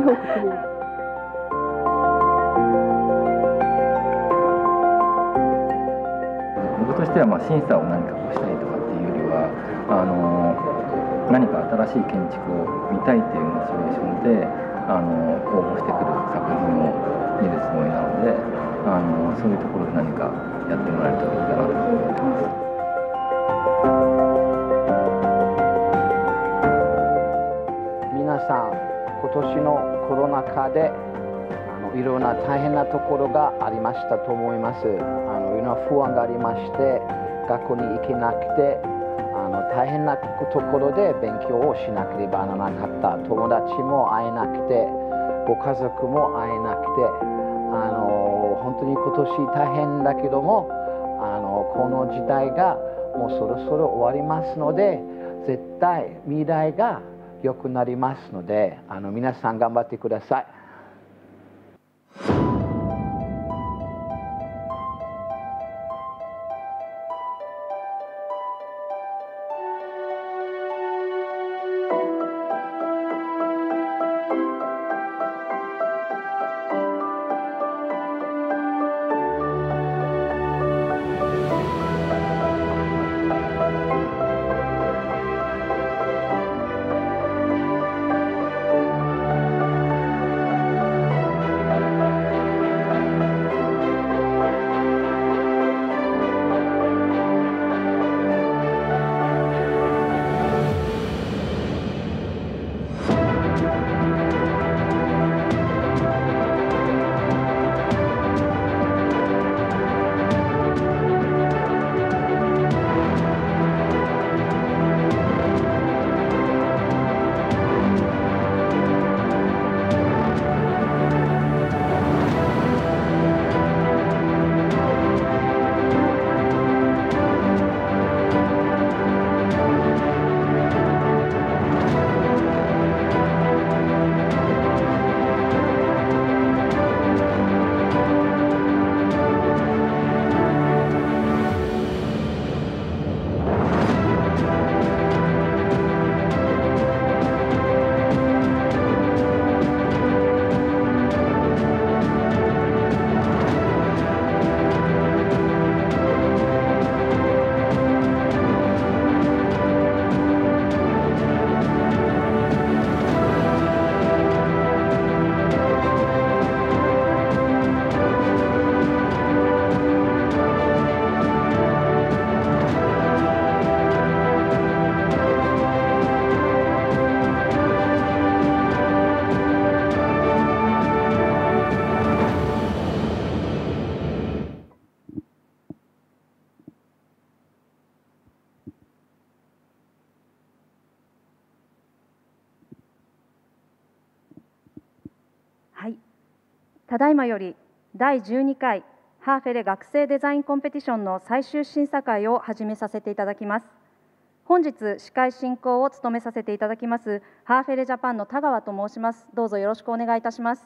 僕としては審査を何かこうしたいとかっていうよりは何か新しい建築を見たいっていうモチベーションで応募してくる作品を見るつもりなのでそういうところで何かやってもらえるといいかなと思ってます。 皆さん、今年のコロナ禍でいろんな大変なところがありましたと思います。いろんな不安がありまして、学校に行けなくて、大変なところで勉強をしなければならなかった。友達も会えなくて、ご家族も会えなくて、本当に今年大変だけども、この時代がもうそろそろ終わりますので、絶対未来が良くなりますので、皆さん頑張ってください。 ただいまより第12回ハーフェレ学生デザインコンペティションの最終審査会を始めさせていただきます。本日司会進行を務めさせていただきますハーフェレジャパンの田川と申します。どうぞよろしくお願いいたします。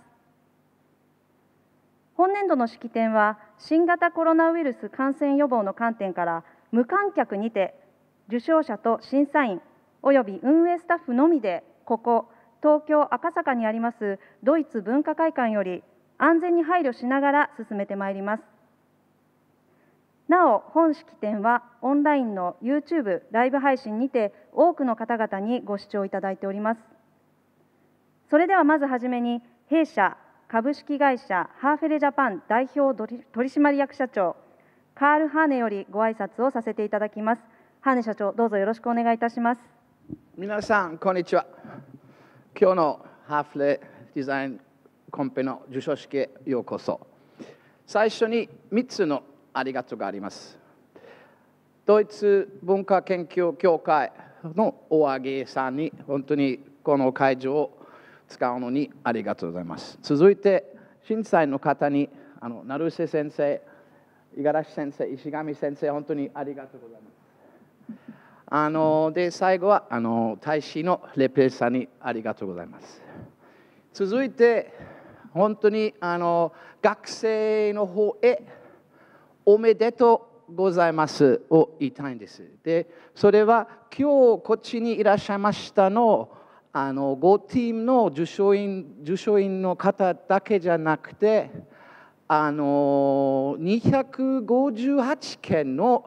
本年度の式典は新型コロナウイルス感染予防の観点から無観客にて受賞者と審査員および運営スタッフのみでここ東京赤坂にありますドイツ文化会館より安全に配慮しながら進めてまいります。なお、本式典はオンラインの YouTube ライブ配信にて多くの方々にご視聴いただいております。それではまずはじめに、弊社株式会社ハーフェレジャパン代表取締役社長、カール・ハーネよりご挨拶をさせていただきます。ハーネ社長、どうぞよろしくお願いいたします。 皆さん、こんにちは。今日のハーフェレデザインコンペの授賞式へようこそ。最初に3つのありがとうがあります。ドイツ文化研究協会のお揚げさんに本当にこの会場を使うのにありがとうございます。続いて審査員の方に成瀬先生、五十嵐先生、石上先生、本当にありがとうございます。で最後は大使のレペさんにありがとうございます。続いて本当に学生の方へおめでとうございますを言いたいんです。で、それは今日こっちにいらっしゃいましたの 5チームの受賞員の方だけじゃなくて、258件の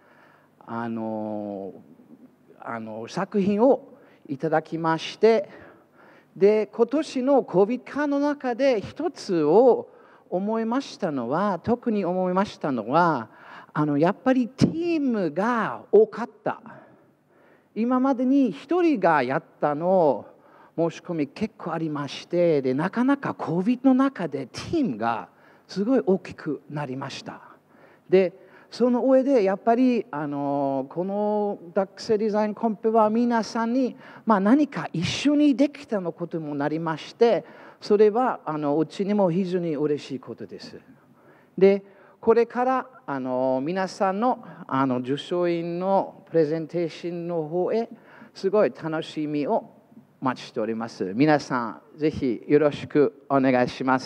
作品をいただきまして、で今年の COVID 禍の中で一つを特に思いましたのは、やっぱりチームが多かった。今までに一人がやったの申し込み結構ありまして、でなかなか COVID の中でチームがすごい大きくなりました。でその上でやっぱりこの学生デザインコンペは皆さんに、何か一緒にできたのこともなりまして、それはうちにも非常に嬉しいことです。でこれから皆さんの受賞員のプレゼンテーションの方へすごい楽しみをお待ちしております。皆さんぜひよろしくお願いします。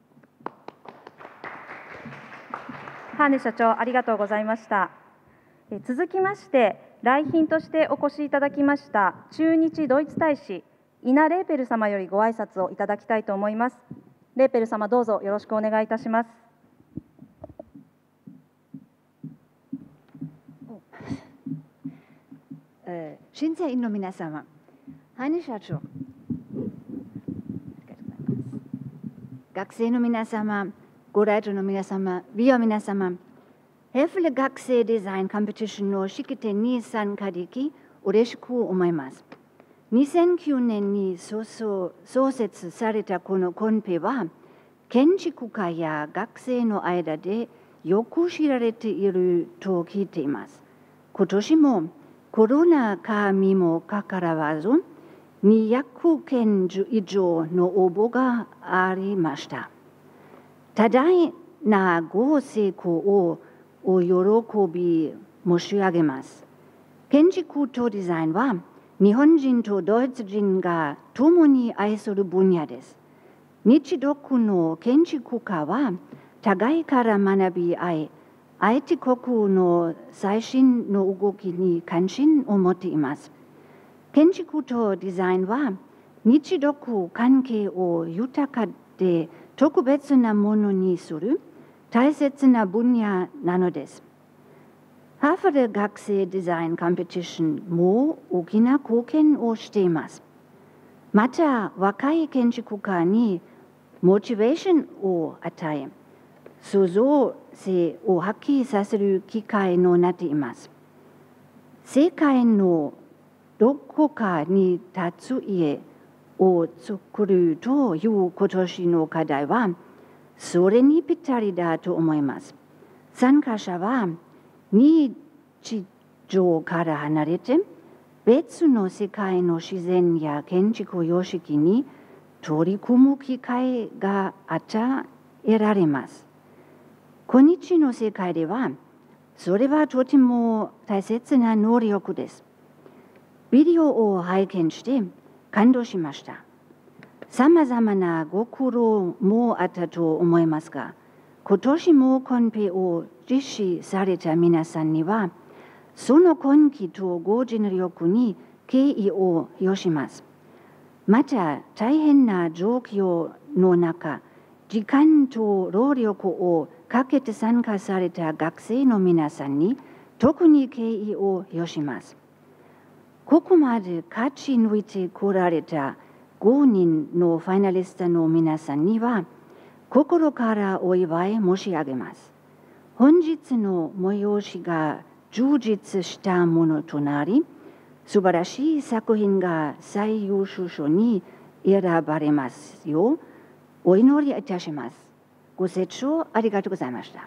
ハーネ社長、ありがとうございました。続きまして、来賓としてお越しいただきました駐日ドイツ大使、イナ・レーペル様よりご挨拶をいただきたいと思います。レーペル様、どうぞよろしくお願いいたします。 審査員の皆様、ハーネ社長、学生の皆様、ご来場の皆様、ビア皆様、ヘフレ学生デザインコンペティションの式典に参加でき、嬉しく思います。2009年に創設されたこのコンペは、建築家や学生の間でよく知られていると聞いています。今年もコロナ禍にもかかわらず、200件以上の応募がありました。多大なご成功をお喜び申し上げます。建築とデザインは日本人とドイツ人が共に愛する分野です。日独の建築家は互いから学び合い、相手国の最新の動きに関心を持っています。建築とデザインは日独関係を豊かで特別なものにする大切な分野なのです。ハーフレ学生デザインコンペティションも大きな貢献をしています。また若い建築家にモチベーションを与え、創造性を発揮させる機会になっています。世界のどこかに立つ家を作るという今年の課題は、それにぴったりだと思います。参加者は日常から離れて、別の世界の自然や建築様式に取り組む機会が与えられます。今日の世界では、それはとても大切な能力です。ビデオを拝見して感動しました。さまざまなご苦労もあったと思いますが、今年もコンペを実施された皆さんには、その根気とご尽力に敬意を表します。また、大変な状況の中、時間と労力をかけて参加された学生の皆さんに特に敬意を表します。ここまで勝ち抜いてこられた5人のファイナリストの皆さんには、心からお祝い申し上げます。本日の催しが充実したものとなり、素晴らしい作品が最優秀賞に選ばれますよう、お祈りいたします。ご清聴ありがとうございました。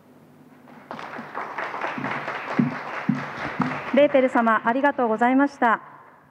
レーペル様、ありがとうございました。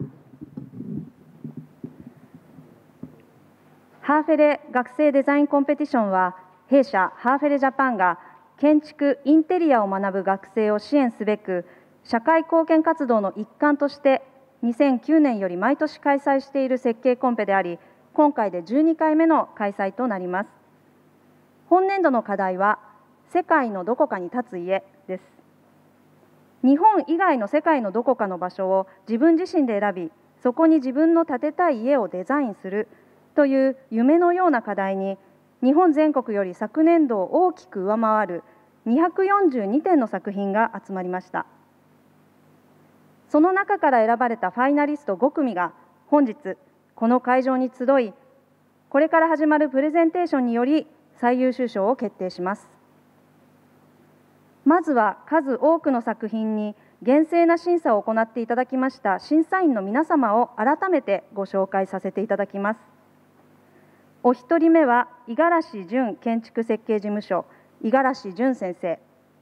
ハーフェレ学生デザインコンペティションは、弊社ハーフェレジャパンが建築・インテリアを学ぶ学生を支援すべく、社会貢献活動の一環として2009年より毎年開催している設計コンペであり、今回で12回目の開催となります。本年度の課題は、世界のどこかに立つ家です。日本以外の世界のどこかの場所を自分自身で選び、 そこに自分の建てたい家をデザインするという夢のような課題に、日本全国より昨年度を大きく上回る242点の作品が集まりました。その中から選ばれたファイナリスト5組が本日この会場に集い、これから始まるプレゼンテーションにより最優秀賞を決定します。まずは数多くの作品に厳正な審査を行っていただきました審査員の皆様を改めてご紹介させていただきます。お一人目は五十嵐純建築設計事務所、五十嵐純先生。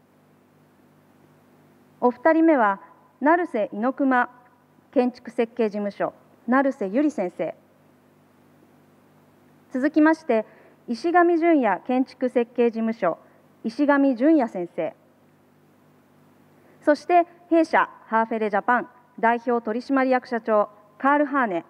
お二人目は成瀬猪熊建築設計事務所、成瀬ゆり先生。続きまして石上純也建築設計事務所、石上純也先生。そして弊社ハーフェレジャパン代表取締役社長カール・ハーネ。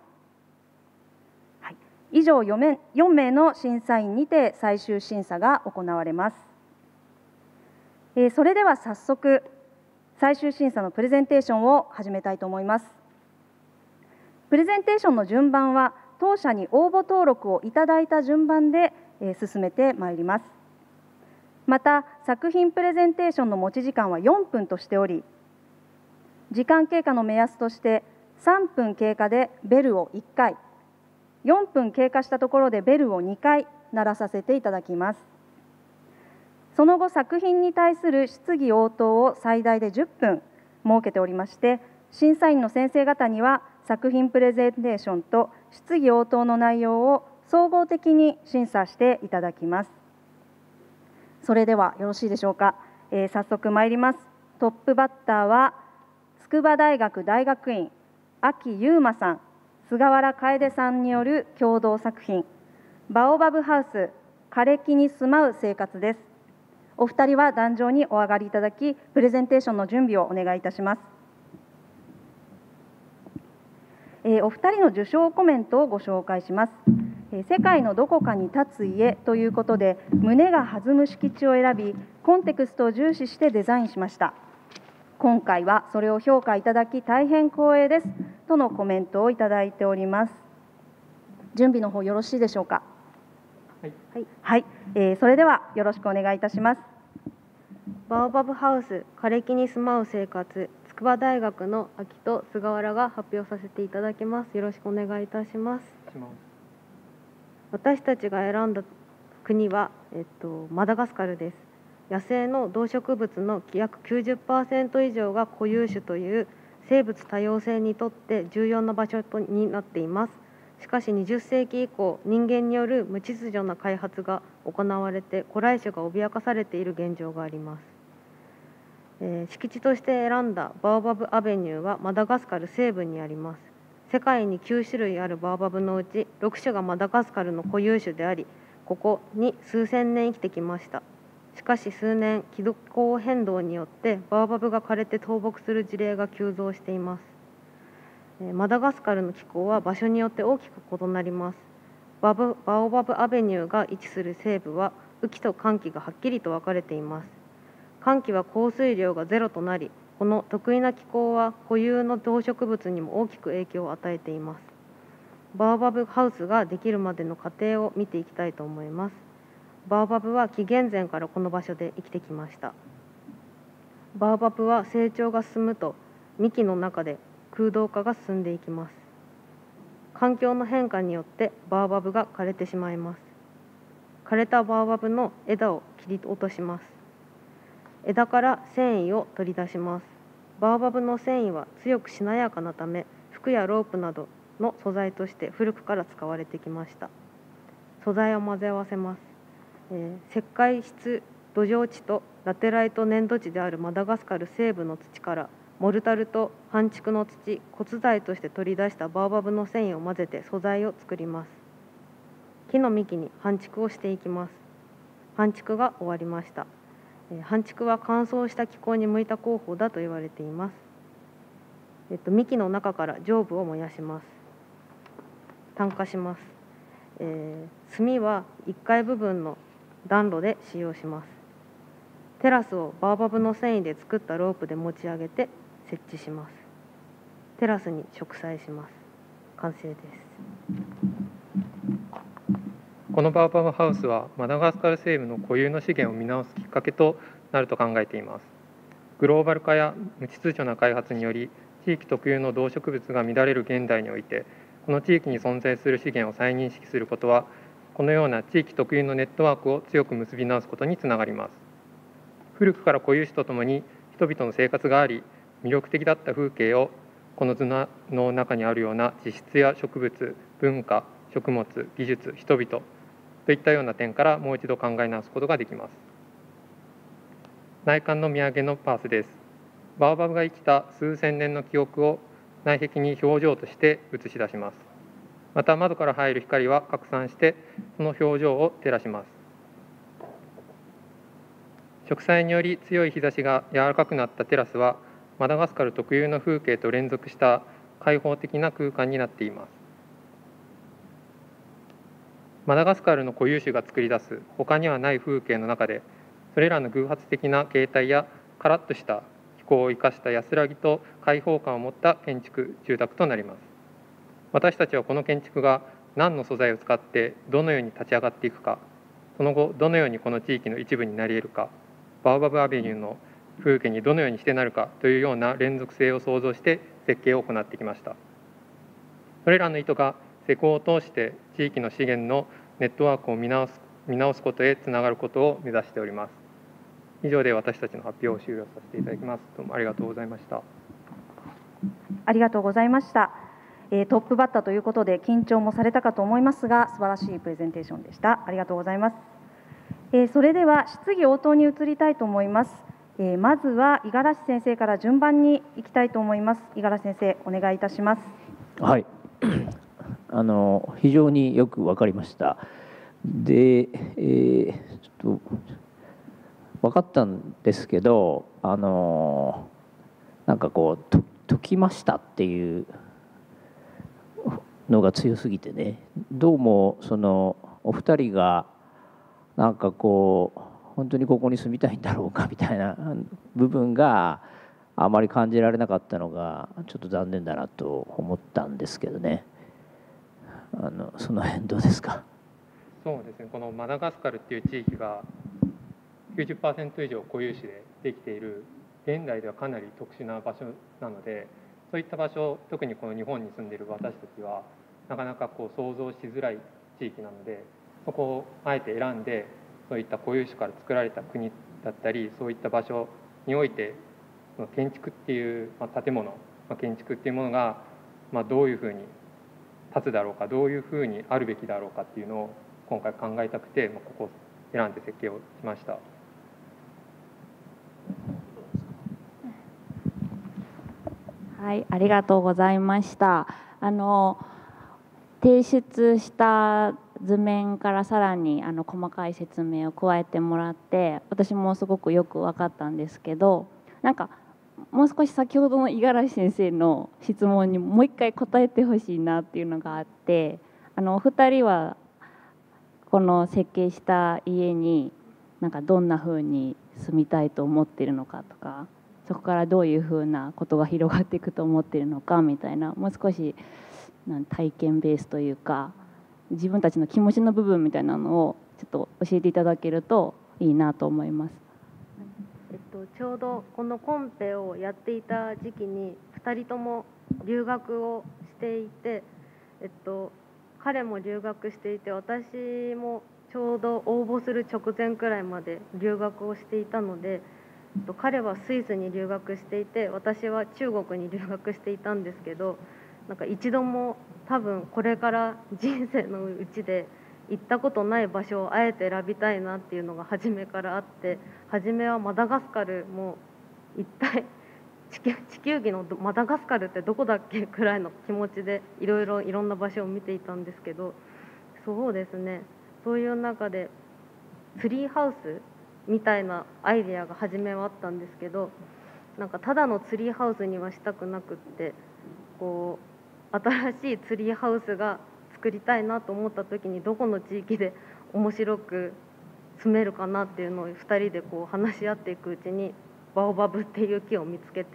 以上4名の審査員にて最終審査が行われます。それでは早速最終審査のプレゼンテーションを始めたいと思います。プレゼンテーションの順番は当社に応募登録をいただいた順番で進めてまいります。また作品プレゼンテーションの持ち時間は4分としており、時間経過の目安として3分経過でベルを1回、4分経過したところでベルを2回鳴らさせていただきます。その後作品に対する質疑応答を最大で10分設けておりまして、審査員の先生方には作品プレゼンテーションと質疑応答の内容を総合的に審査していただきます。それではよろしいでしょうか。早速参ります。トップバッターは筑波大学大学院秋優馬さん、菅原楓さんによる共同作品バオバブハウス枯れ木に住まう生活です。お二人は壇上にお上がりいただき、プレゼンテーションの準備をお願いいたします。お二人の受賞コメントをご紹介します。世界のどこかに立つ家ということで、胸が弾む敷地を選び、コンテクストを重視してデザインしました。今回はそれを評価いただき大変光栄ですとのコメントをいただいております。準備の方よろしいでしょうか。はい、それではよろしくお願いいたします。 バオバブハウス枯れ木に住まう生活、筑波大学の秋と菅原が発表させていただきます。よろしくお願いいたします。私たちが選んだ国は、マダガスカルです。野生の動植物の約 90% 以上が固有種という生物多様性にとって重要な場所になっています。しかし20世紀以降、人間による無秩序な開発が行われて古来種が脅かされている現状があります。敷地として選んだバオバブアベニューはマダガスカル西部にあります。世界に9種類あるバオバブのうち6種がマダガスカルの固有種であり、ここに数千年生きてきました。しかし数年、気候変動によってバオバブが枯れて倒木する事例が急増しています。マダガスカルの気候は場所によって大きく異なります。バオバブアベニューが位置する西部は雨季と乾季がはっきりと分かれています。乾季は降水量がゼロとなり、この特異な気候は固有の動植物にも大きく影響を与えています。バオバブハウスができるまでの過程を見ていきたいと思います。バオバブは紀元前からこの場所で生きてきました。バオバブは成長が進むと幹の中で空洞化が進んでいきます。環境の変化によってバオバブが枯れてしまいます。枯れたバオバブの枝を切り落とします。枝から繊維を取り出します。バオバブの繊維は強くしなやかなため、服やロープなどの素材として古くから使われてきました。素材を混ぜ合わせます。石灰質土壌地とラテライト粘土地であるマダガスカル西部の土からモルタルと半竹の土、骨材として取り出したバオバブの繊維を混ぜて素材を作ります。木の幹に半竹をしていきます。半竹が終わりました。半竹は乾燥した気候に向いた工法だと言われています。幹の中から上部を燃やします。炭化します。炭は1階部分の暖炉で使用します。テラスをバオバブの繊維で作ったロープで持ち上げて設置します。テラスに植栽します。 完成です。 このバーバブハウスはマダガスカル西部の固有の資源を見直すきっかけとなると考えています。グローバル化や無秩序な開発により地域特有の動植物が乱れる現代において、この地域に存在する資源を再認識することは、このような地域特有のネットワークを強く結び直すことにつながります。古くから固有種とともに人々の生活があり、魅力的だった風景をこの図の中にあるような地質や植物、文化、食物、技術、人々といったような点からもう一度考え直すことができます。内観の土産のパースです。バオバブが生きた数千年の記憶を内壁に表情として映し出します。また窓から入る光は拡散してその表情を照らします。植栽により強い日差しが柔らかくなったテラスはマダガスカル特有の風景と連続した開放的な空間になっています。マダガスカルの固有種が作り出す他にはない風景の中で、それらの偶発的な形態やカラッとした気候を生かした安らぎと開放感を持った建築住宅となります。私たちはこの建築が何の素材を使ってどのように立ち上がっていくか、その後どのようにこの地域の一部になり得るか、バオバブアベニューの風景にどのようにしてなるかというような連続性を想像して設計を行ってきました。それらの意図が施工を通して地域の資源のネットワークを見直すことへつながることを目指しております。以上で私たちの発表を終了させていただきます。どうもありがとうございました。 ありがとうございました。トップバッターということで緊張もされたかと思いますが、素晴らしいプレゼンテーションでした。ありがとうございます。それでは質疑応答に移りたいと思います。まずは五十嵐先生から順番に行きたいと思います。五十嵐先生、お願いいたします。 はい。非常によく分かりました。で、ちょっと分かったんですけど、なんかこう解きましたっていうのが強すぎてね、どうもそのお二人がなんかこう本当にここに住みたいんだろうかみたいな部分があまり感じられなかったのがちょっと残念だなと思ったんですけどね。その辺どうですか。 そうですね、このマダガスカルっていう地域が 90% 以上固有種でできている現代ではかなり特殊な場所なので、そういった場所、特にこの日本に住んでいる私たちはなかなかこう想像しづらい地域なので、そこをあえて選んでそういった固有種から作られた国だったり、そういった場所において建築っていう建物、建築っていうものがどういうふうに立つだろうか、どういうふうにあるべきだろうかっていうのを今回考えたくて、ここを選んで設計をしました。 はい、ありがとうございました。提出した図面からさらに細かい説明を加えてもらって、私もすごくよく分かったんですけど、なんかもう少し先ほどの五十嵐先生の質問にもう一回答えてほしいなっていうのがあって、お二人はこの設計した家になんかどんなふうに住みたいと思っているのかとか、そこからどういうふうなことが広がっていくと思っているのかみたいな、もう少し体験ベースというか自分たちの気持ちの部分みたいなのをちょっと教えていただけるといいなと思います。 ちょうどこのコンペをやっていた時期に2人とも留学をしていて、彼も留学していて、私もちょうど応募する直前くらいまで留学をしていたので、彼はスイスに留学していて、私は中国に留学していたんですけど、なんか一度も多分これから人生のうちで行ったことない場所をあえて選びたいなっていうのが初めからあって、初めはマダガスカルも一体地球儀のマダガスカルってどこだっけくらいの気持ちでいろんな場所を見ていたんですけど、そうですね、そういう中でツリーハウスみたいなアイデアが初めはあったんですけど、なんかただのツリーハウスにはしたくなくって、こう新しいツリーハウスが作りたいなと思った時にどこの地域で面白く住めるかなっていうのを2人でこう話し合っていくうちにバオバブっていう木を見つけて、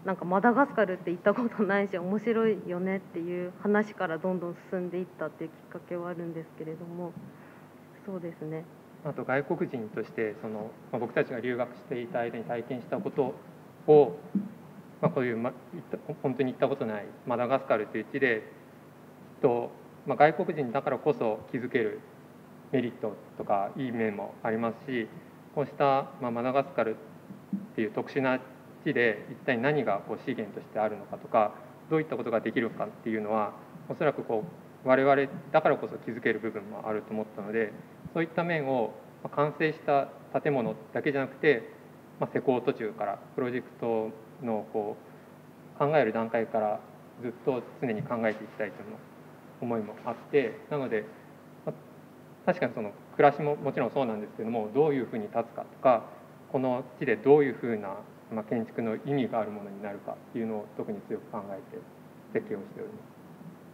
なんかマダガスカルって行ったことないし面白いよねっていう話からどんどん進んでいったっていうきっかけはあるんですけれども、そうですね。 あと外国人として僕たちが留学していた間に体験したことを、こういう、本当に行ったことないマダガスカルという地で外国人だからこそ気づけるメリットとかいい面もありますし、こうした、マダガスカルっていう特殊な地で一体何が資源としてあるのかとか、どういったことができるかっていうのはおそらく我々だからこそ気づける部分もあると思ったので、そういった面を完成した建物だけじゃなくて、施工途中からプロジェクトの考える段階からずっと常に考えていきたいという思いもあって、なので確かにその暮らしももちろんそうなんですけども、どういうふうに立つかとか、この地でどういうふうな建築の意味があるものになるかっていうのを特に強く考えて設計をしております。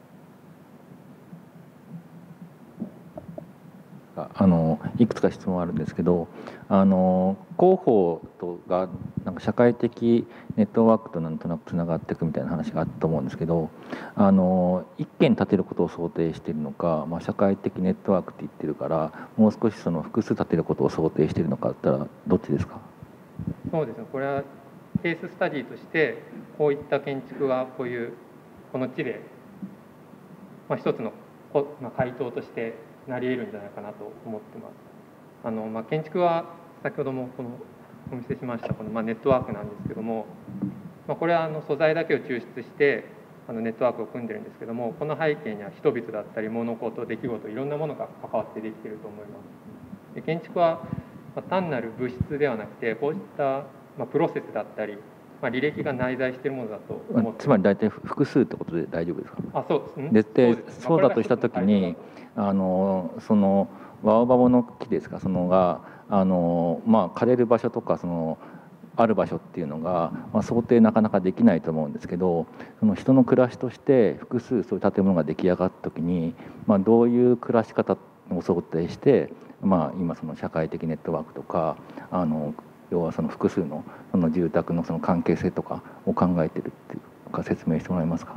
いくつか質問あるんですけど、広報とがなんか社会的ネットワークとなんとなくつながっていくみたいな話があったと思うんですけど、一軒建てることを想定しているのか、社会的ネットワークって言ってるからもう少しその複数建てることを想定しているのかだったらどっちですか？ そうですね、これはケーススタディとしてこういった建築はこの地で、一つの回答としてなり得るんじゃないかなと思ってます。建築は先ほどもお見せしましたこのネットワークなんですけども、これは素材だけを抽出してネットワークを組んでるんですけども、この背景には人々だったり物事、出来事、いろんなものが関わってできていると思います。で、建築は単なる物質ではなくて、こうしたプロセスだったり、履歴が内在しているものだと思ってます。 つまり大体複数ってことで大丈夫ですか？ そうですね。 そうだとしたときにそのワオバボの木ですか、枯れる場所とかある場所っていうのが、想定なかなかできないと思うんですけど、その人の暮らしとして複数そういう建物が出来上がった時に、どういう暮らし方を想定して、今その社会的ネットワークとか要はその複数の住宅の関係性とかを考えてるっていうか説明してもらえますか？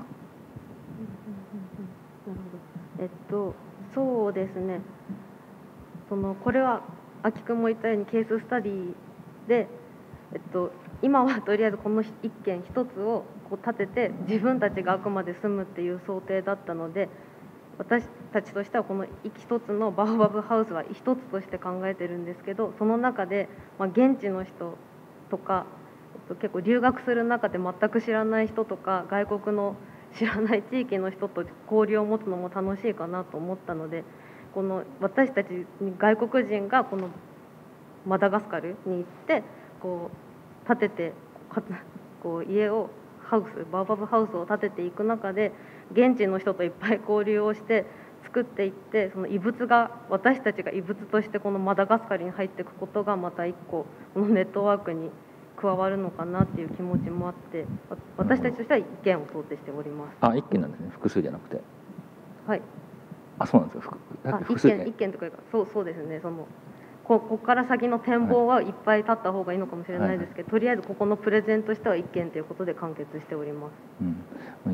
なるほど。そうですね。これは秋君も言ったようにケーススタディで、今はとりあえずこの一軒一つを建てて自分たちがあくまで住むっていう想定だったので、私たちとしてはこの一つのバオバブハウスは一つとして考えてるんですけど、その中で、現地の人とか、結構留学する中で全く知らない人とか外国の知らない地域の人と交流を持つのも楽しいかなと思ったので、私たち外国人がこのマダガスカルに行って建てて家をバオバブハウスを建てていく中で現地の人といっぱい交流をして作っていって、その異物が私たちが異物としてこのマダガスカルに入っていくことがまた一個このネットワークに加わるのかなっていう気持ちもあって、私たちとしては一件を想定しております。 一件なんですね、複数じゃなくて。 はい。 そうなんですよ。 一件とかそうですね。ここから先の展望はいっぱい立った方がいいのかもしれないですけど、とりあえずここのプレゼンとしては一件ということで完結しております。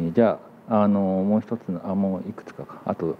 じゃあもう一つもういくつかあと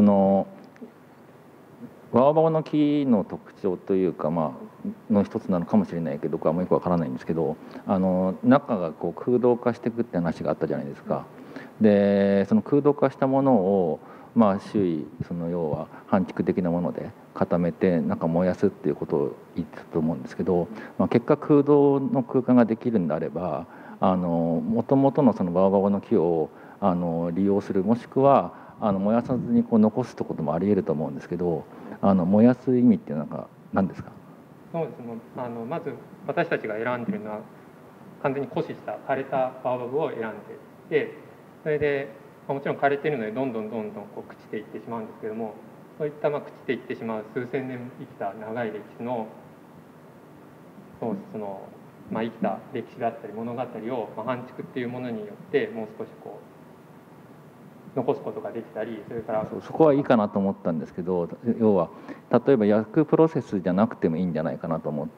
ワオバオの木の特徴というか、の一つなのかもしれないけど、僕はもうよくわからないんですけど、中が空洞化していくって話があったじゃないですか。でその空洞化したものを周囲要は半築的なもので固めて燃やすっていうことを言ってたと思うんですけど、結果空洞の空間ができるんであればもともとのバオバオの木を利用する、もしくは燃やさずに残すってこともありえると思うんですけど、燃やす意味って何ですか？ そうですね、まず私たちが選んでいるのは完全に枯死した枯れたバオバブを選んでいて、それでもちろん枯れているのでどんどん朽ちていってしまうんですけども、そういった朽ちていってしまう数千年生きた長い歴史の生きた歴史だったり物語を半築っていうものによってもう少し残すことができたり、それからそこはいいかなと思ったんですけど、要は例えば焼くプロセスじゃなくてもいいんじゃないかなと思って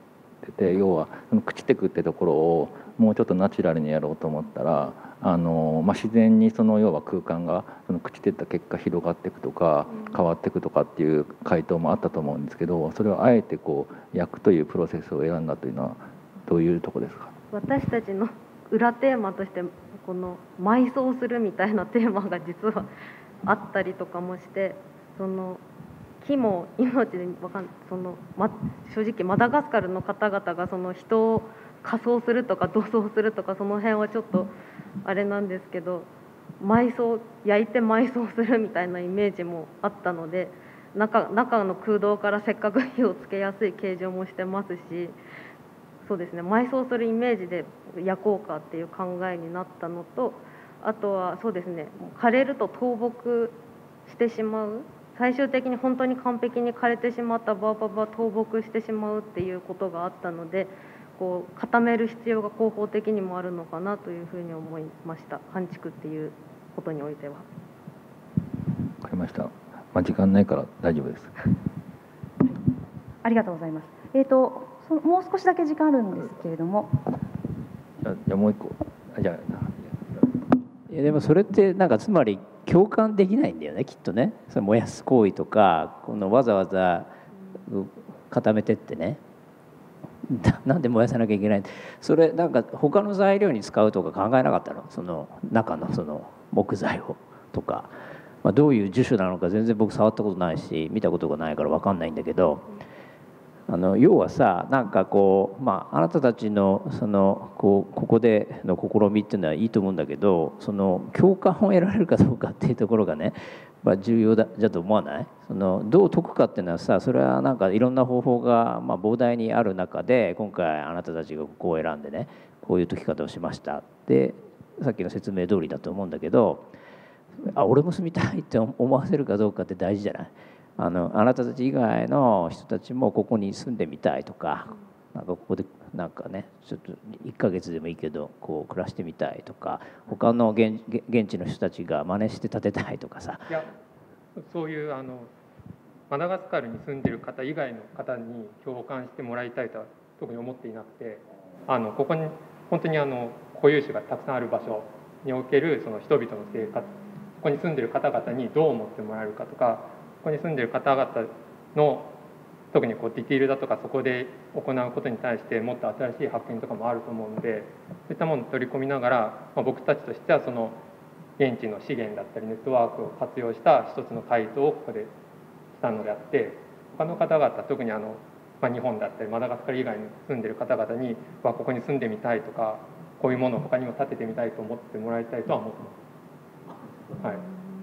ってて、要はその朽ちてくってところをもうちょっとナチュラルにやろうと思ったら自然にその要は空間がその朽ちてった結果広がっていくとか変わっていくとかっていう回答もあったと思うんですけど、それをあえてこう焼くというプロセスを選んだというのはどういうところですか？ 私たちの裏テーマとしてこの埋葬するみたいなテーマが実はあったりとかもして、その木も命で正直マダガスカルの方々がその人を火葬するとか土葬するとかその辺はちょっとあれなんですけど、焼いて埋葬するみたいなイメージもあったので、中の空洞からせっかく火をつけやすい形状もしてますし、そうですね、埋葬するイメージで焼こうかっていう考えになったのと、あとはそうですね、枯れると倒木してしまう、最終的に本当に完璧に枯れてしまったバーババ倒木してしまうっていうことがあったので、こう固める必要が広報的にもあるのかなというふうに思いました。半築っていうことにおいては。 わかりました。時間ないから大丈夫です。 ありがとうございます。もう少しだけ時間あるんですけれども。 じゃあもう一個。じゃあ。 いやでもそれってなんかつまり共感できないんだよね、きっとね。それ燃やす行為とかこのわざわざ固めてってね。なんで燃やさなきゃいけない、それなんか他の材料に使うとか考えなかったの？その中のその木材をとか、どういう樹種なのか全然僕触ったことないし見たことがないから分かんないんだけど、要はさ、なんかこうあなたたちのそのここでの試みっていうのはいいと思うんだけど、その共感を得られるかどうかっていうところがね、重要だと思わない？どう解くかっていうのはさ、それはなんかいろんな方法が膨大にある中で、今回あなたたちがここを選んでね、こういう解き方をしましたで、さっきの説明通りだと思うんだけど、俺も住みたいって思わせるかどうかって大事じゃない？あなたたち以外の人たちもここに住んでみたいとか、なんかここでなんかね、ちょっと1ヶ月でもいいけどこう暮らしてみたいとか、他の現地の人たちが真似して建てたいとかさ。 いや、そういうマダガスカルに住んでる方以外の方に共感してもらいたいとは特に思っていなくて、ここに本当に固有種がたくさんある場所におけるその人々の生活、ここに住んでる方々にどう思ってもらえるかとか、ここに住んでる方々の特にこうディティールだとかそこで行うことに対してもっと新しい発見とかもあると思うので、そういったものを取り込みながら、僕たちとしてはその現地の資源だったりネットワークを活用した一つの回答をここでしたのであって、他の方々特に日本だったりマダガスカル以外に住んでる方々にここに住んでみたいとか、こういうものを他にも建ててみたいと思ってもらいたいとは思ってます。はい。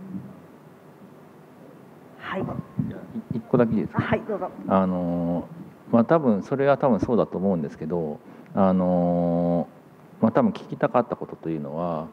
はい。 一個だけいいですか？ はい、どうぞ。 多分それはそうだと思うんですけど、多分聞きたかったことというのは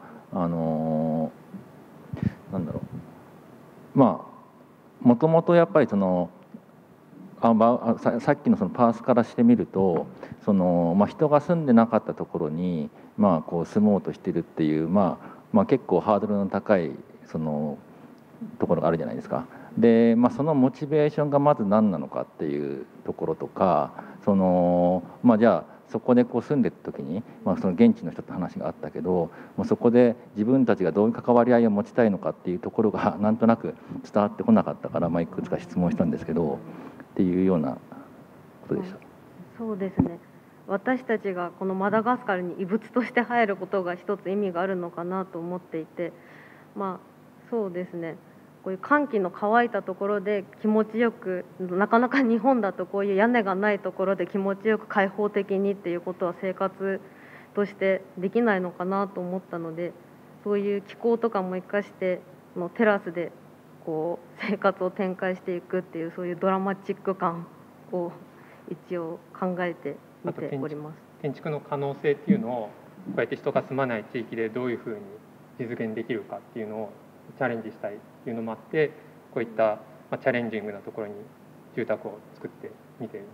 なんだろう、もともとやっぱりそのさっきのそのパースからしてみると、人が住んでなかったところにこう住もうとしてるっていう結構ハードルの高いそのところがあるじゃないですか。で、そのモチベーションがまず何なのかっていうところとか、じゃあそこでこう住んでた時に、その現地の人と話があったけど、そこで自分たちがどういう関わり合いを持ちたいのかっていうところがなんとなく伝わってこなかったから、いくつか質問したんですけどっていうようなことでした。 そうですね、私たちがこのマダガスカルに異物として入ることが一つ意味があるのかなと思っていて、そうですね、こういう寒気の乾いたところで気持ちよく、なかなか日本だとこういう屋根がないところで気持ちよく開放的にっていうことは生活としてできないのかなと思ったので、そういう気候とかも生かしてテラスでこう生活を展開していくっていう、そういうドラマチック感を一応考えてみております。 建築の可能性っていうのをこうやって人が住まない地域でどういうふうに実現できるかっていうのをチャレンジしたいっていうのもあって、こういったチャレンジングなところに住宅を作ってみています。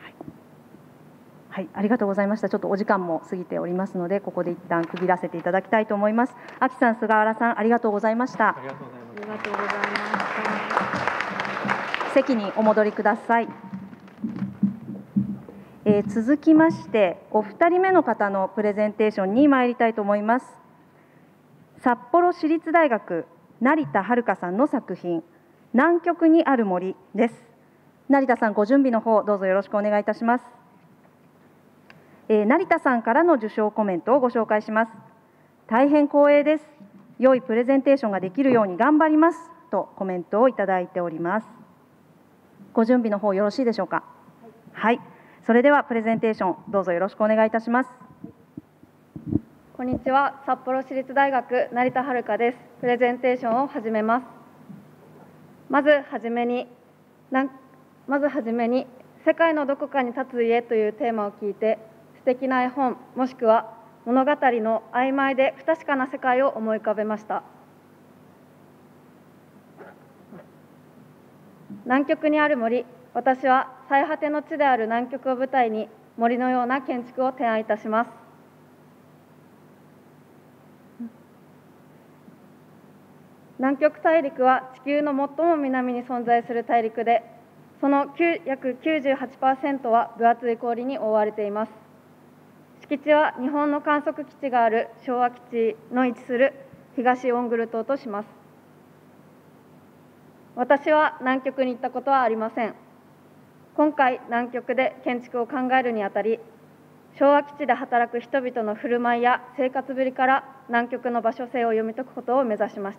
はい、ありがとうございました。ちょっとお時間も過ぎておりますので、ここで一旦区切らせていただきたいと思います。秋さん、菅原さん、ありがとうございました。 ありがとうございます。 ありがとうございました。 席にお戻りください。続きましてお二人目の方のプレゼンテーションに参りたいと思います。札幌市立大学成田遥さんの作品「南極にある森」です。成田さん、ご準備の方どうぞよろしくお願いいたします。成田さんからの受賞コメントをご紹介します。大変光栄です。良いプレゼンテーションができるように頑張りますとコメントをいただいております。ご準備の方よろしいでしょうか。はい、それではプレゼンテーションどうぞよろしくお願いいたします。 こんにちは、札幌市立大学成田遥です。プレゼンテーションを始めます。まずはじめに世界のどこかに立つ家というテーマを聞いて、素敵な絵本もしくは物語の曖昧で不確かな世界を思い浮かべました。南極にある森、私は最果ての地である南極を舞台に森のような建築を提案いたします。南極大陸は地球の最も南に存在する大陸で、その約 98% は分厚い氷に覆われています。敷地は日本の観測基地がある昭和基地の位置する東オングル島とします。私は南極に行ったことはありません。今回南極で建築を考えるにあたり、昭和基地で働く人々の振る舞いや生活ぶりから南極の場所性を読み解くことを目指しました。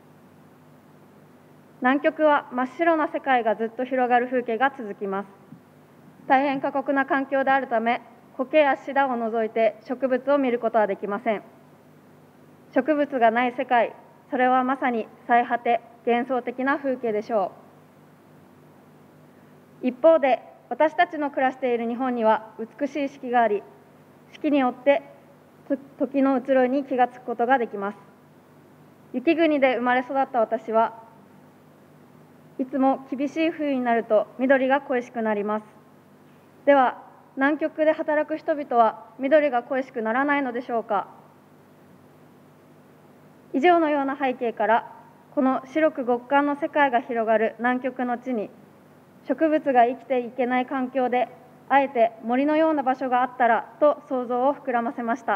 南極は真っ白な世界がずっと広がる風景が続きます。大変過酷な環境であるため、苔やシダを除いて植物を見ることはできません。植物がない世界、それはまさに最果て、幻想的な風景でしょう。一方で、私たちの暮らしている日本には美しい四季があり、四季によって時の移ろいに気がつくことができます。雪国で生まれ育った私はいつも厳しい冬になると緑が恋しくなります。では、南極で働く人々は緑が恋しくならないのでしょうか。以上のような背景から、この白く極寒の世界が広がる南極の地に、植物が生きていけない環境で、あえて森のような場所があったらと想像を膨らませました。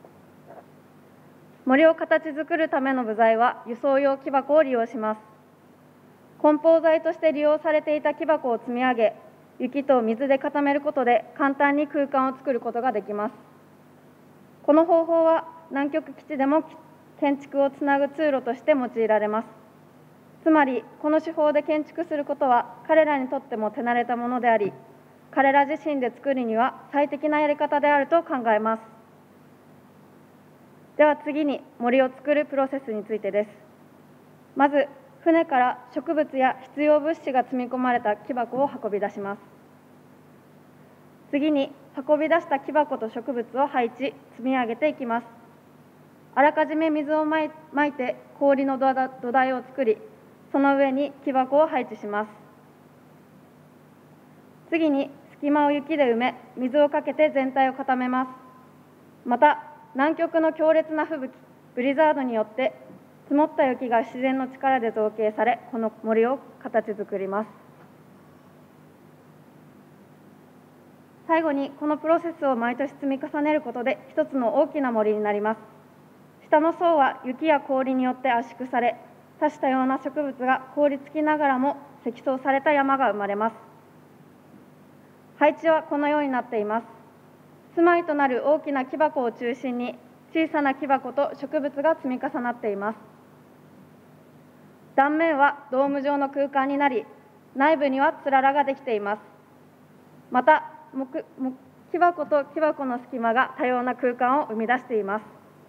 森を形作るための部材は輸送用木箱を利用します。梱包材として利用されていた木箱を積み上げ、雪と水で固めることで簡単に空間を作ることができます。この方法は南極基地でも建築をつなぐ通路として用いられます。つまり、この手法で建築することは彼らにとっても手慣れたものであり、彼ら自身で作るには最適なやり方であると考えます。では次に、森を作るプロセスについてです。まず、船から植物や必要物資が積み込まれた木箱を運び出します。次に、運び出した木箱と植物を配置、積み上げていきます。あらかじめ水をまいて氷の土台を作り、その上に木箱を配置します。次に、隙間を雪で埋め、水をかけて全体を固めます。また、南極の強烈な吹雪、ブリザードによって積もった雪が自然の力で造形され、この森を形作ります。最後に、このプロセスを毎年積み重ねることで一つの大きな森になります。下の層は雪や氷によって圧縮され、多種多様な植物が凍りつきながらも積層された山が生まれます。配置はこのようになっています。住まいとなる大きな木箱を中心に、小さな木箱と植物が積み重なっています。断面はドーム状の空間になり、内部にはつららができています。また、木箱と木箱の隙間が多様な空間を生み出しています。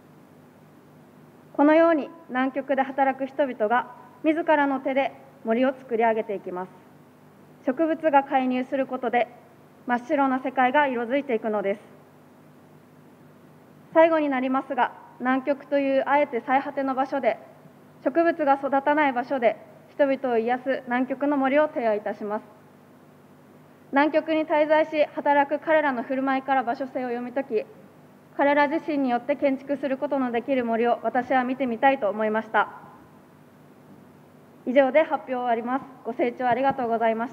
このように南極で働く人々が自らの手で森を作り上げていきます。植物が介入することで真っ白な世界が色づいていくのです。最後になりますが、南極というあえて最果ての場所で、植物が育たない場所で人々を癒す南極の森を提案いたします。南極に滞在し働く彼らの振る舞いから場所性を読み解き、彼ら自身によって建築することのできる森を私は見てみたいと思いました。 以上で発表終わります。ご清聴ありがとうございました。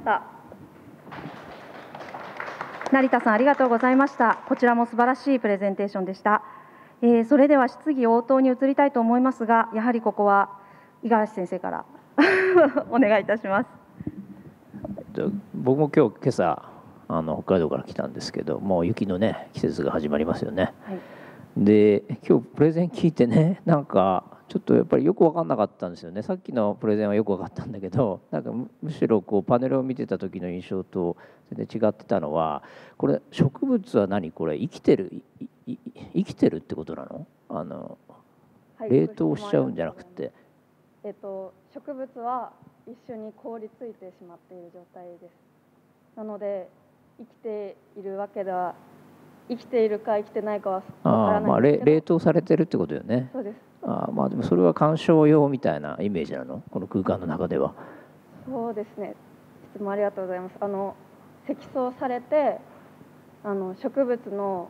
成田さん、ありがとうございました。こちらも素晴らしいプレゼンテーションでした。それでは質疑応答に移りたいと思いますが、やはりここは五十嵐先生からお願いいたします。 僕も今朝北海道から来たんですけど、もう雪のね季節が始まりますよね。 はい、 で今日プレゼン聞いてね、なんかちょっとやっぱりよく分かんなかったんですよね。さっきのプレゼンはよく分かったんだけど、なんかむしろこうパネルを見てた時の印象と全然違ってたのは、これ植物は何、これ生きてるってことなの？ はい、 冷凍しちゃうんじゃなくて、 植物は一緒に凍りついてしまっている状態です。なので生きているわけでは、生きているか生きてないかは分からないんですけど、 冷凍されてるってことよね。 そうです。 でもそれは観賞用みたいなイメージなの、この空間の中では。 そうですね。質問ありがとうございます。積層されて植物の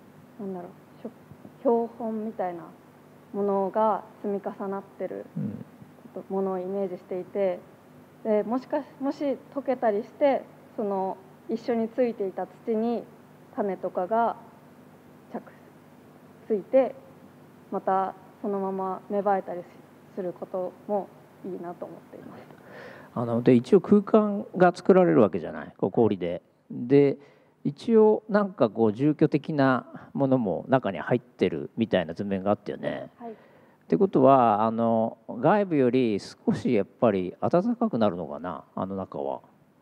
標本みたいなものが積み重なってるものをイメージしていて、でもし溶けたりして、その一緒についていた土に種とかがついて、またそのまま芽生えたりすることもいいなと思っています。 で一応空間が作られるわけじゃない、こう氷で。で一応なんかこう住居的なものも中に入ってるみたいな図面があったよね。 はい、 ってことは外部より少しやっぱり暖かくなるのかな、中は。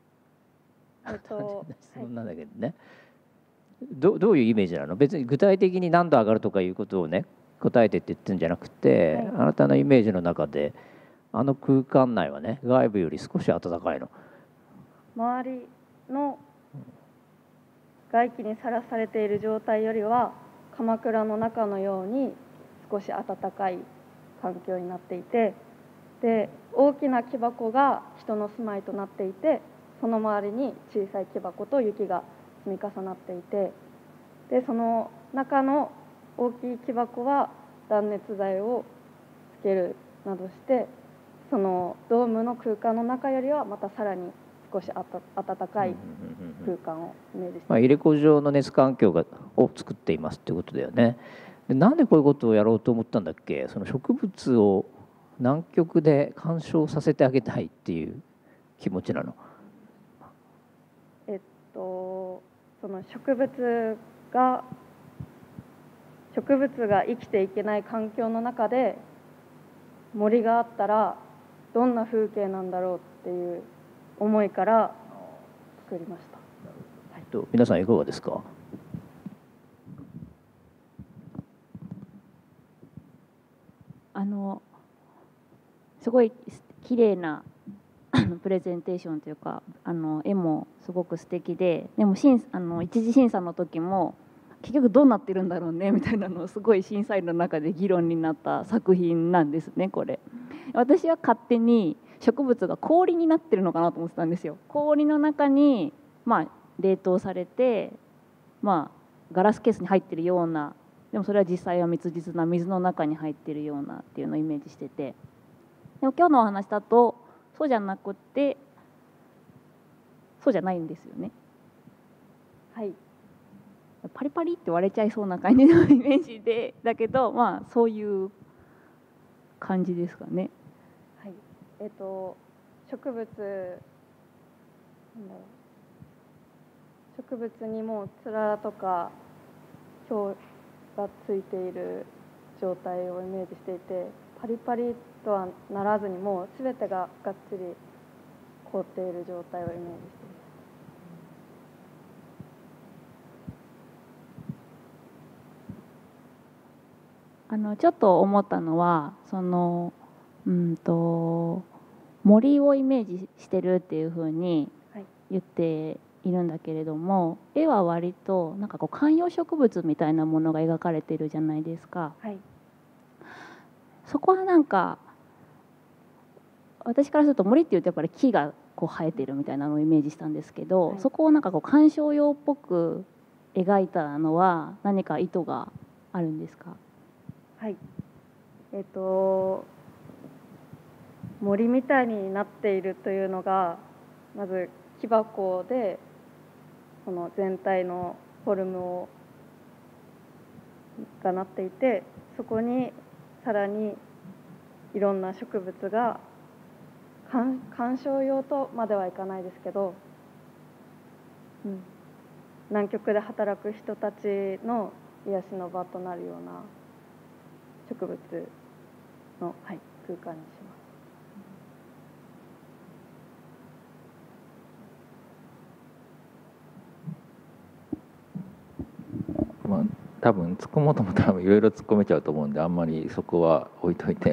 質問なんだけどね、どういうイメージなの？別に具体的に何度上がるとかいうことをね答えてって言ってるんじゃなくて、はい、あなたのイメージの中で空間内はね外部より少し暖かいの？ 周りの外気にさらされている状態よりは鎌倉の中のように少し暖かい環境になっていて、で大きな木箱が人の住まいとなっていて、その周りに小さい木箱と雪が積み重なっていて、でその中の大きい木箱は断熱材をつけるなどして、そのドームの空間の中よりはまたさらに少し暖かい空間をイメージして、 入れ子状の熱環境を作っていますってことだよね。でなんでこういうことをやろうと思ったんだっけ？その植物を南極で鑑賞させてあげたいっていう気持ちなの？ その植物が生きていけない環境の中で森があったらどんな風景なんだろうっていう思いから作りました。 皆さんいかがですか？ すごい綺麗なプレゼンテーションというか絵もすごく素敵で、でも一次審査の時も結局どうなってるんだろうねみたいなのをすごい審査員の中で議論になった作品なんですね。これ私は勝手に植物が氷になってるのかなと思ってたんですよ。氷の中に冷凍されてガラスケースに入ってるような、でもそれは実際は密実な水の中に入ってるようなっていうのをイメージしてて、でも今日のお話だとそうじゃなくてそうじゃないんですよね。 はい、 パリパリって割れちゃいそうな感じのイメージで、だけどそういう感じですかね。 はい、植物にもつららとか氷がついている状態をイメージしていて、パリパリとはならずにもう全てががっちり凍っている状態をイメージしています。ちょっと思ったのは森をイメージしてるっていうふうに言っているんだけれども、絵は割となんかこう観葉植物みたいなものが描かれてるじゃないですか。 はい、 そこはなんか私からすると森っていうとやっぱり木がこう生えてるみたいなのをイメージしたんですけど、はい、そこをなんかこう観賞用っぽく描いたのは何か意図があるんですか？ はい、 森みたいになっているというのがまず木箱でその全体のフォルムがなっていて、そこにさらにいろんな植物が観賞用とまではいかないですけど、南極で働く人たちの癒しの場となるような植物の、空間にします。 多分突っ込もうと思ったらいろいろ突っ込めちゃうと思うんで、あんまりそこは置いといて、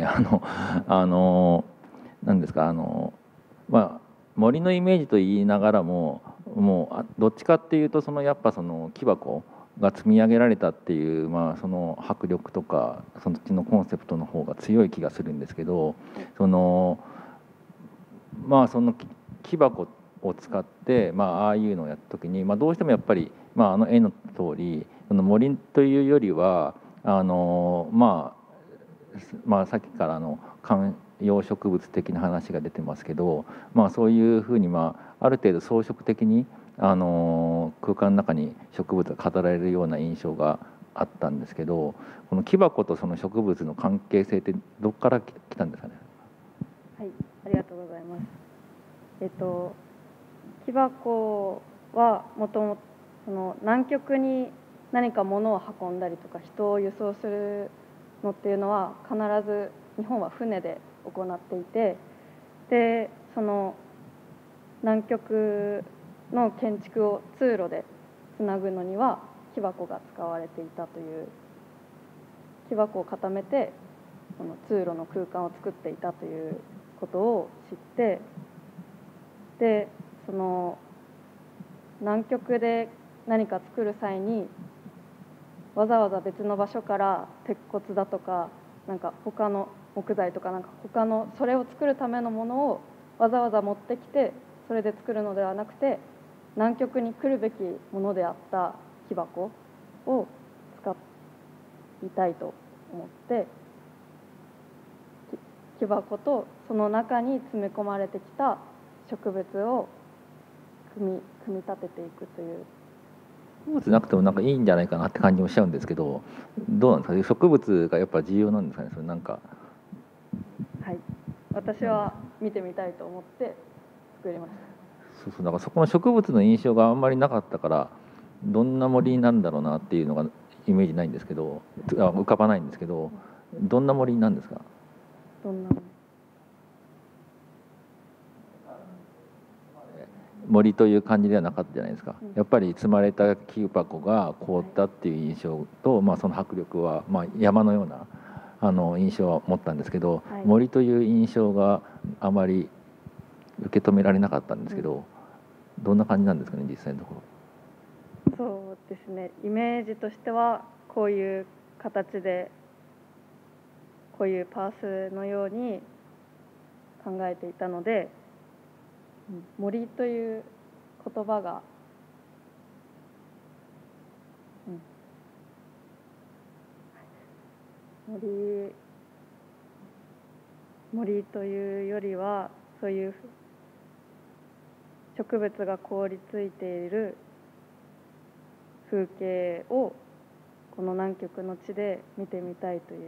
何ですか、森のイメージと言いながらも、もうどっちかっていうとやっぱその木箱が積み上げられたっていう、その迫力とかそっちのコンセプトの方が強い気がするんですけど、その木箱を使って、ああいうのをやった時に、どうしてもやっぱり、あの絵の通りその森というよりはさっきから観葉植物的な話が出てますけど、そういうふうにある程度装飾的に空間の中に植物が飾られるような印象があったんですけど、この木箱とその植物の関係性ってどこから来たんですかね。 はい、ありがとうございます。木箱はもともと南極に何か物を運んだりとか人を輸送するのっていうのは必ず日本は船で行っていて、でその南極の建築を通路でつなぐのには木箱が使われていたという、木箱を固めてその通路の空間を作っていたということを知って、でその南極で何か作る際にわざわざ別の場所から鉄骨だとか他の木材とか他のそれを作るためのものをわざわざ持ってきてそれで作るのではなくて、南極に来るべきものであった木箱を使いたいと思って、木箱とその中に詰め込まれてきた植物を組み立てていくという。 植物なくてもいいんじゃないかなって感じもしちゃうんですけど、どうなんですか、植物がやっぱ重要なんですかね、それはい、 私は見てみたいと思って作りました。 だからそこの植物の印象があんまりなかったから、どんな森なんだろうなっていうのがイメージないんですけど、浮かばないんですけど、どんな森なんですか。 どんな森という感じではなかったじゃないですか。やっぱり積まれた木箱が凍ったっていう印象と、その迫力は、山のような印象は持ったんですけど、森という印象があまり受け止められなかったんですけど、どんな感じなんですかね、実際のところ。 そうですね、イメージとしてはこういう形でこういうパースのように考えていたので、森という言葉が、森というよりはそういう植物が凍りついている風景をこの南極の地で見てみたいという。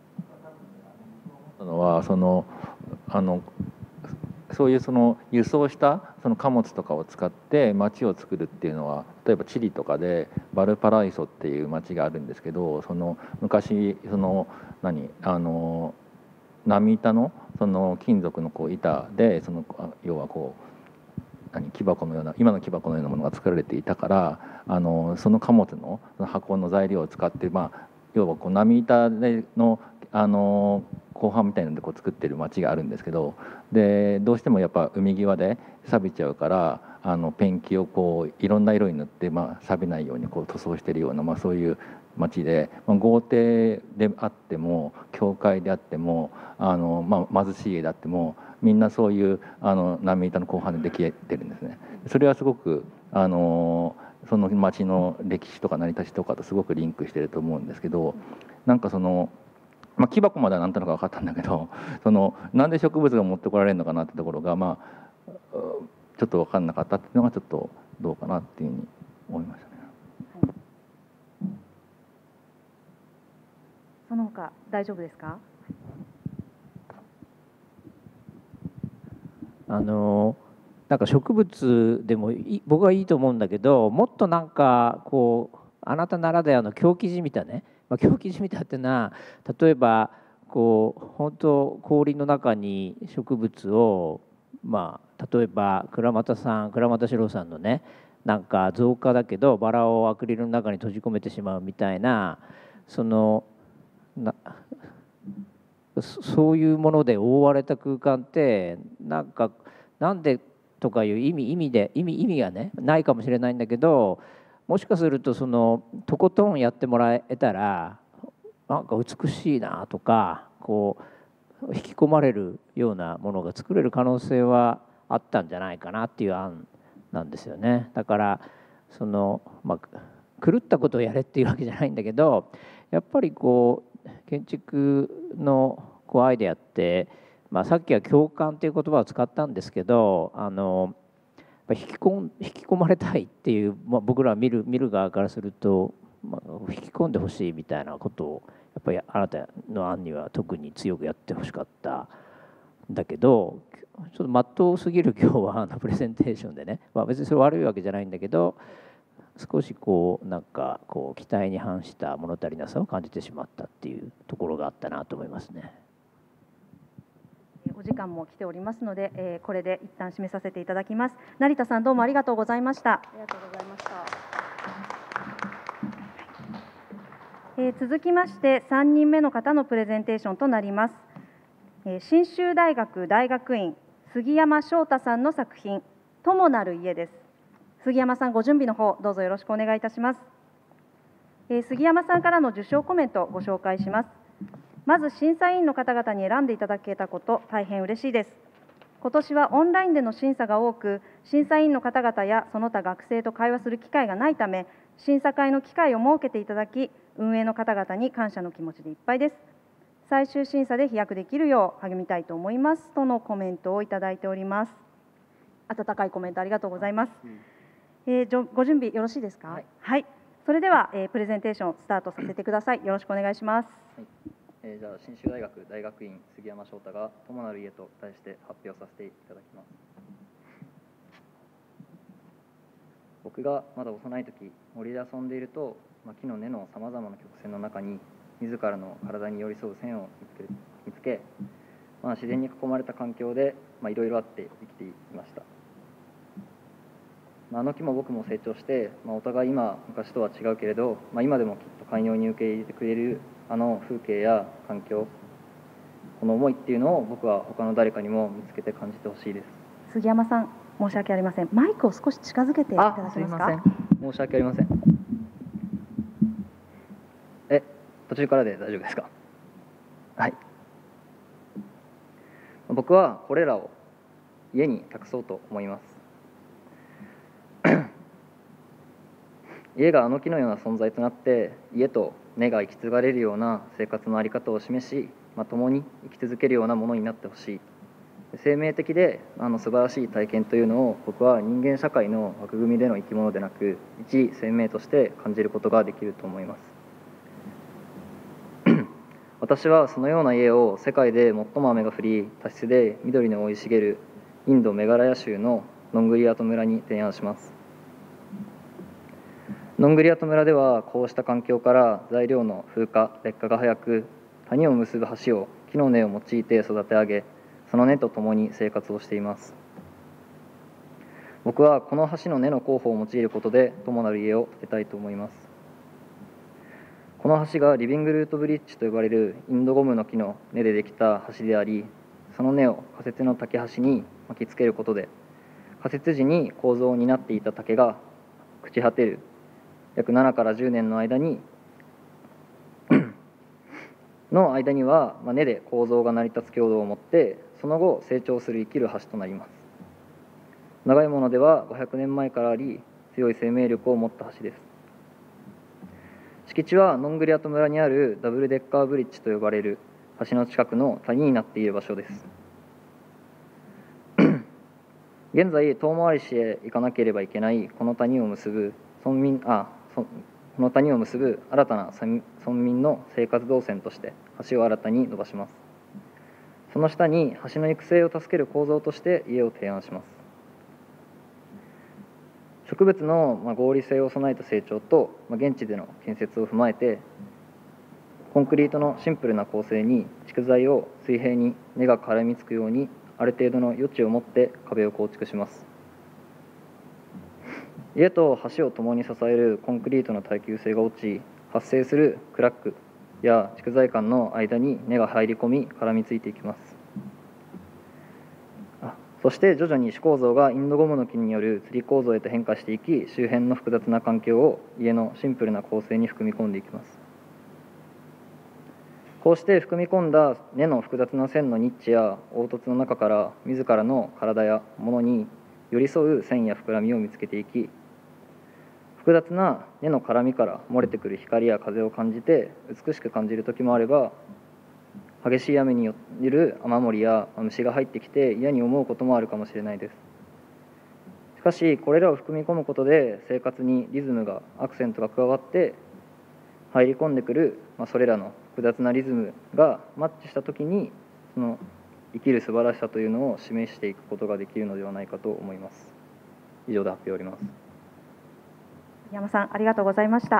そういう輸送した貨物とかを使って町を作るっていうのは、例えばチリとかでバルパライソっていう町があるんですけど、昔波板の金属の板で要は木箱のような、今の木箱のようなものが作られていたから、その貨物の箱の材料を使って、要は波板での後半みたいなので作ってる町があるんですけど、でどうしてもやっぱ海際で錆びちゃうから、ペンキをいろんな色に塗って、錆びないように塗装してるような、そういう町で、豪邸であっても教会であっても貧しい家であってもみんなそういう波板の後半でできてるんですね。それはすごくその町の歴史とか成り立ちとかとすごくリンクしてると思うんですけど、 木箱まではなんとなく分かったんだけど、なんで植物が持ってこられるのかなってところが、ちょっと分かんなかったっていうのがちょっとどうかなっていうふうに思いましたね。 その他大丈夫ですか？ なんか植物でも僕はいいと思うんだけど、もっとなんかこうあなたならではの狂気じみたね、狂気じみたっていうのは、例えばこう本当氷の中に植物を、例えば倉俣史郎さんのね、なんか造花だけどバラをアクリルの中に閉じ込めてしまうみたいな、そういうもので覆われた空間って、なんでとかいう意味がねないかもしれないんだけど、もしかするととことんやってもらえたらなんか美しいなとか、こう引き込まれるようなものが作れる可能性はあったんじゃないかなっていう案なんですよね。だから狂ったことをやれっていうわけじゃないんだけど、やっぱりこう建築のアイデアって、さっきは共感っていう言葉を使ったんですけど、引き込まれたいっていう、僕ら見る側からすると、引き込んでほしいみたいなことをやっぱりあなたの案には特に強くやってほしかったんだけど、ちょっとまっとうすぎる今日はプレゼンテーションでね、別にそれ悪いわけじゃないんだけど、少しなんか期待に反した物足りなさを感じてしまったっていうところがあったなと思いますね。 お時間も来ておりますので、これで一旦締めさせていただきます。成田さん、どうもありがとうございました。 ありがとうございました。 続きまして3人目の方のプレゼンテーションとなります。信州大学大学院杉山翔太さんの作品「友なる家」です。杉山さん、ご準備の方どうぞよろしくお願いいたします。杉山さんからの受賞コメントをご紹介します。まず審査委員の方々に選んでいただけたこと、大変嬉しいです。今年はオンラインでの審査が多く、審査委員の方々やその他学生と会話する機会がないため、審査会の機会を設けていただき、運営の方々に感謝の気持ちでいっぱいです。最終審査で飛躍できるよう励みたいと思いますとのコメントをいただいております。温かいコメントありがとうございます。ご準備よろしいですか？はい。それでは、プレゼンテーションスタートさせてください。よろしくお願いします。 じゃあ信州大学大学院杉山翔太が「友なる家」と題して発表させていただきます。僕がまだ幼い時、森で遊んでいると、木の根のさまざまな曲線の中に自らの体に寄り添う線を見つけ、自然に囲まれた環境でいろいろあって生きていました。あの木も僕も成長して、お互い今昔とは違うけれど、今でもきっと寛容に受け入れてくれるあの風景や環境、この思いっていうのを僕は他の誰かにも見つけて感じてほしいです。 杉山さん、申し訳ありません。マイクを少し近づけていただけますか？ すいません。申し訳ありません。途中からで大丈夫ですか？はい。僕はこれらを家に託そうと思います。家があの木のような存在となって、家と根が生き継がれるような生活の在り方を示し、共に生き続けるようなものになってほしい。生命的で素晴らしい体験というのを、僕は人間社会の枠組みでの生き物でなく、一生命として感じることができると思います。私はそのような家を世界で最も雨が降り、多湿で緑の生い茂るインドメガラヤ州のノングリアート村に提案します。ノングリアート村では、こうした環境から材料の風化・劣化が早く、谷を結ぶ橋を木の根を用いて育て上げ、その根とともに生活をしています。僕はこの橋の根の候補を用いることで友なる家を建てたいと思います。この橋がリビングルートブリッジと呼ばれるインドゴムの木の根でできた橋であり、その根を仮設の竹橋に巻きつけることで、仮設時に構造を担っていた竹が朽ち果てる約7から10年の間には根で構造が成り立つ強度を持って、その後成長する生きる橋となります。長いものでは500年前からあり、強い生命力を持った橋です。敷地はノングリアート村にあるダブルデッカーブリッジと呼ばれる橋の近くの谷になっている場所です。現在、遠回しへ行かなければいけないこの谷を結ぶこの谷を結ぶ新たな村民の生活動線として橋を新たに伸ばします。その下に橋の育成を助ける構造として家を提案します。植物の合理性を備えた成長と現地での建設を踏まえて、コンクリートのシンプルな構成に築材を水平に根が絡みつくようにある程度の余地を持って壁を構築します。家と橋を共に支えるコンクリートの耐久性が落ち、発生するクラックや築材間の間に根が入り込み絡みついていきます。そして徐々に主構造がインドゴムの木による吊り構造へと変化していき、周辺の複雑な環境を家のシンプルな構成に含み込んでいきます。こうして含み込んだ根の複雑な線のニッチや凹凸の中から自らの体や物に寄り添う線や膨らみを見つけていき、複雑な根の絡みから漏れてくる光や風を感じて美しく感じる時もあれば、激しい雨による雨漏りや虫が入ってきて嫌に思うこともあるかもしれないです。しかしこれらを含み込むことで生活にリズムがアクセントが加わって入り込んでくる、それらの複雑なリズムがマッチした時にその生きる素晴らしさというのを示していくことができるのではないかと思います。以上で発表を終わります。 山さん、ありがとうございました。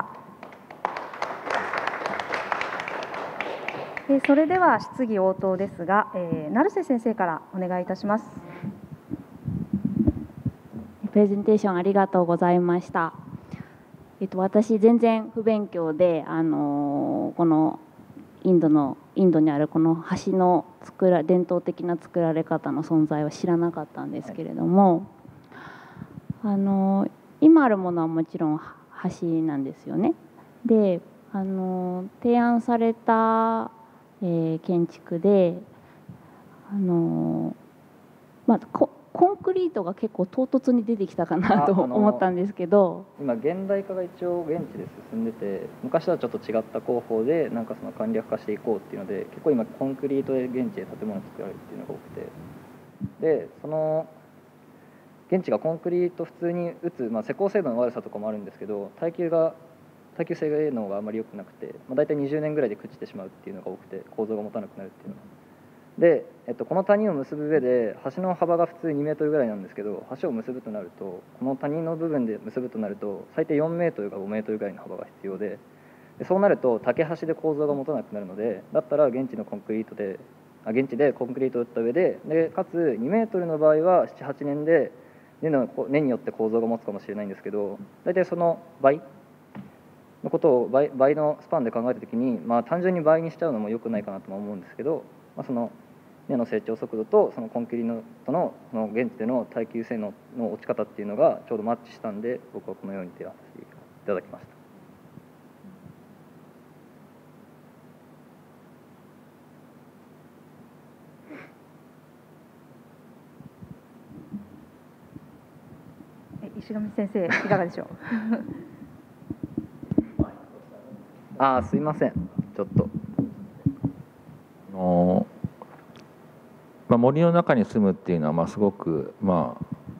それでは質疑応答ですが、成瀬先生からお願いいたします。 プレゼンテーションありがとうございました。私全然不勉強で、このインドにあるこの橋の伝統的な作られ方の存在は知らなかったんですけれども、今あるものはもちろん橋なんですよね。で、提案された建築でコンクリートが結構唐突に出てきたかなと思ったんですけど、 今現代化が一応現地で進んでて、昔とはちょっと違った工法でなんかその簡略化していこうっていうので、結構今コンクリートで現地で建物を作られるっていうのが多くて、でその現地がコンクリート普通に打つ、施工精度の悪さとかもあるんですけど、耐久性能があまり良くなくて、大体20年ぐらいで朽ちてしまうっていうのが多くて、構造が持たなくなるっていうのが。で、この谷を結ぶ上で橋の幅が普通2メートルぐらいなんですけど、橋を結ぶとなるとこの谷の部分で結ぶとなると最低4メートルか5メートルぐらいの幅が必要で、そうなると竹橋で構造が持たなくなるので、だったら現地でコンクリートを打った上でかつ2メートルの場合は 7,8 年で根によって構造が持つかもしれないんですけど、大体その倍のことを倍のスパンで考えたときに、単純に倍にしちゃうのも良くないかなとも思うんですけど、その根の成長速度とそのコンクリートの現地での耐久性能の落ち方っていうのがちょうどマッチしたんで、僕はこのように提案させていただきました。 石上先生、いかがでしょう。すいません、ちょっと。 森の中に住むっていうのはすごく場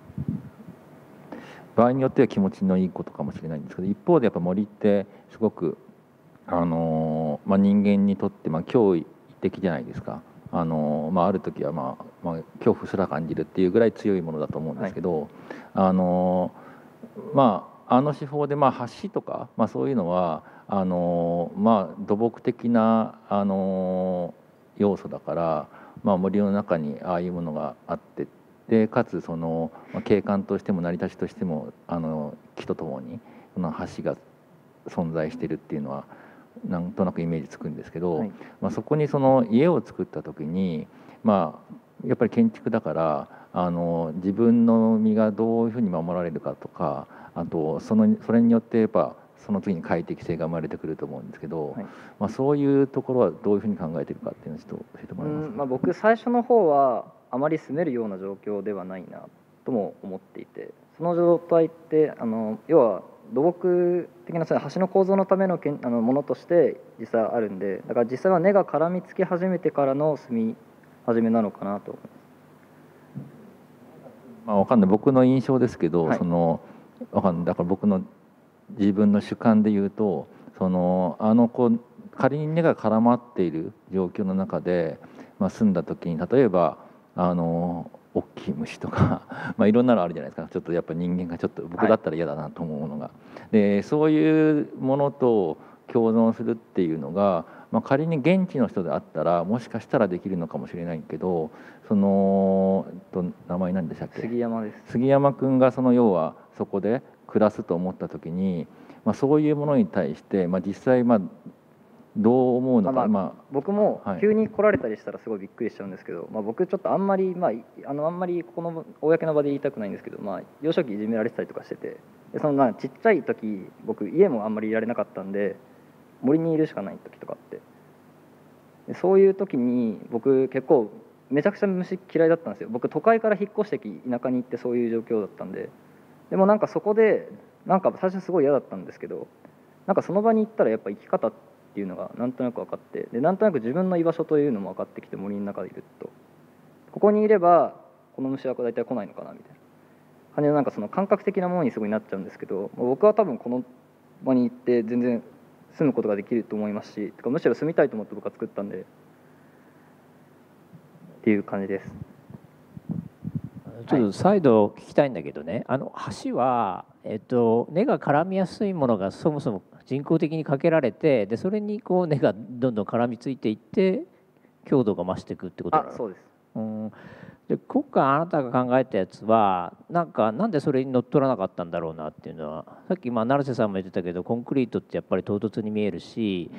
合によっては気持ちのいいことかもしれないんですけど、一方でやっぱ森ってすごく人間にとって脅威的じゃないですか。ある時は恐怖すら感じるっていうぐらい強いものだと思うんですけど、あの手法で橋とかそういうのは土木的な要素だから、森の中にああいうものがあって、でかつその景観としても成り立ちとしても木とともにこの橋が存在しているっていうのはなんとなくイメージつくんですけど、そこにその家を作った時にやっぱり建築だから自分の身がどういうふうに守られるかとか、あとそれによってやっぱその次に快適性が生まれてくると思うんですけど、そういうところはどういうふうに考えているかっていうのをちょっと教えてもらえますか。 僕最初の方はあまり住めるような状況ではないなとも思っていて、その状態って要は土木的な橋の構造のためのものとして実際あるんで、だから実際は根が絡みつき始めてからの住み始めなのかなと思います。 まあ、わかんない、僕の印象ですけど、 はい、 わかんない、だから僕の自分の主観で言うと、仮に根が絡まっている状況の中で、住んだ時に例えば大きい虫とかいろんなのあるじゃないですか。ちょっとやっぱ人間がちょっと僕だったら嫌だなと思うものが、でそういうものと共存するっていうのが、仮に現地の人であったらもしかしたらできるのかもしれないけど、名前何でしたっけ？ 杉山です。 杉山君が要はそこで暮らすと思った時に、そういうものに対して、実際どう思うのか、 僕も急に来られたりしたらすごいびっくりしちゃうんですけど、僕ちょっとあんまりこの公の場で言いたくないんですけど、幼少期いじめられてたりとかしてて、でちっちゃい時僕家もあんまりいられなかったんで、森にいるしかない時とかあって、でそういう時に僕結構めちゃくちゃ虫嫌いだったんですよ。僕都会から引っ越してき田舎に行ってそういう状況だったんで、でもそこで最初すごい嫌だったんですけど、その場に行ったらやっぱ生き方っていうのがなんとなく分かって、でなんとなく自分の居場所というのも分かってきて、森の中でいるとここにいればこの虫は大体来ないのかなみたいな感じのその感覚的なものにすごいなっちゃうんですけど、僕は多分この場に行って全然住むことができると思いますし、むしろ住みたいと思って僕は作ったんでっていう感じです。 ちょっと再度聞きたいんだけどね、橋は、根が絡みやすいものがそもそも人工的にかけられて、でそれに根がどんどん絡みついていって強度が増していくってことなの？ そうです。 で今回あなたが考えたやつはなんでそれに乗っ取らなかったんだろうなっていうのは、さっき成瀬さんも言ってたけど、コンクリートってやっぱり唐突に見えるし、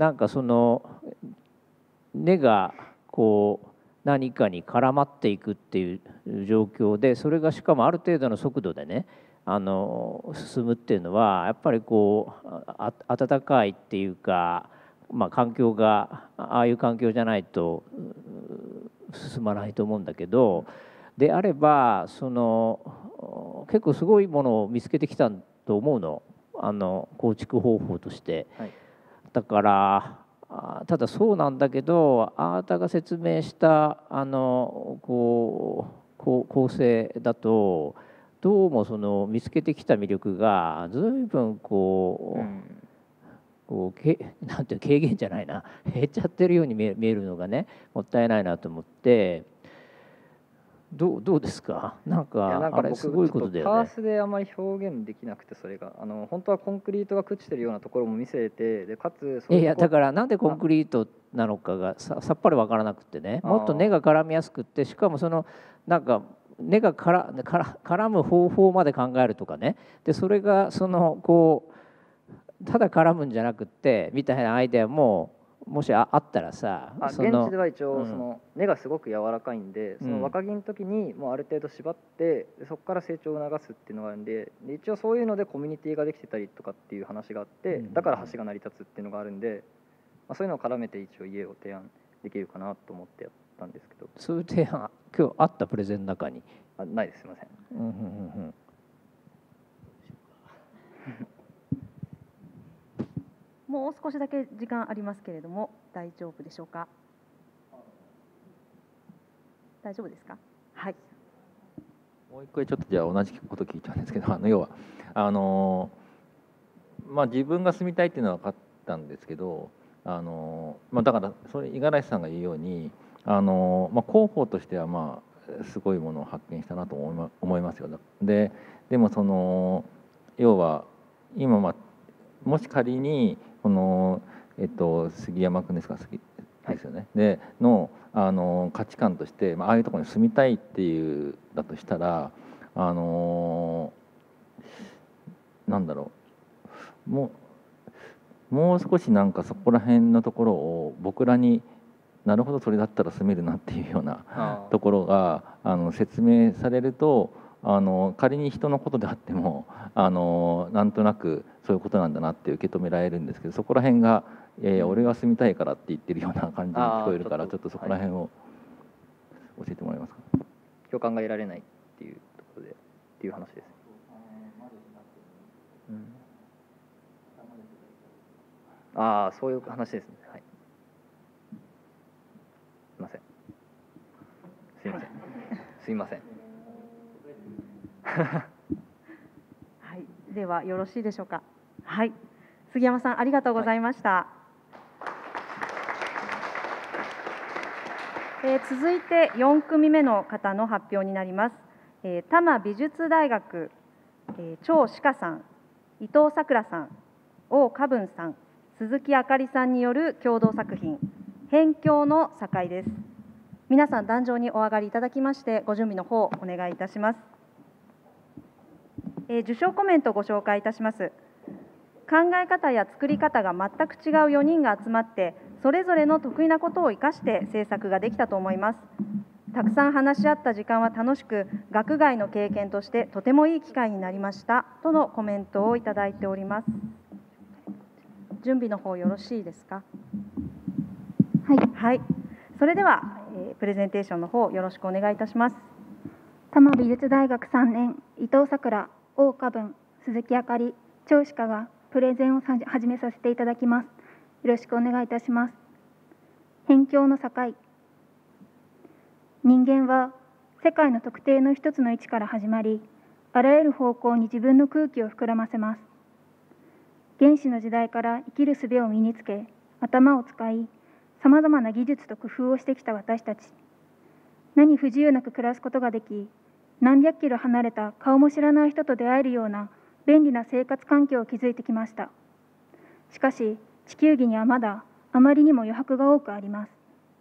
根が何かに絡まっていくっていう状況で、それがしかもある程度の速度でね進むっていうのは、やっぱり暖かいっていうか、環境がああいう環境じゃないと進まないと思うんだけど、であれば結構すごいものを見つけてきたと思うの、構築方法として。だからただそうなんだけど、あなたが説明した構成だと、どうも見つけてきた魅力が随分なんていう軽減じゃないな、減っちゃってるように見えるのがね、もったいないなと思って。どうですか？あれすごいことだよね。 パースであまり表現できなくて、それが本当はコンクリートが朽ちてるようなところも見せて、でかついやだからなんでコンクリートなのかがさっぱり分からなくてね、もっと根が絡みやすくって、しかも根が絡む方法まで考えるとかね、でそれがただ絡むんじゃなくってみたいなアイデアももしあったらさ、 現地では一応根がすごく柔らかいんで、その若木の時にもうある程度縛って、そこから成長を促すっていうのがあるんで、一応そういうのでコミュニティができてたりとかっていう話があって、だから橋が成り立つっていうのがあるんで、そういうのを絡めて一応家を提案できるかなと思ってやったんですけど。 そういう提案今日あったプレゼンの中に？ ないです、すいません。 もう少しだけ時間ありますけれども、大丈夫でしょうか？大丈夫ですか？はい。 もう一回ちょっとじゃあ同じこと聞いちゃうんですけど、要は自分が住みたいっていうのは分かったんですけど、だからそれ五十嵐さんが言うように広報としてはすごいものを発見したなと思いますよ。でも要は今もし仮にこの、杉山君ですか、ですよね、での価値観として、ああいうところに住みたいっていうだとしたら、なんだろう、もう少しそこら辺のところを僕らになるほどそれだったら住めるなっていうようなところが説明されると、仮に人のことであってもなんとなくそういうことなんだなって受け止められるんですけど、そこら辺が俺が住みたいからって言ってるような感じに聞こえるから、ちょっとそこら辺を教えてもらえますか？ 共感が得られないっていうところでっていう話です。 ああ、そういう話ですね。はい。すいません。すいません。すいません。 はい、ではよろしいでしょうか。はい、杉山さんありがとうございました。続いて4組目の方の発表になります。多摩美術大学、張志香さん、伊藤さくらさん、王家文さん、鈴木あかりさんによる共同作品「辺境の境」です。皆さん壇上にお上がりいただきましてご準備の方お願いいたします。受賞コメントをご紹介いたします。考え方や作り方が全く違う4人が集まってそれぞれの得意なことを生かして制作ができたと思います。たくさん話し合った時間は楽しく、学外の経験としてとてもいい機会になりましたとのコメントをいただいております。準備の方よろしいですか。はい、それでは、プレゼンテーションの方よろしくお願いいたします。 多摩美術大学3年、伊藤さくら、王家文、鈴木あかり、張志香がプレゼンを始めさせていただきます。よろしくお願いいたします。辺境の境。人間は世界の特定の一つの位置から始まり、あらゆる方向に自分の空気を膨らませます。原始の時代から生きる術を身につけ、頭を使い、さまざまな技術と工夫をしてきた私たち。何不自由なく暮らすことができ、何百キロ離れた顔も知らない人と出会えるような便利な生活環境を築いてきました。しかし、地球儀にはまだあまりにも余白が多くあります。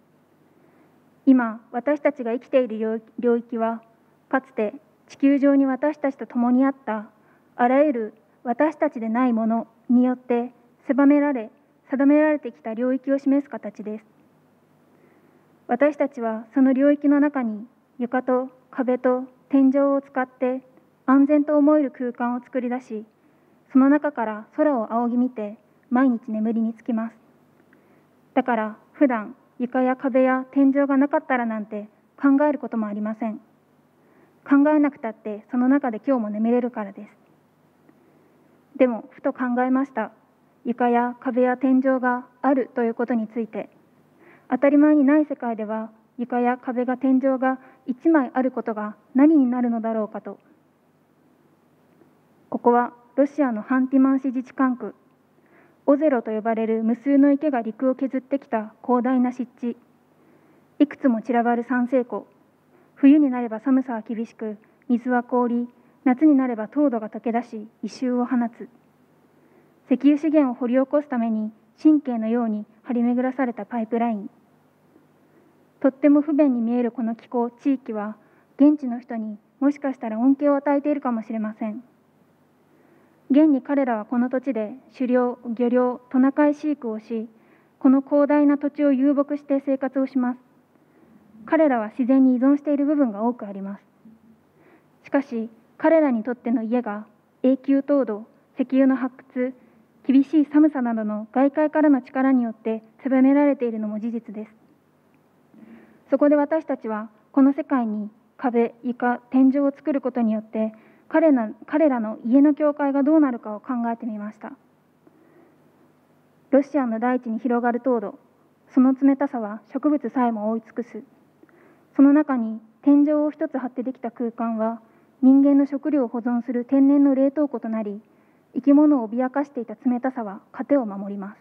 今、私たちが生きている領域は、かつて地球上に私たちと共にあったあらゆる私たちでないものによって定められてきた領域を示す形です。私たちはその領域の中に床と壁と天井を使って安全と思える空間を作り出し、その中から空を仰ぎ見て毎日眠りにつきます。だから普段床や壁や天井がなかったらなんて考えることもありません。考えなくたってその中で今日も眠れるからです。でもふと考えました。床や壁や天井があるということについて。当たり前にない世界では床や壁が天井が一枚あることが何になるのだろうかと。ここはロシアのハンティマン市自治管区。オゼロと呼ばれる無数の池が陸を削ってきた広大な湿地。いくつも散らばる山西湖。冬になれば寒さは厳しく、水は凍り、夏になれば凍土が溶け出し、異臭を放つ。石油資源を掘り起こすために神経のように張り巡らされたパイプライン。とっても不便に見えるこの気候、地域は、現地の人にもしかしたら恩恵を与えているかもしれません。現に彼らはこの土地で狩猟、漁猟、トナカイ飼育をし、この広大な土地を遊牧して生活をします。彼らは自然に依存している部分が多くあります。しかし、彼らにとっての家が永久凍土、石油の発掘、厳しい寒さなどの外界からの力によって狭められているのも事実です。そこで私たちはこの世界に壁、床、天井を作ることによって彼らの家の境界がどうなるかを考えてみました。ロシアの大地に広がる凍土、その冷たさは植物さえも覆い尽くす。その中に天井を一つ張ってできた空間は人間の食料を保存する天然の冷凍庫となり、生き物を脅かしていた冷たさは糧を守ります。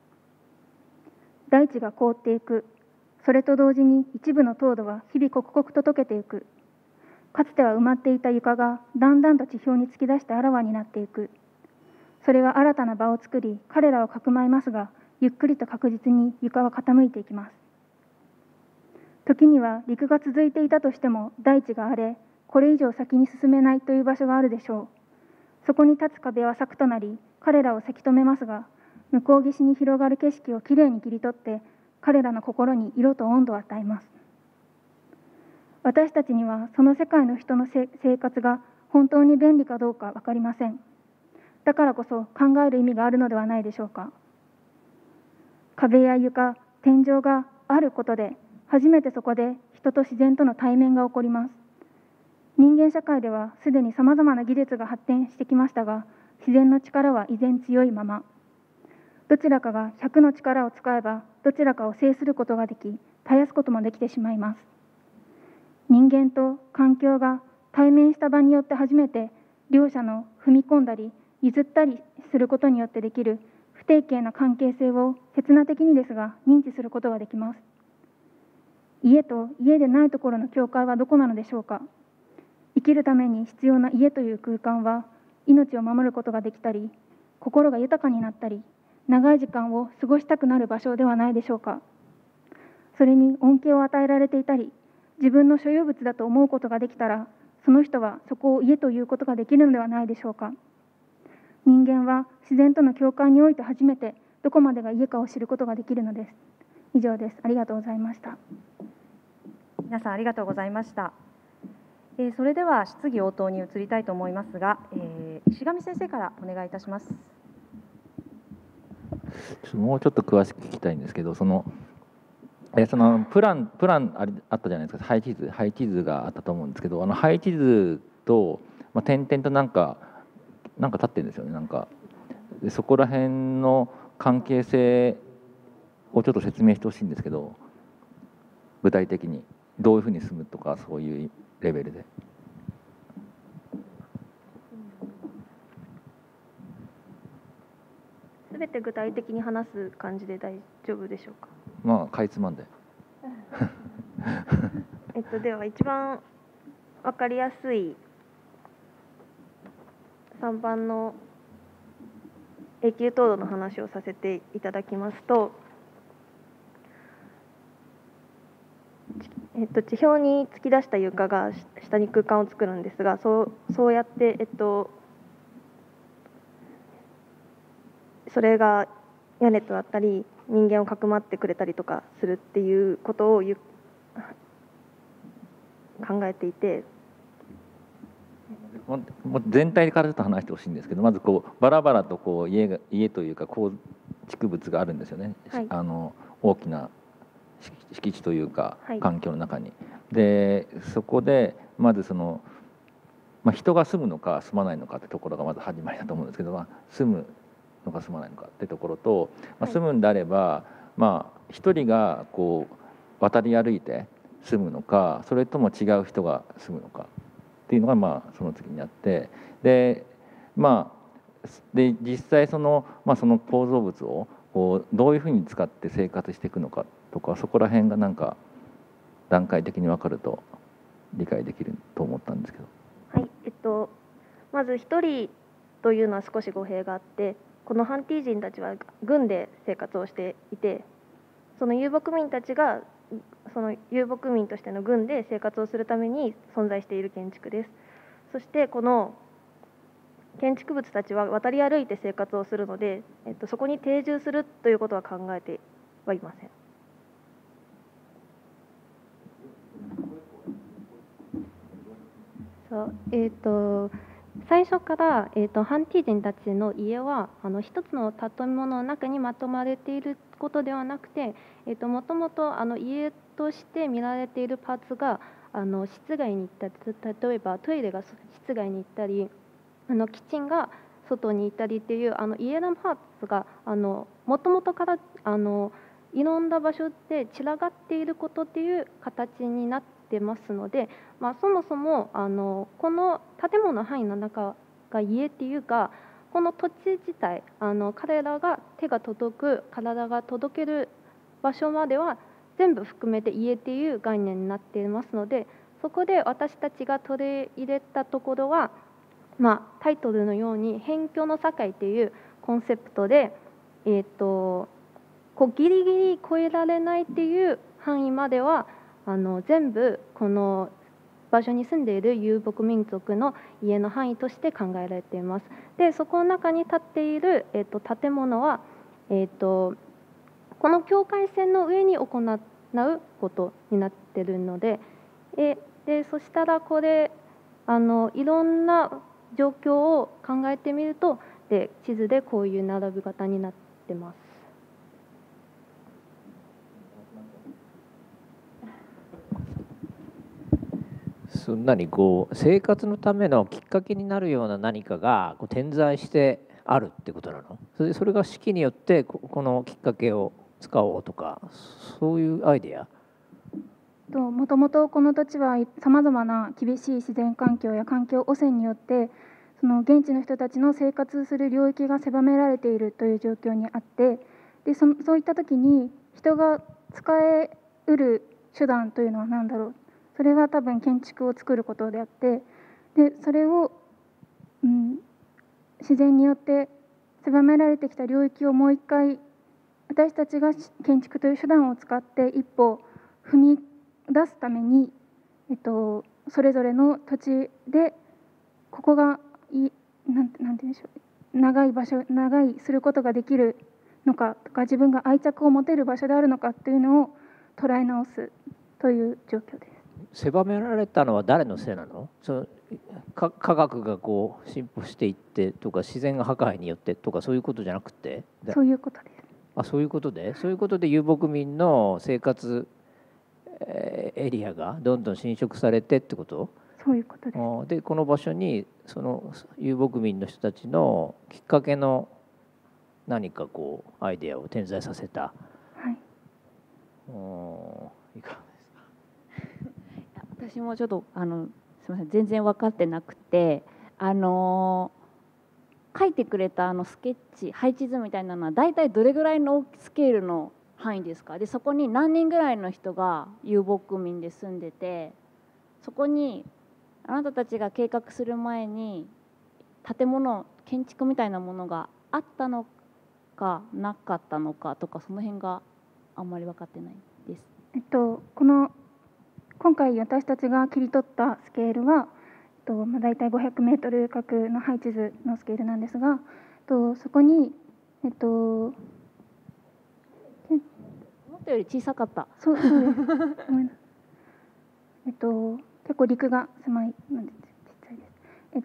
大地が凍っていく。それと同時に一部の凍土は日々刻々と溶けていく。かつては埋まっていた床がだんだんと地表に突き出してあらわになっていく。それは新たな場を作り、彼らをかくまいますが、ゆっくりと確実に床は傾いていきます。時には陸が続いていたとしても大地が荒れ、これ以上先に進めないという場所があるでしょう。そこに立つ壁は柵となり、彼らをせき止めますが、向こう岸に広がる景色をきれいに切り取って、彼らの心に色と温度を与えます。私たちにはその世界の人の生活が本当に便利かどうか分かりません。だからこそ考える意味があるのではないでしょうか。壁や床、天井があることで、初めてそこで人と自然との対面が起こります。人間社会ではすでにさまざまな技術が発展してきましたが、自然の力は依然強いまま。 どちらかが100の力を使えばどちらかを制することができ、絶やすこともできてしまいます。人間と環境が対面した場によって初めて、両者の踏み込んだり譲ったりすることによってできる不定形な関係性を刹那的にですが認知することができます。家と家でないところの境界はどこなのでしょうか。生きるために必要な家という空間は、命を守ることができたり、心が豊かになったり、長い時間を過ごしたくなる場所ではないでしょうか。それに恩恵を与えられていたり、自分の所有物だと思うことができたら、その人はそこを家ということができるのではないでしょうか。人間は自然との境界において初めてどこまでが家かを知ることができるのです。以上です。ありがとうございました。 皆さんありがとうございました。それでは質疑応答に移りたいと思いますが、石上先生からお願いいたします。 もうちょっと詳しく聞きたいんですけど、そのプランあったじゃないですか。配置図があったと思うんですけど、配置図と、点々となんか立ってるんですよね。でそこら辺の関係性をちょっと説明してほしいんですけど、具体的にどういうふうに進むとか、そういうレベルで。 すべて具体的に話す感じで大丈夫でしょうか。 かいつまんで。 では一番わかりやすい3番の永久凍土の話をさせていただきますと、地表に突き出した床が下に空間を作るんですが、そうやって、それが屋根となったり人間をかくまってくれたりとかするっていうことを考えていて、 もう全体からちょっと話してほしいんですけど、まずバラバラと家というか構築物があるんですよね。はい、大きな敷地というか環境の中に。でそこでまず人が住むのか住まないのかってところがまず始まりだと思うんですけど、住むのか住まないのかってところと、住むんであれば一人が渡り歩いて住むのか、それとも違う人が住むのかっていうのがその次にあって、で実際その構造物をどういうふうに使って生活していくのかとか、そこら辺が段階的に分かると理解できると思ったんですけど。 はい、まず一人というのは少し語弊があって、このハンティ人たちは軍で生活をしていて、その遊牧民たちがその遊牧民としての軍で生活をするために存在している建築です。そしてこの建築物たちは渡り歩いて生活をするので、そこに定住するということは考えてはいません。 最初から、ハンティ人たちの家は一つの建物の中にまとまれていることではなくて、もともと家として見られているパーツが室外に行ったり、例えばトイレが室外に行ったり、キッチンが外に行ったりっていう家のパーツがもともとからいろんな場所で散らがっていることっていう形になってますので、そもそもこの建物の範囲の中が家っていうか、この土地自体彼らが手が届く、体が届ける場所までは全部含めて家っていう概念になっていますので、そこで私たちが取り入れたところは、タイトルのように辺境の境っていうコンセプトで、ギリギリ越えられないっていう範囲までは全部この場所に住んでいる遊牧民族の家の範囲として考えられています。でそこの中に立っている、建物は、この境界線の上に行うことになっているので、そしたらこれいろんな状況を考えてみると、地図でこういう並び方になってます。 生活のためのきっかけになるような何かが点在してあるってことなの？それが式によってこのきっかけを使おうとか、そういうアイデア？ もともとこの土地はさまざまな厳しい自然環境や環境汚染によってその現地の人たちの生活する領域が狭められているという状況にあって、でそういった時に人が使えうる手段というのは何だろう、それは多分建築を作ることであって、でそれを、自然によって狭められてきた領域をもう一回私たちが建築という手段を使って一歩踏み出すために、それぞれの土地でここがなんて言うんでしょう、長いすることができるのかとか、自分が愛着を持てる場所であるのかというのを捉え直すという状況です。 狭められたのは誰のせいなの？科学がこう進歩していってとか自然が破壊によってとかそういうことじゃなくて？ そういうことです。 そういうことで遊牧民の生活エリアがどんどん侵食されてってこと？ そういうことです。 でこの場所にその遊牧民の人たちのきっかけの何かこうアイデアを点在させた。 はい。 いかがですか？ 私もちょっとすみません、全然分かってなくて、書いてくれたスケッチ配置図みたいなのは大体どれぐらいのスケールの範囲ですか？でそこに何人ぐらいの人が遊牧民で住んでて、そこにあなたたちが計画する前に建築みたいなものがあったのかなかったのかとか、その辺があんまり分かってないです。 今回私たちが切り取ったスケールは、だいたい500メートル角の配置図のスケールなんですが、そこに思ったより小さかった。 そうです。結構陸が狭いのでちっちゃいです。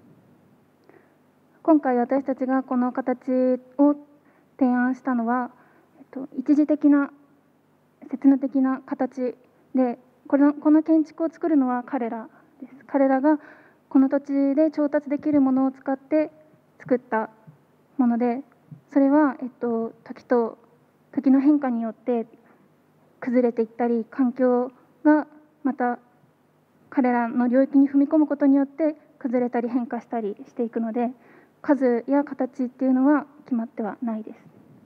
今回私たちがこの形を提案したのは、一時的な刹那的な形で、この建築を作るのは彼らです。彼らがこの土地で調達できるものを使って作ったもので、それは、時の変化によって崩れていったり、環境がまた彼らの領域に踏み込むことによって崩れたり変化したりしていくので、数や形っていうのは決まってはないです。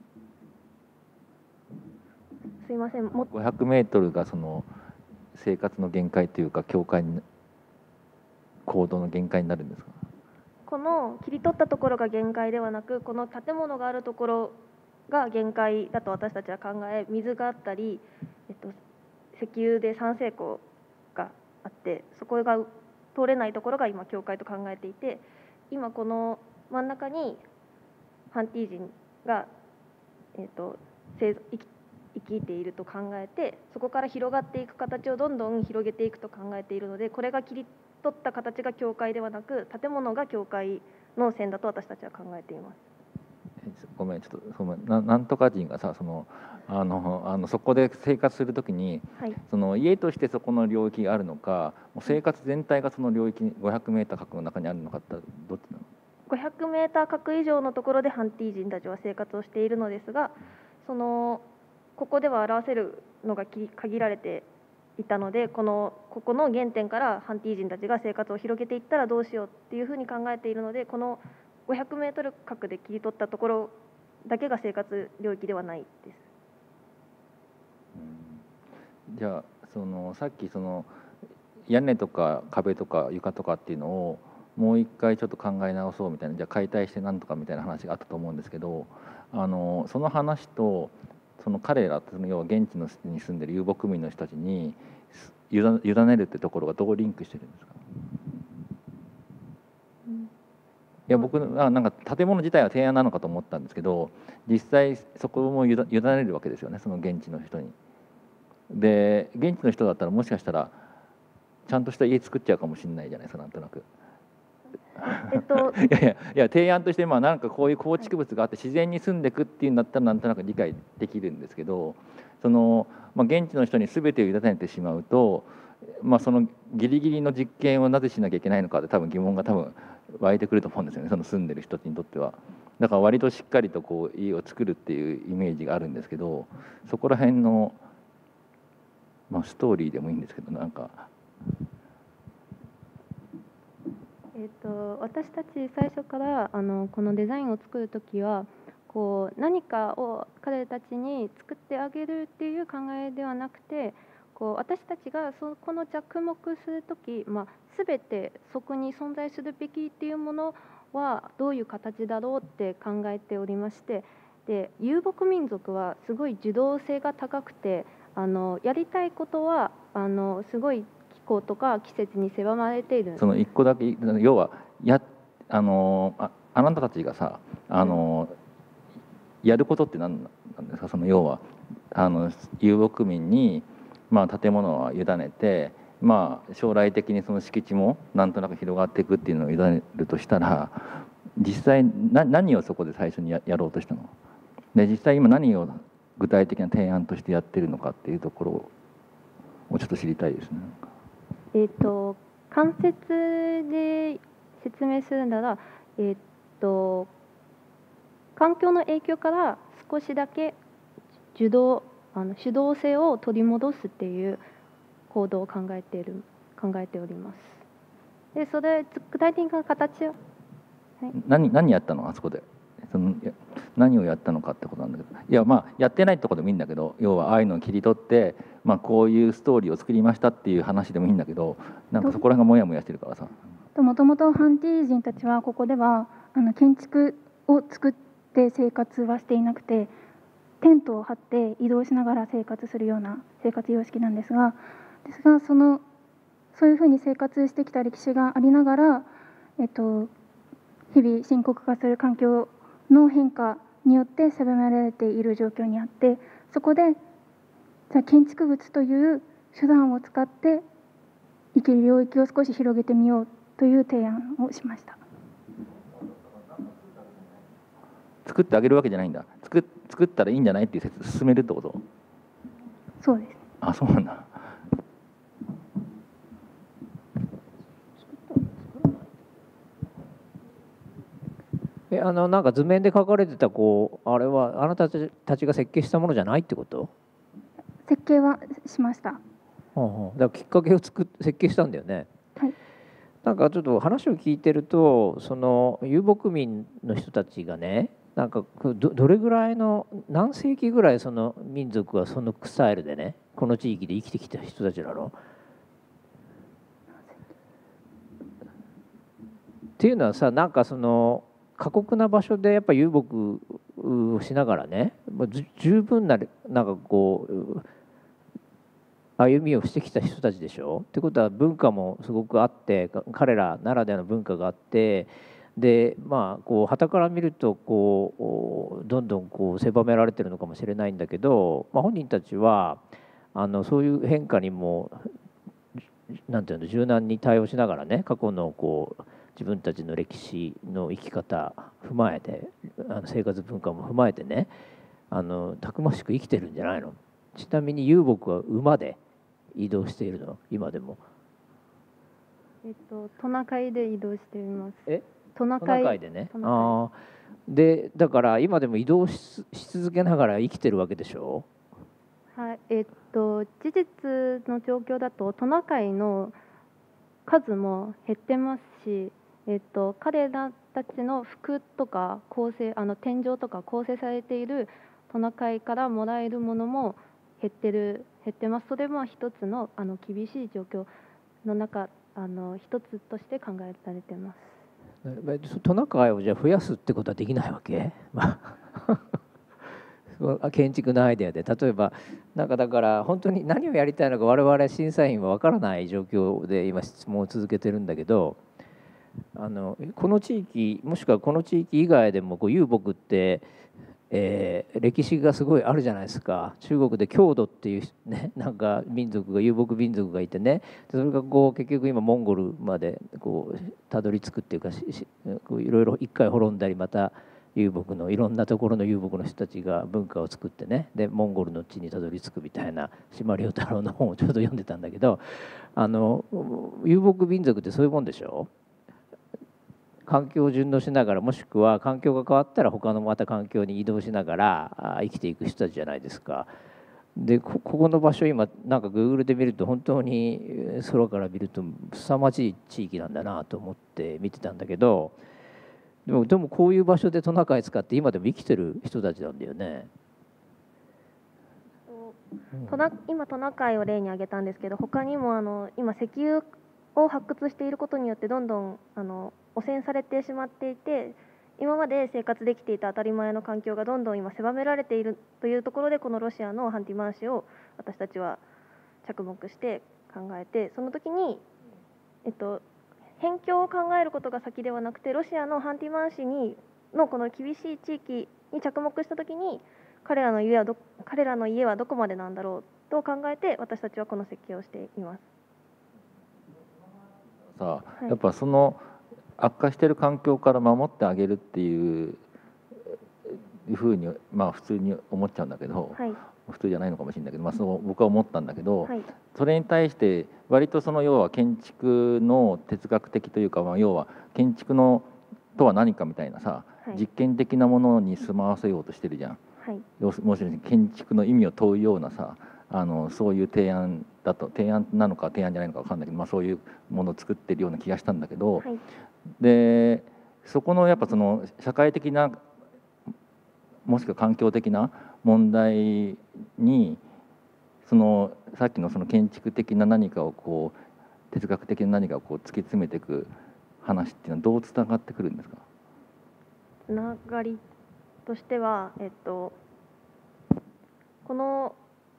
すいません。 500メートルがその生活の限界というか行動の限界になるんですか？ この切り取ったところが限界ではなく、この建物があるところが限界だと私たちは考え、水があったり、石油で酸性湖があって、そこが通れないところが今境界と考えていて、今この真ん中にハンティ人が、生きていると考えて、そこから広がっていく形をどんどん広げていくと考えているので、これが切り取った形が境界ではなく、建物が境界の線だと私たちは考えています。 ごめん、ちょっとなんとか人がさ、そこで生活するときに、はい、その家としてそこの領域があるのか、もう生活全体がその領域500メーター角の中にあるのかって、どっちなの ？500メーター角以上のところでハンティ人たちは生活をしているのですが、ここでは表せるのが限られていたので、ここの原点からハンティ人たちが生活を広げていったらどうしようっていうふうに考えているので、この500メートル角で切り取ったところだけが生活領域ではないです。 じゃあさっき屋根とか壁とか床とかっていうのをもう一回ちょっと考え直そうみたいな、じゃあ解体してなんとかみたいな話があったと思うんですけど、その話と彼ら要は現地に住んでる遊牧民の人たちに委ねるってところがどうリンクしてるんですか？いや僕なんか建物自体は提案なのかと思ったんですけど、実際そこも委ねるわけですよね、その現地の人に。で現地の人だったらもしかしたらちゃんとした家作っちゃうかもしれないじゃないですか、なんとなく。いや提案としてなんかこういう構築物があって自然に住んでいくっていうんだったらなんとなく理解できるんですけど、現地の人に全てを委ねてしまうとそのギリギリの実験をなぜしなきゃいけないのかって多分疑問が湧いてくると思うんですよね、その住んでる人にとっては。だから割としっかりとこう家を作るっていうイメージがあるんですけど、そこら辺の、ストーリーでもいいんですけど、なんか。 私たち最初からこのデザインを作る時は何かを彼たちに作ってあげるっていう考えではなくて、私たちがそこの着目する時、全てそこに存在するべきっていうものはどういう形だろうって考えておりまして、で遊牧民族はすごい受動性が高くてやりたいことはすごい気候とか季節に狭まれている。 その一個だけ要はあなたたちがさやることって何なんですか。その要は遊牧民に建物は委ねて、将来的にその敷地もなんとなく広がっていくっていうのを委ねるとしたら、実際何をそこで最初にやろうとしたので、実際今何を具体的な提案としてやってるのかっていうところをちょっと知りたいですね。 間接で説明するなら、環境の影響から少しだけ主導性を取り戻すっていう行動を考えております。でそれ具体的な形は、はい、 何やったのあそこで。何をやったのかってことなんだけど、いややってないところでもいいんだけど、要はああいうのを切り取って、こういうストーリーを作りましたっていう話でもいいんだけど、なんかそこら辺がモヤモヤしてるからさ。 もともとハンティ人たちはここでは建築を作って生活はしていなくて、テントを張って移動しながら生活するような生活様式なんですが、そういうふうに生活してきた歴史がありながら、日々深刻化する環境の変化によって狭められている状況にあって、そこでじゃあ建築物という手段を使って生きる領域を少し広げてみようという提案をしました。 作ってあげるわけじゃないんだ。作ったらいいんじゃないっていう説進めるってこと？ そうです。 あ、そうなんだ。 なんか図面で書かれてたあれはあなたたちが設計したものじゃないってこと？ 設計はしました。 だからきっかけを設計したんだよね。 はい。 なんかちょっと話を聞いてると、その遊牧民の人たちがね、なんかどれぐらいの何世紀ぐらいその民族はそのスタイルでね、この地域で生きてきた人たちなの？っていうのはさ、なんかその過酷な場所でやっぱ遊牧をしながらね、十分ななんか歩みをしてきた人たちでしょ。ってことは文化もすごくあって、彼らならではの文化があって、で傍から見るとどんどん狭められてるのかもしれないんだけど、本人たちはそういう変化にもなんていうの、柔軟に対応しながらね、過去の自分たちの歴史の生き方踏まえて、生活文化も踏まえてね、たくましく生きてるんじゃないの？ちなみに遊牧は馬で移動しているの？今でも。 トナカイで移動しています。 トナカイでね。でだから今でも移動 し続けながら生きてるわけでしょ？ はい、事実の状況だとトナカイの数も減ってますし、彼らたちの服とか天井とか構成されているトナカイからもらえるものも減ってます。それも一つの厳しい状況の中一つとして考えられてます。 トナカイをじゃあ増やすってことはできないわけ？建築のアイデアで、例えばなんかだから本当に何をやりたいのか我々審査員は分からない状況で今質問を続けてるんだけど、この地域もしくはこの地域以外でも遊牧って、歴史がすごいあるじゃないですか。中国で郷土っていうね、なんか遊牧民族がいてね、それが結局今モンゴルまでたどり着くっていうか、いろいろ一回滅んだりまた遊牧のいろんなところの遊牧の人たちが文化を作ってね、でモンゴルの地にたどり着くみたいな司馬遼太郎の本をちょうど読んでたんだけど、遊牧民族ってそういうもんでしょ。環境を順応しながら、もしくは環境が変わったら他のまた環境に移動しながら生きていく人たちじゃないですか。でここの場所今なんか Google で見ると本当に空から見ると凄まじい地域なんだなと思って見てたんだけど、でもこういう場所でトナカイ使って今でも生きてる人たちなんだよね。 今トナカイを例に挙げたんですけど、他にも今石油を発掘していることによってどんどん汚染されてしまっていて、今まで生活できていた当たり前の環境がどんどん今狭められているというところで、このロシアのハンティマン市を私たちは着目して考えて、その時に、辺境を考えることが先ではなくて、ロシアのハンティマン市のこの厳しい地域に着目した時に彼らの家はどこまでなんだろうと考えて、私たちはこの設計をしています。 さあ、やっぱその悪化している環境から守ってあげるっていうふうに、普通に思っちゃうんだけど、はい、普通じゃないのかもしれないけど、そう僕は思ったんだけど、はい、それに対して割と要は建築の哲学的というか、要は建築のとは何かみたいなさ、はい、実験的なものに住まわせようとしてるじゃん。はい、要するに建築の意味を問うようなさ、そういう提案なのか提案じゃないのか分かんないけど、そういうものを作ってるような気がしたんだけど、はい、でそこのやっぱ社会的なもしくは環境的な問題にさっきの建築的な何かを哲学的な何かを突き詰めていく話っていうのはどうつながってくるんですか？ つながりとしては、この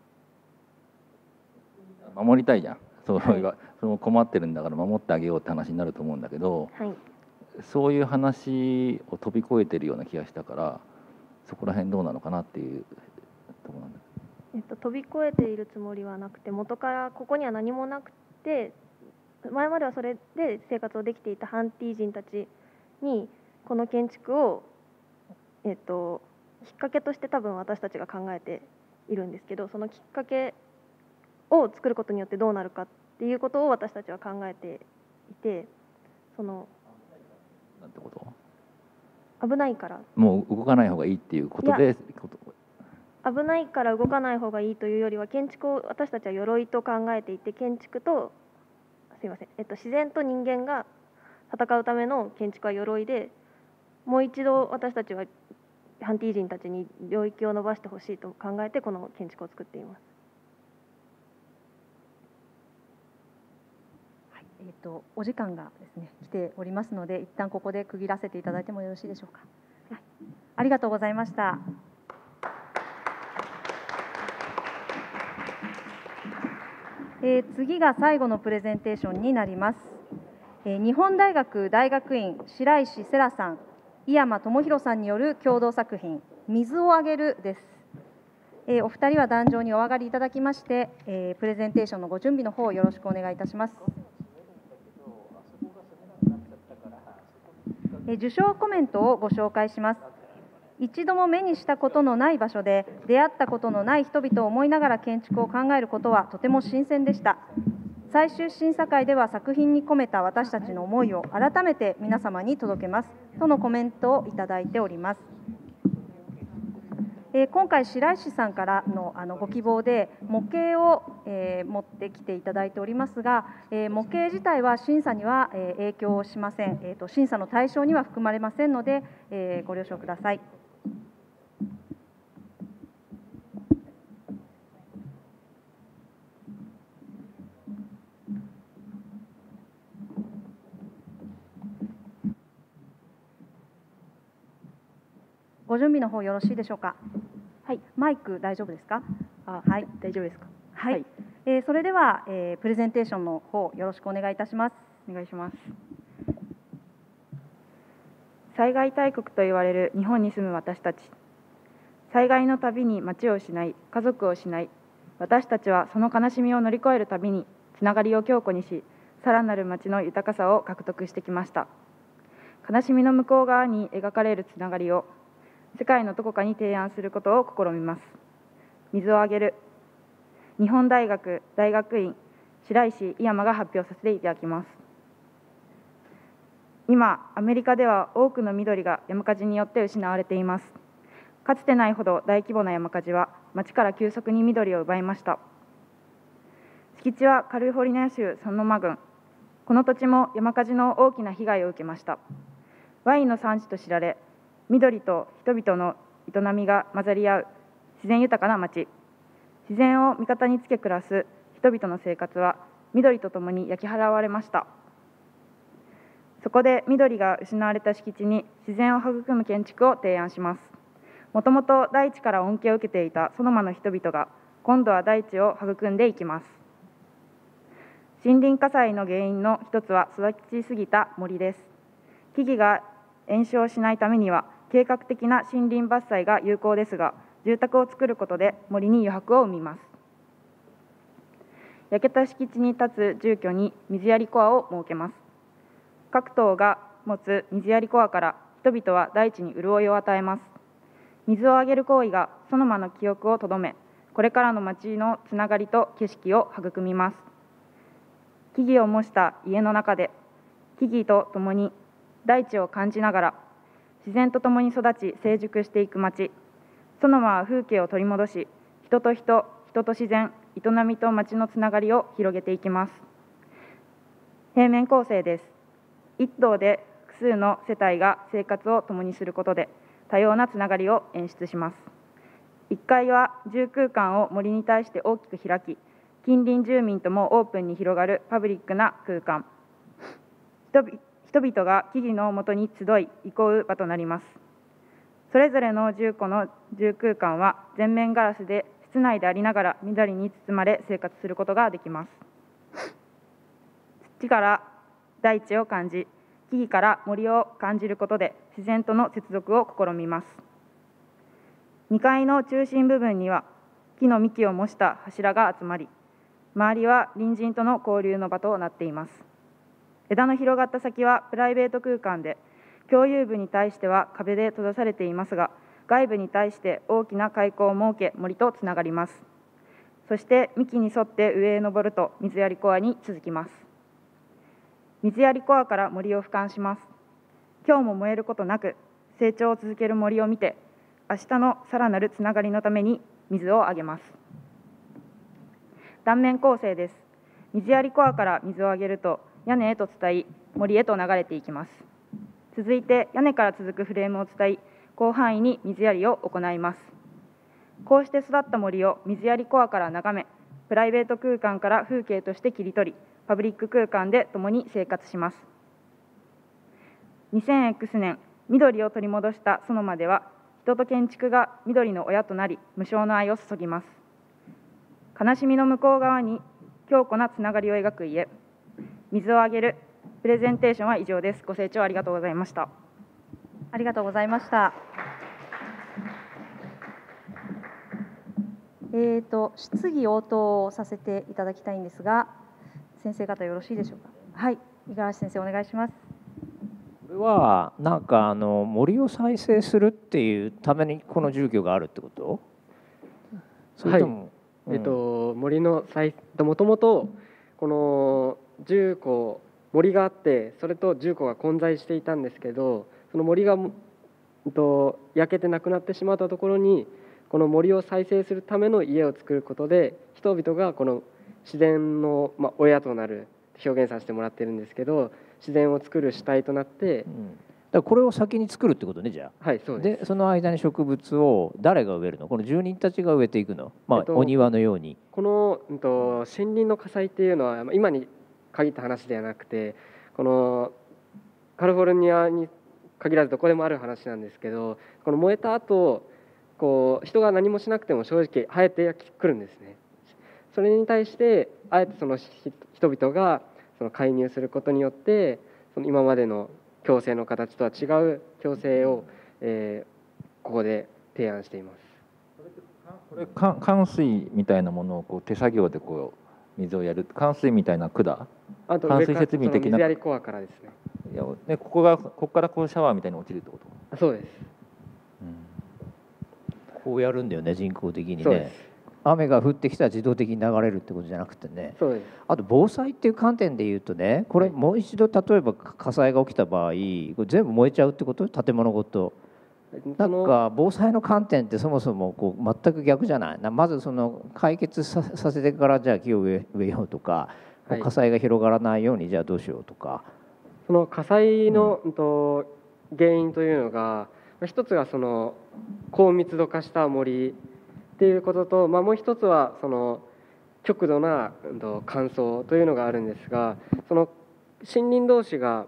守りたいじゃん、困ってるんだから守ってあげようって話になると思うんだけど、はい、そういう話を飛び越えてるような気がしたから、そこら辺どうなのかなっていうところなんだ。 飛び越えているつもりはなくて、元からここには何もなくて、前まではそれで生活をできていたハンティ人たちにこの建築を、きっかけとして多分私たちが考えているんですけど、そのきっかけを作ることによってどうなるかっていうことを私たちは考えていて、 なんてこと？ 危ないからもう動かない方がいいっていうことで、 危ないから動かない方がいいというよりは、建築を私たちは鎧と考えていて、自然と人間が戦うための建築は鎧で、もう一度私たちはハンティ人たちに領域を伸ばしてほしいと考えてこの建築を作っています。 お時間がですね来ておりますので、一旦ここで区切らせていただいてもよろしいでしょうか。はい、ありがとうございました。次が最後のプレゼンテーションになります。日本大学大学院白石世良さん、井山智博さんによる共同作品「水をあげる」です。お二人は壇上にお上がりいただきまして、プレゼンテーションのご準備の方よろしくお願いいたします。受賞コメントをご紹介します。一度も目にしたことのない場所で出会ったことのない人々を思いながら建築を考えることはとても新鮮でした。最終審査会では作品に込めた私たちの思いを改めて皆様に届けますとのコメントをいただいております。今回白石さんからのご希望で模型を持ってきていただいておりますが、模型自体は審査には影響しません。審査の対象には含まれませんのでご了承ください。ご準備の方よろしいでしょうか。はい、マイク大丈夫ですか。 はい、大丈夫ですか。 はい、それでは、プレゼンテーションの方よろしくお願いいたします。 お願いします。災害大国と言われる日本に住む私たち。災害のたびに町を失い、家族を失い、私たちはその悲しみを乗り越えるたびにつながりを強固にし、さらなる町の豊かさを獲得してきました。悲しみの向こう側に描かれるつながりを世界のどこかに提案することを試みます。水をあげる。日本大学大学院白石井山が発表させていただきます。今、アメリカでは多くの緑が山火事によって失われています。かつてないほど大規模な山火事は町から急速に緑を奪いました。敷地はカリフォルニア州ソノマ郡。この土地も山火事の大きな被害を受けました。ワインの産地と知られ、緑と人々の営みが混ざり合う自然豊かな町。自然を味方につけ暮らす人々の生活は緑とともに焼き払われました。そこで緑が失われた敷地に自然を育む建築を提案します。もともと大地から恩恵を受けていたソノマの人々が今度は大地を育んでいきます。森林火災の原因の一つは育ちすぎた森です。木々が延焼しないためには計画的な森林伐採が有効ですが、住宅を作ることで森に余白を生みます。焼けた敷地に立つ住居に水やりコアを設けます。各島が持つ水やりコアから人々は大地に潤いを与えます。水をあげる行為がソノマの記憶をとどめ、これからの町のつながりと景色を育みます。木々を模した家の中で、木々とともに大地を感じながら、自然とともに育ち成熟していく町。ソノマは風景を取り戻し、人と人、人と自然、営みと町のつながりを広げていきます。平面構成です。一棟で複数の世帯が生活を共にすることで多様なつながりを演出します。1階は住空間を森に対して大きく開き、近隣住民ともオープンに広がるパブリックな空間。人々が木々のもとに集い憩う場となります。それぞれの10個の住空間は全面ガラスで室内でありながら緑に包まれ生活することができます。土から大地を感じ、木々から森を感じることで自然との接続を試みます。2階の中心部分には木の幹を模した柱が集まり、周りは隣人との交流の場となっています。枝の広がった先はプライベート空間で、共有部に対しては壁で閉ざされていますが、外部に対して大きな開口を設け、森とつながります。そして幹に沿って上へ登ると水やりコアに続きます。水やりコアから森を俯瞰します。今日も燃えることなく成長を続ける森を見て、明日のさらなるつながりのために水をあげます。断面構成です。水やりコアから水をあげると屋根へと伝い、森へと流れていきます。続いて屋根から続くフレームを伝い、広範囲に水やりを行います。こうして育った森を水やりコアから眺め、プライベート空間から風景として切り取り、パブリック空間で共に生活します。2000X 年、緑を取り戻したソノマでは、人と建築が緑の親となり、無償の愛を注ぎます。悲しみの向こう側に強固なつながりを描く家。水をあげる。プレゼンテーションは以上です。ご清聴ありがとうございました。 ありがとうございました。質疑応答をさせていただきたいんですが、先生方よろしいでしょうか。はい、五十嵐先生お願いします。 これはなんか森を再生するっていうためにこの住居があるってこと？それとも、 はい、森のもともとこの10個森があって、それと10個が混在していたんですけど、その森が焼けてなくなってしまったところに、この森を再生するための家を作ることで、人々がこの自然の、親となる表現させてもらってるんですけど、自然を作る主体となって、 だからこれを先に作るってことね。じゃあ、 はい、そうです。 でその間に植物を誰が植えるの？この住人たちが植えていくの？お庭のように。 この、森林の火災っていうのは今に限った話ではなくて、このカリフォルニアに限らずどこでもある話なんですけど、この燃えた後人が何もしなくても正直生えてくるんですね。それに対してあえてその人々がその介入することによって、その今までの共生の形とは違う共生を、ここで提案しています。 これ冠水みたいなものを手作業で水をやる、冠水みたいな管、冠水設備的な水やりコアからですね。 いや、ここからシャワーみたいに落ちるってこと？ そうです。 こうやるんだよね、人工的にね。 そうです。 雨が降ってきたら自動的に流れるってことじゃなくてね。 そうです。 あと防災っていう観点で言うとね、これもう一度例えば火災が起きた場合、これ全部燃えちゃうってこと？建物ごと。なんか防災の観点ってそもそもこう全く逆じゃない。まずその解決させてからじゃあ木を植えようとか、 はい、 火災が広がらないようにじゃあどうしようとか。 その火災の、原因というのが一つがその高密度化した森っていうことと、もう一つはその極度な乾燥というのがあるんですが、その森林同士が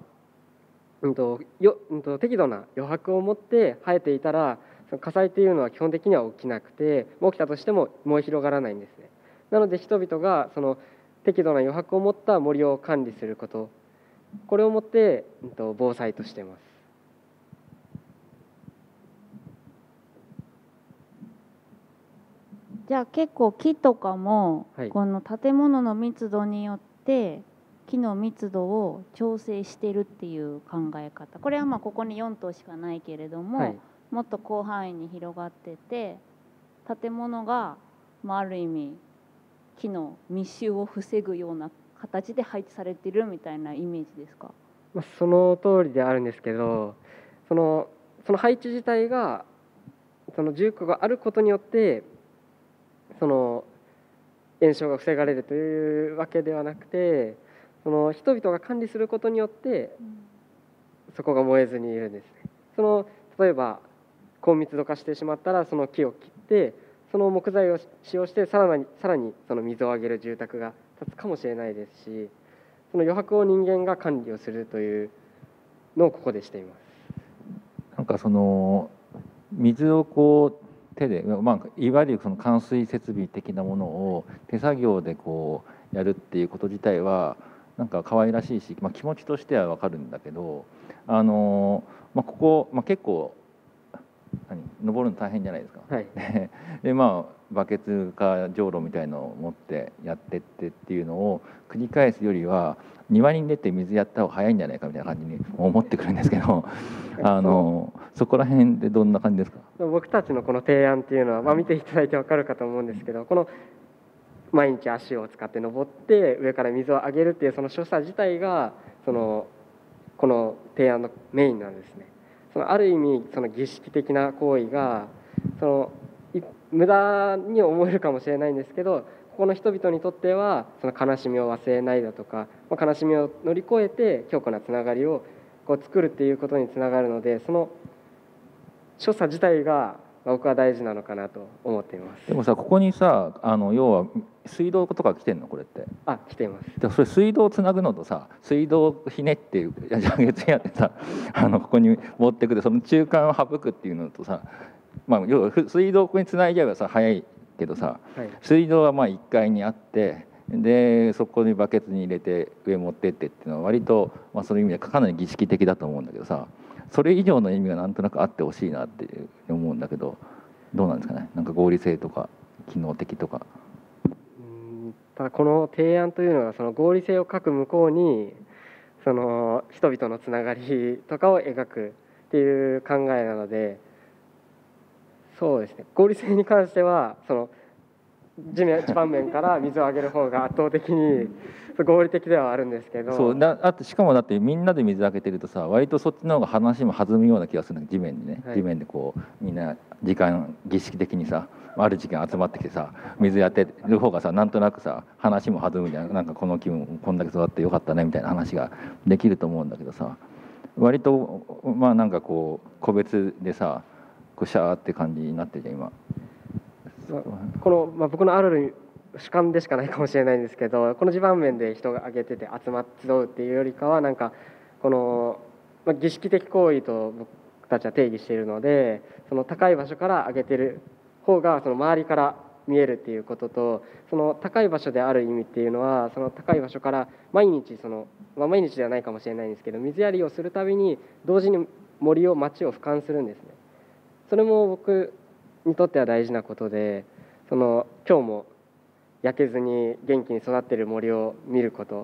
適度な余白を持って生えていたら、その火災っていうのは基本的には起きなくて、起きたとしても燃え広がらないんですね。なので人々がその適度な余白を持った森を管理すること、これをもって防災としています。 じゃあ結構木とかも、 はい、 この建物の密度によって木の密度を調整してるっていう考え方、これはここに4棟しかないけれども、はい、もっと広範囲に広がってて、建物が、ある意味木の密集を防ぐような形で配置されているみたいなイメージですか？ その通りであるんですけど、その配置自体がその住居があることによってその延焼が防がれるというわけではなくて、その人々が管理することによってそこが燃えずにいるんですね。例えば高密度化してしまったら、その木を切ってその木材を使用してさらにその水をあげる住宅が建つかもしれないですし、その余白を人間が管理をするというのをここでしています。 なんかその水をこう手で、いわゆるその冠水設備的なものを手作業でこうやるっていうこと自体はなんか可愛らしいし、気持ちとしては分かるんだけど、ここ、結構登るの大変じゃないですか。 はい、 でバケツかじょうろみたいのを持ってやってってっていうのを繰り返すよりは庭に出て水やった方が早いんじゃないかみたいな感じに思ってくるんですけどそこら辺でどんな感じですか？ 僕たちのこの提案っていうのは、見ていただいて分かるかと思うんですけど、この毎日足を使って登って上から水をあげるっていうその所作自体がこの提案のメインなんですね。ある意味その儀式的な行為が無駄に思えるかもしれないんですけど、ここの人々にとってはその悲しみを忘れないだとか、悲しみを乗り越えて強固なつながりを作るっていうことにつながるので、その所作自体が僕は大事なのかなと思っています。 でもさ、ここにさ要は水道とか来てんのこれって？ 来ています。 それ水道をつなぐのとさ、水道をひねって蛇口やってさここに持ってくるその中間を省くっていうのとさ、要は水道をここにつないじゃえばさ早いけどさ、はい、水道は1階にあってでそこにバケツに入れて上持ってってっていうのは割と、そういう意味でかなり儀式的だと思うんだけどさ、それ以上の意味がなんとなくあってほしいなって思うんだけど、どうなんですかね。なんか合理性とか機能的とか。 ただこの提案というのはその合理性を書く向こうにその人々のつながりとかを描くっていう考えなので、そうですね、合理性に関してはその地盤面から水をあげる方が圧倒的に合理的ではあるんですけど、 しかもだってみんなで水あげてるとさ、割とそっちの方が話も弾むような気がするんだけど、地面にね、はい、地面でこうみんな儀式的にさ、ある時間集まってきてさ水やってる方がさ、なんとなくさ話も弾むじゃん。なんかこの気分こんだけ育ってよかったねみたいな話ができると思うんだけどさ、割となんかこう個別でさこうシャーって感じになってるじゃん今。 この、僕のある主観でしかないかもしれないんですけど、この地盤面で人が挙げてて集うっていうよりかは、なんかこの、儀式的行為と僕たちは定義しているので、その高い場所から上げてる方がその周りから見えるっていうことと、その高い場所である意味っていうのは、その高い場所から毎日毎日ではないかもしれないんですけど、水やりをするたびに同時に森を町を俯瞰するんですね。それも僕にとっては大事なことで、今日も焼けずに元気に育っている森を見ること、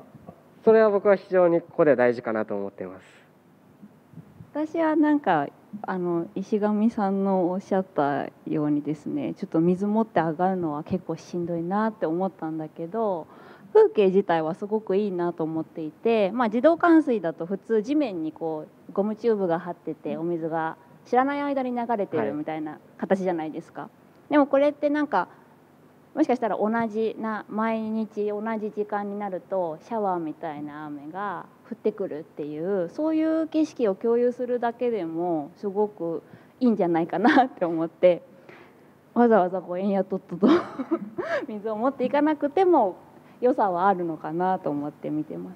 それは僕は非常にここで大事かなと思っています。 私はなんか石上さんのおっしゃったようにですね、ちょっと水持って上がるのは結構しんどいなって思ったんだけど、風景自体はすごくいいなと思っていて、自動換水だと普通地面にこうゴムチューブが張っててお水が知らない間に流れてるみたいな形じゃないですか。でもこれってなんかもしかしたら毎日同じ時間になるとシャワーみたいな雨が降ってくるっていう、そういう景色を共有するだけでもすごくいいんじゃないかなって思って、わざわざこうエンヤトットと水を持っていかなくても良さはあるのかなと思って見てます。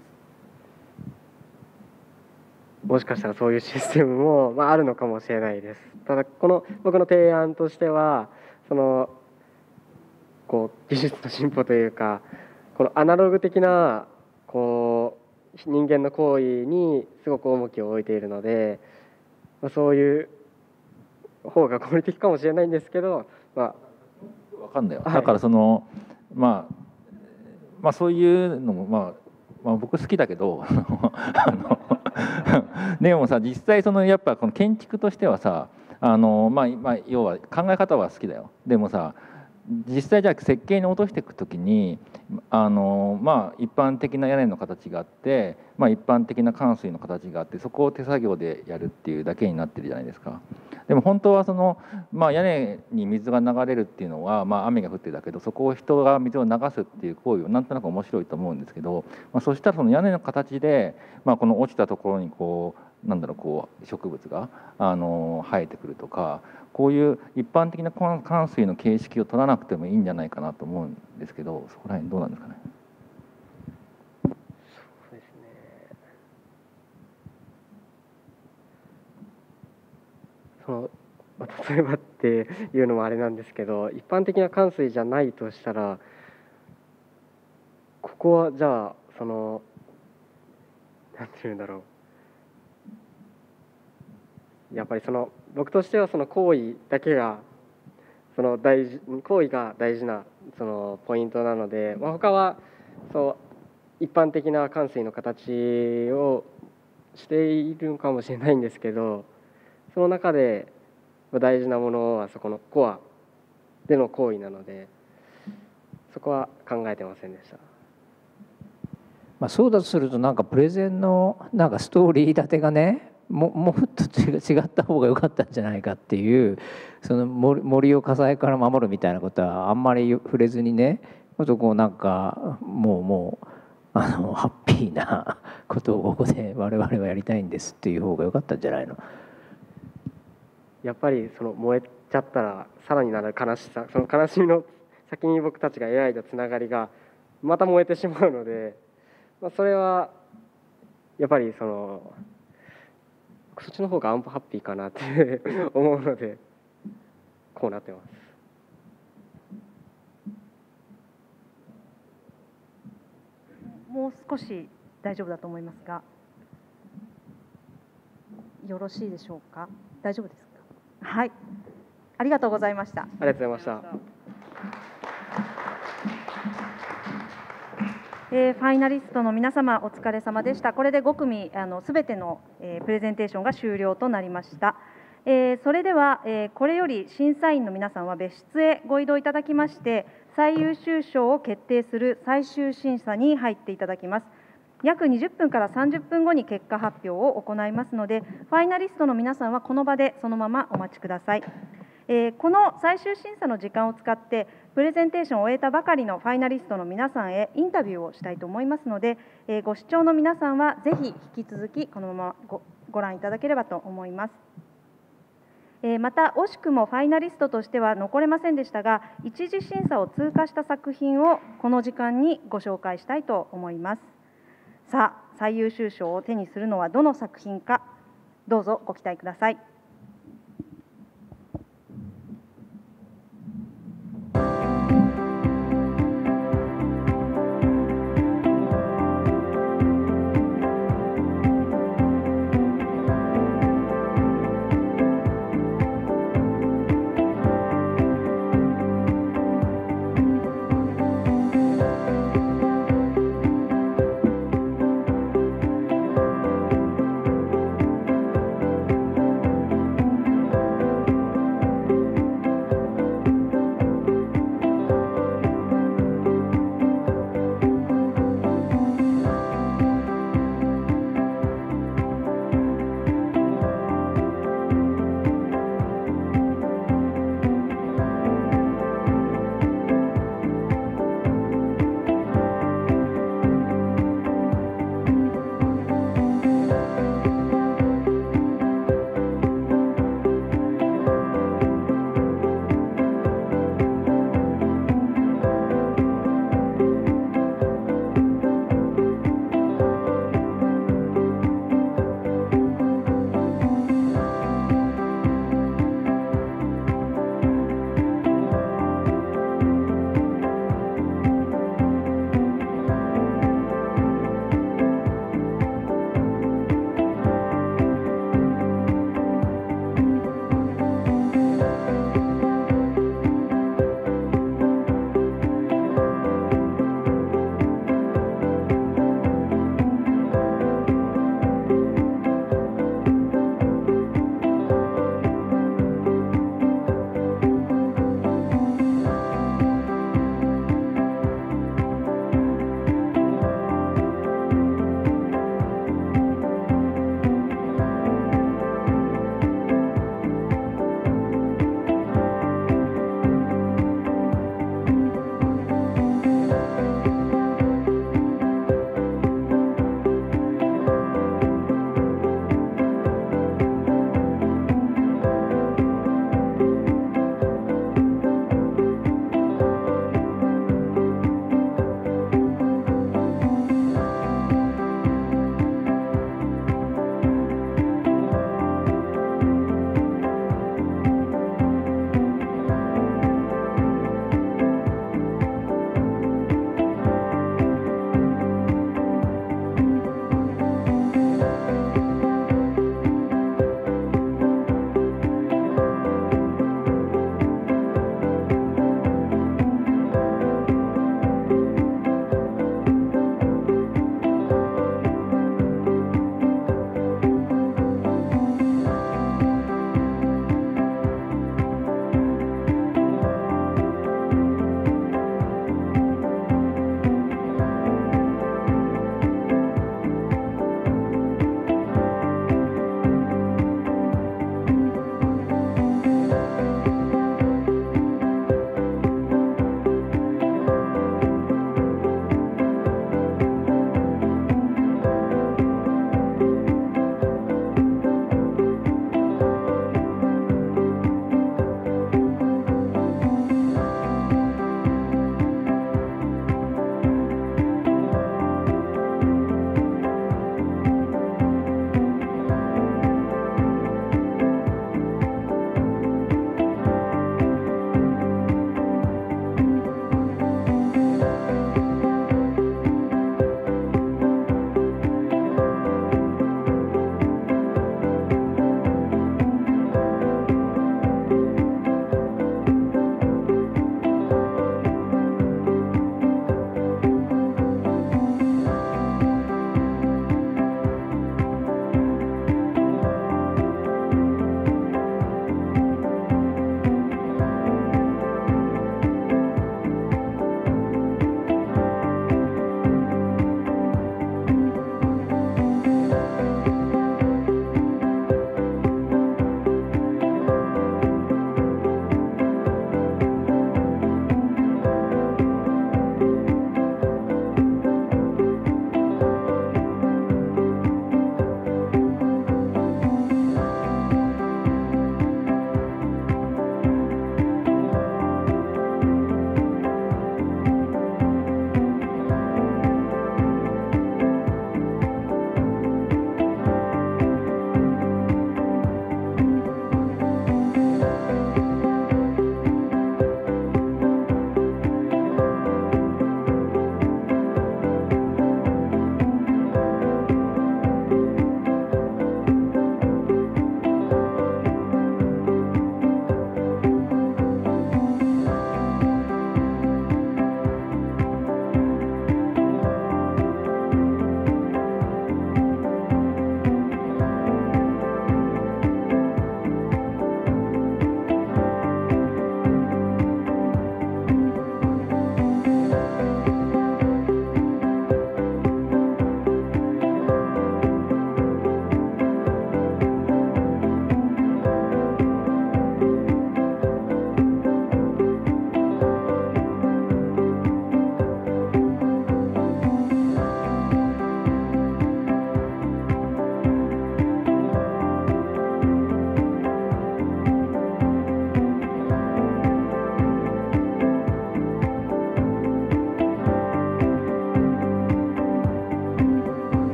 もしかしたらそういうシステムも、あるのかもしれないです。ただこの僕の提案としては、こう技術の進歩というか、このアナログ的なこう人間の行為にすごく重きを置いているので、そういう方が合理的かもしれないんですけど、 分かんないよ。だからそういうのも僕好きだけどでもさ、実際やっぱこの建築としてはさ、要は考え方は好きだよ。でもさ、実際じゃあ設計に落としていくときに一般的な屋根の形があって、一般的な冠水の形があって、そこを手作業でやるっていうだけになってるじゃないですか。でも本当は屋根に水が流れるっていうのは、雨が降ってるだけど、そこを人が水を流すっていう行為はなんとなく面白いと思うんですけど、そしたらその屋根の形で、この落ちたところに植物が生えてくるとか、こういう一般的な冠水の形式を取らなくてもいいんじゃないかなと思うんですけど、そこら辺どうなんですかね。 そうですね。例えばっていうのもあれなんですけど、一般的な冠水じゃないとしたら、ここはじゃあなんていうんだろう。やっぱり僕としては行為だけが行為が大事なポイントなので、他は一般的な冠水の形をしているのかもしれないんですけど、その中で大事なものはそこのコアでの行為なので、そこは考えてませんでした。 そうだとすると、なんかプレゼンのストーリー立てがね、もっと違った方が良かったんじゃないかっていう、森を火災から守るみたいなことはあんまり触れずにね、もっともうハッピーなことをここで我々はやりたいんですっていう方が良かったんじゃないの。 やっぱり燃えちゃったらさらになる悲しさ、その悲しみの先に僕たちが描いたつながりがまた燃えてしまうので、それはやっぱりそっちの方がハッピーかなって思うので、こうなってます。 もう少し大丈夫だと思いますが、よろしいでしょうか。大丈夫ですか。はい、ありがとうございました。 ありがとうございました。 ファイナリストの皆様、お疲れ様でした。これで5組すべてのプレゼンテーションが終了となりました。それではこれより審査員の皆さんは別室へご移動いただきまして、最優秀賞を決定する最終審査に入っていただきます。約20分から30分後に結果発表を行いますので、ファイナリストの皆さんはこの場でそのままお待ちください。この最終審査の時間を使ってプレゼンテーションを終えたばかりのファイナリストの皆さんへインタビューをしたいと思いますので、ご視聴の皆さんはぜひ引き続きこのままご覧いただければと思います。また惜しくもファイナリストとしては残れませんでしたが、一次審査を通過した作品をこの時間にご紹介したいと思います。さあ、最優秀賞を手にするのはどの作品か、どうぞご期待ください。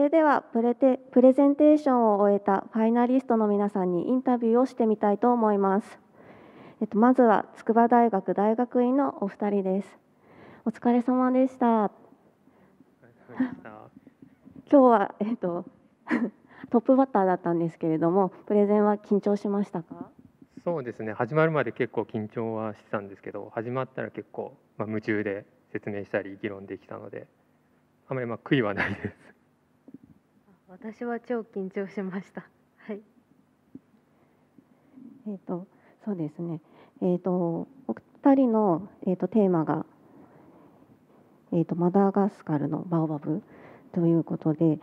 れではプレゼンテーションを終えたファイナリストの皆さんにインタビューをしてみたいと思います。まずは筑波大学大学院のお二人です。お疲れ様でした。今日は、トップバッターだったんですけれども、プレゼンは緊張しましたか？ そうですね、始まるまで結構緊張はしてたんですけど、始まったら結構、夢中で説明したり議論できたので、あまり悔いはないです。 私は超緊張しました。はい。 そうですね。お二人のテーマがマダガスカルのバオバブということで、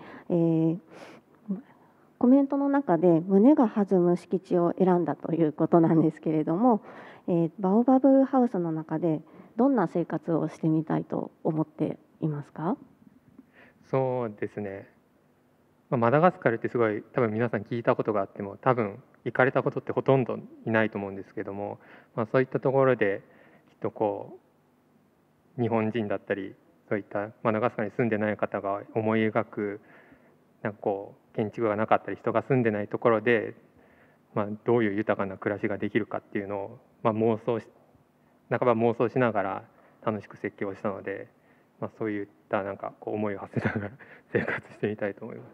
コメントの中で胸が弾む敷地を選んだということなんですけれども、バオバブハウスの中でどんな生活をしてみたいと思っていますか？ そうですね、マダガスカルってすごい多分皆さん聞いたことがあっても多分行かれたことってほとんどいないと思うんですけども、そういったところできっとこう日本人だったりそういったマダガスカルに住んでない方が思い描くなんかこう建築がなかったり人が住んでないところで、どういう豊かな暮らしができるかっていうのを、半ば妄想しながら楽しく設計をしたので、そういったなんかこう思いを馳せながら生活してみたいと思います。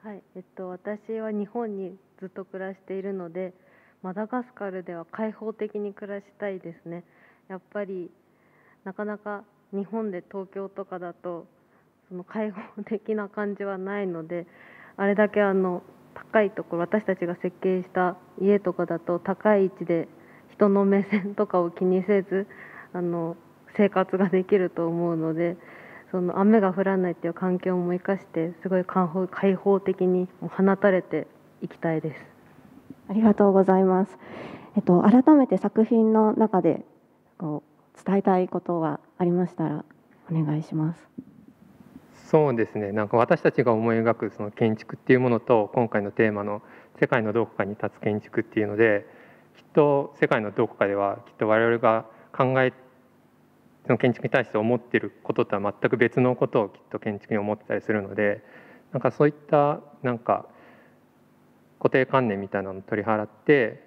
はい、私は日本にずっと暮らしているので、マダガスカルでは開放的に暮らしたいですね。やっぱりなかなか日本で東京とかだとその開放的な感じはないので、あれだけ高いところ、私たちが設計した家とかだと高い位置で人の目線とかを気にせず生活ができると思うので、その雨が降らないっていう環境も生かしてすごい開放的に放たれていきたいです。 ありがとうございます。改めて作品の中で伝えたいことはありましたらお願いします。 そうですね、なんか私たちが思い描くその建築っていうものと今回のテーマの世界のどこかに立つ建築っていうので、きっと世界のどこかではきっと我々がその建築に対して思っていることとは全く別のことをきっと建築に思ってたりするので、なんかそういったなんか固定観念みたいなのを取り払って、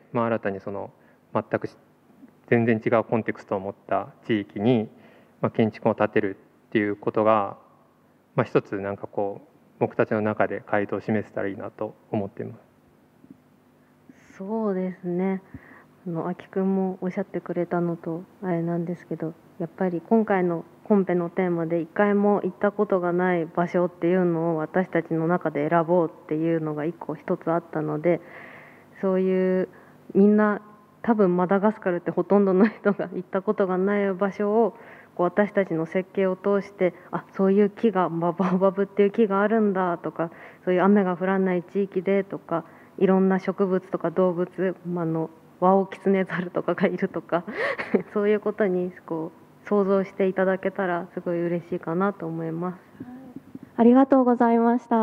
新たにその全く全然違うコンテクストを持った地域に建築を建てるっていうことが、一つなんかこう僕たちの中で回答を示せたらいいなと思っています。 そうですね、秋くんもおっしゃってくれたのとあれなんですけど、やっぱり今回のコンペのテーマで一回も行ったことがない場所っていうのを私たちの中で選ぼうっていうのが一つあったので、そういうみんな多分マダガスカルってほとんどの人が行ったことがない場所を私たちの設計を通して、そういう木がバオバブっていう木があるんだとか、そういう雨が降らない地域でとか、いろんな植物とか動物、ワオキツネザルとかがいるとかそういうことに想像していただけたらすごい嬉しいかなと思います。 ありがとうございました。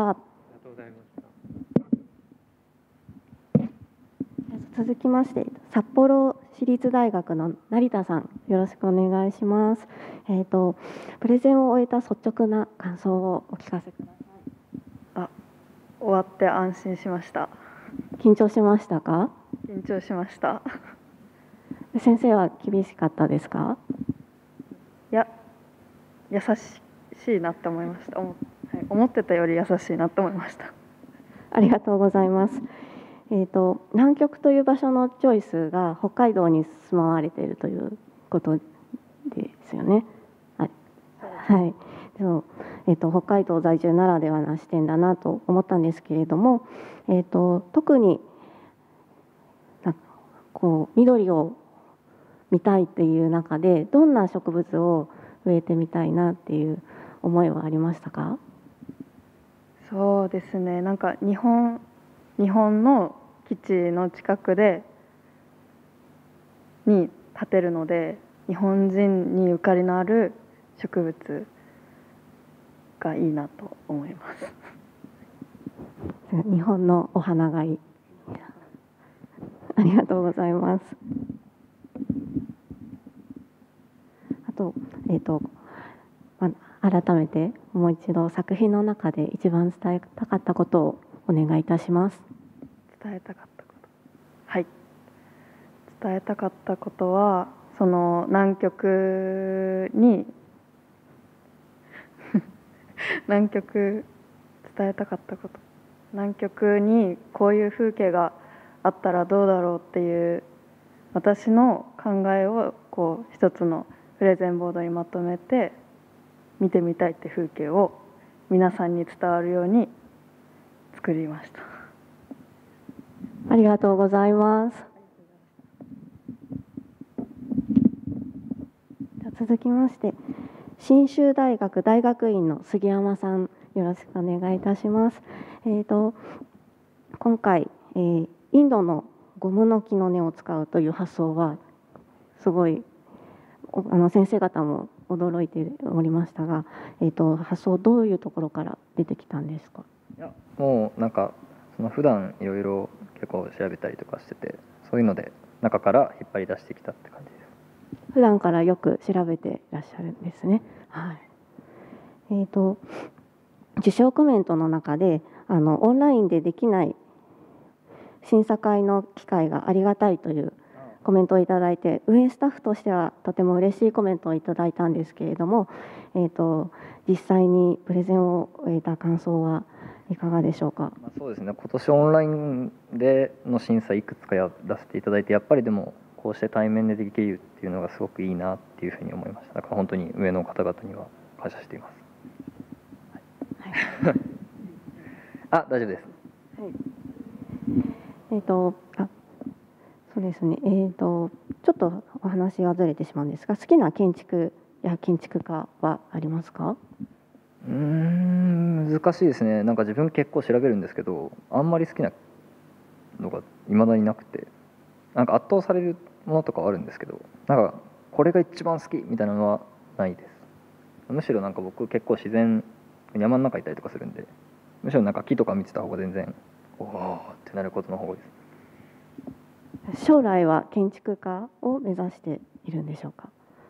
続きまして札幌市立大学の成田さん、よろしくお願いします。プレゼンを終えた率直な感想をお聞かせください。 終わって安心しました。 緊張しましたか？ 緊張しました。 先生は厳しかったですか？ いや、優しいなって思いました。思ってたより優しいなって思いました。 ありがとうございます。南極という場所のチョイスが北海道に住まわれているということですよね。はい。北海道在住ならではな視点だなと思ったんですけれども、特に緑を見たいっていう中でどんな植物を植えてみたいなっていう思いはありましたか？ そうですね、なんか日本の基地の近くに建てるので、日本人にゆかりのある植物がいいなと思います。 日本のお花がいい。ありがとうございます。 改めてもう一度作品の中で一番伝えたかったことをお願いいたします。 伝えたかったこと、はい、伝えたかったことはその南極に南極伝えたかったこと、南極にこういう風景があったらどうだろうっていう私の考えをこう一つのプレゼンボードにまとめて見てみたいって風景を皆さんに伝わるように作りました。 ありがとうございます。続きまして信州大学大学院の杉山さん、よろしくお願いいたします。今回、インドのゴムの木の根を使うという発想はすごい先生方も驚いておりましたが、発想どういうところから出てきたんですか？ いや、もうなんか普段いろいろ結構調べたりとかしてて、そういうので中から引っ張り出してきたって感じです。 普段からよく調べていらっしゃるんですね。はい。受賞コメントの中でオンラインでできない審査会の機会がありがたいというコメントをいただいて、運営スタッフとしてはとても嬉しいコメントをいただいたんですけれども、実際にプレゼンを終えた感想はいかがでしょうか？ そうですね、今年オンラインでの審査いくつかやらせていただいて、やっぱりでもこうして対面でできるっていうのがすごくいいなっていうふうに思いました。だから本当に上の方々には感謝しています。はい、あ、大丈夫です。 はい。そうですね。ちょっとお話がずれてしまうんですが、好きな建築や建築家はありますか？ 難しいですね。なんか自分結構調べるんですけど、あんまり好きなのが未だになくて、なんか圧倒されるものとかはあるんですけど、なんかこれが一番好きみたいなのはないです。むしろなんか僕結構自然、山の中いたりとかするんで、むしろなんか木とか見てた方が全然おおってなることの方が多いです。将来は建築家を目指しているんでしょうか？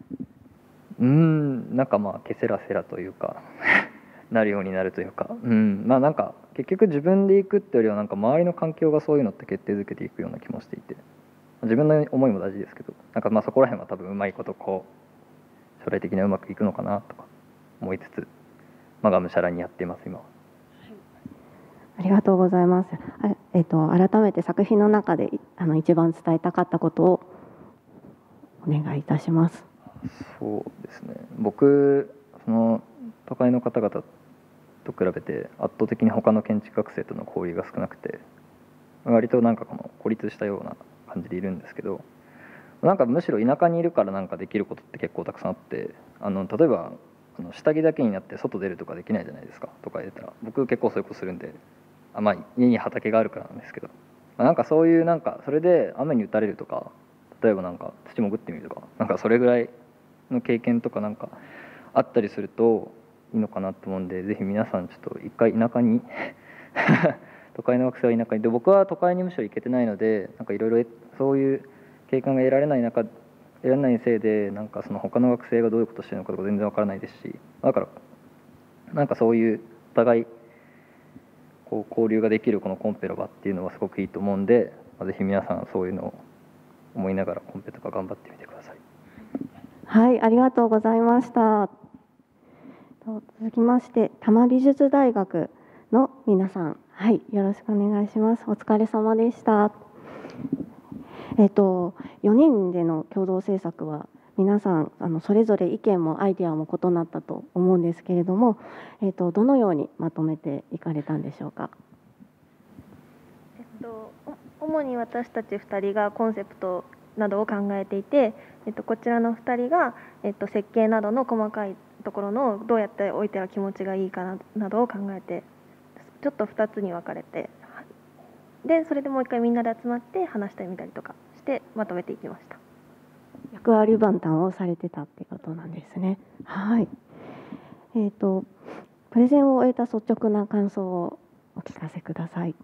なんかまあケセラセラというかなるようになるというか、まあなんか結局自分で行くってよりはなんか周りの環境がそういうのって決定づけていくような気もしていて、自分の思いも大事ですけど、なんかまあそこら辺は多分うまいことこう将来的にはうまくいくのかなとか思いつつ、まあがむしゃらにやっています今は。 ありがとうございます。改めて作品の中で一番伝えたかったことをお願いいたします。 そうですね。僕その都会の方々と比べて圧倒的に他の建築学生との交流が少なくて、割となんかこの孤立したような感じでいるんですけど、なんかむしろ田舎にいるからなんかできることって結構たくさんあって、例えば下着だけになって外出るとかできないじゃないですかとか言ったら、僕結構そういうことするんで、まあ家に畑があるからなんですけど、なんかそういうなんかそれで雨に打たれるとか、例えばなんか土潜ってみるとか、なんかそれぐらいの経験とかなんかあったりするといいのかなと思うんで、ぜひ皆さんちょっと一回田舎に都会の学生は田舎にで、僕は都会にむしろ行けてないので、なんかいろいろそういう経験が得られないせいで、なんかその他の学生がどういうことしてるのかとか全然わからないですし、だからなんかそういうお互いこう交流ができるこのコンペの場っていうのはすごくいいと思うんで、ぜひ皆さんそういうのを思いながらコンペとか頑張ってみてください。 はい、ありがとうございました。続きまして多摩美術大学の皆さん、はい、よろしくお願いします。お疲れ様でした。4人での共同制作は皆さんそれぞれ意見もアイデアも異なったと思うんですけれども、どのようにまとめていかれたんでしょうか？ 主に私たち2人がコンセプトなどを考えていて、こちらの2人が、設計などの細かいところのどうやって置いたら気持ちがいいかなどを考えて、ちょっと2つに分かれて、でそれでもう一回みんなで集まって話してみたりとかしてまとめていきました。 役割分担をされてたってことなんですね。はい。プレゼンを終えた率直な感想をお聞かせください。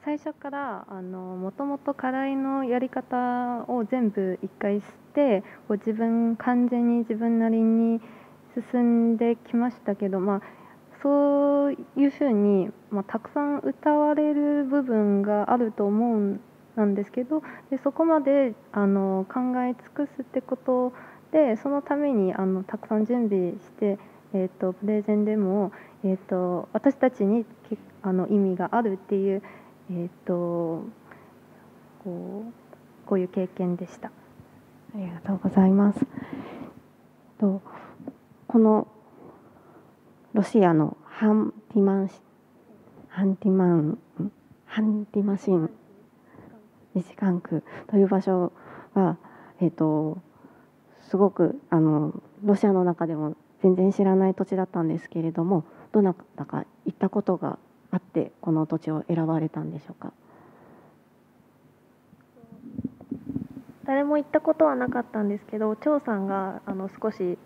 最初からもともと課題のやり方を全部一回して完全に自分なりに進んできましたけど、そういうふうに、たくさん歌われる部分があると思うんなんですけど、でそこまで考え尽くすってことで、そのためにたくさん準備して、プレゼンでも、私たちに意味があるっていう、こういう経験でした。 ありがとうございます。このロシアのハンティマシン自治管区という場所は、すごくロシアの中でも全然知らない土地だったんですけれども、どなたか行ったことがあってこの土地を選ばれたんでしょうか。 誰も行ったことはなかったんですけど、張さんが少し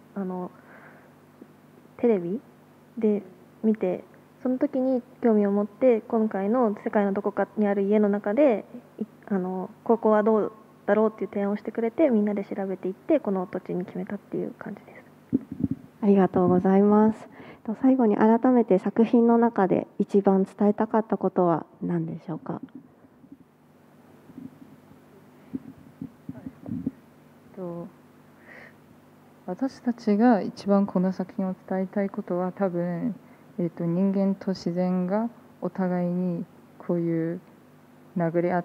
テレビで見て、その時に興味を持って、今回の世界のどこかにある家の中でここはどうだろうっていう提案をしてくれて、みんなで調べていってこの土地に決めたっていう感じです。 ありがとうございます。最後に改めて作品の中で一番伝えたかったことは何でしょうか。 私たちが一番この作品を伝えたいことは、多分、人間と自然がお互いにこういう殴り合って、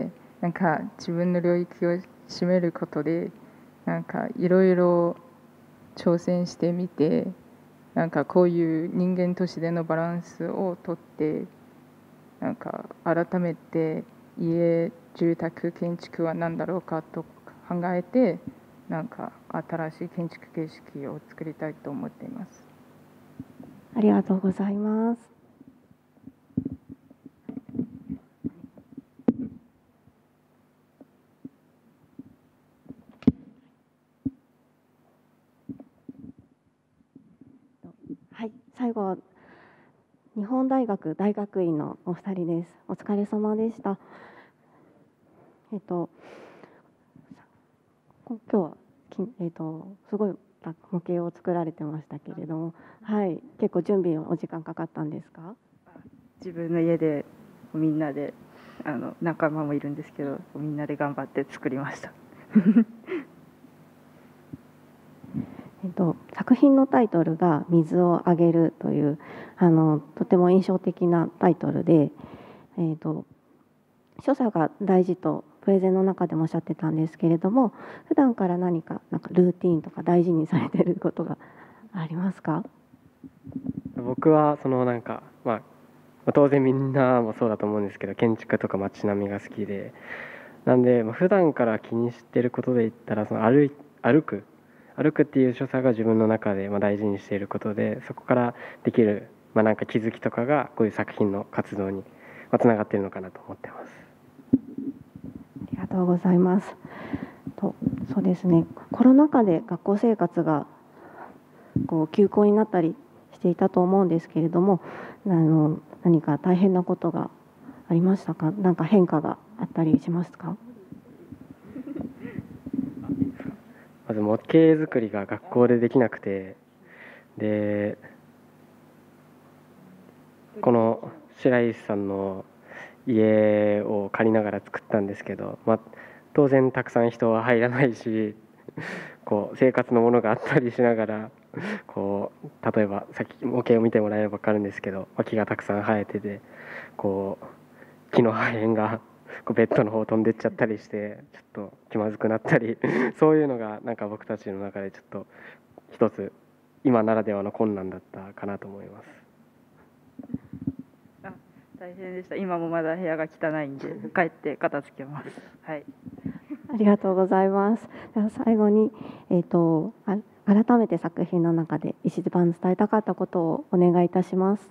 なんか自分の領域を占めることで、なんかいろいろ挑戦してみて、なんかこういう人間と自然のバランスをとって、なんか改めて住宅建築は何だろうかと考えて、なんか新しい建築形式を作りたいと思っています。 ありがとうございます。はい、最後は日本大学大学院のお二人です。お疲れ様でした。今日はすごい模型を作られてましたけれども、はい、結構準備お時間かかったんですか？ 自分の家でみんなで仲間もいるんですけど、みんなで頑張って作りました。 作品のタイトルが「水をあげる」というとても印象的なタイトルで、所作が大事とプレゼンの中でもおっしゃってたんですけれども、普段から何かルーティーンとか大事にされていることがありますか？ 僕は当然みんなもそうだと思うんですけど、建築とか街並みが好きで、なんで普段から気にしていることで言ったら、歩くっていう所作が自分の中で大事にしていることで、そこからできるなんか気づきとかがこういう作品の活動につながっているのかなと思ってます。 ありがとうございます。そうですね、コロナ禍で学校生活が休校になったりしていたと思うんですけれども、何か大変なことがありましたか？何か変化があったりしますか？ まず模型作りが学校でできなくて、でこの白石さんの家を借りながら作ったんですけど、当然たくさん人は入らないし、生活のものがあったりしながら、例えばさっき模型を見てもらえれば分かるんですけど、木がたくさん生えてて、木の破片がベッドの方飛んでっちゃったりして、ちょっと気まずくなったりそういうのが僕たちの中でちょっと一つ今ならではの困難だったかなと思います。 大変でした。今もまだ部屋が汚いんで帰って片付けます。はい。 ありがとうございます。では最後に改めて作品の中で一番伝えたかったことをお願いいたします。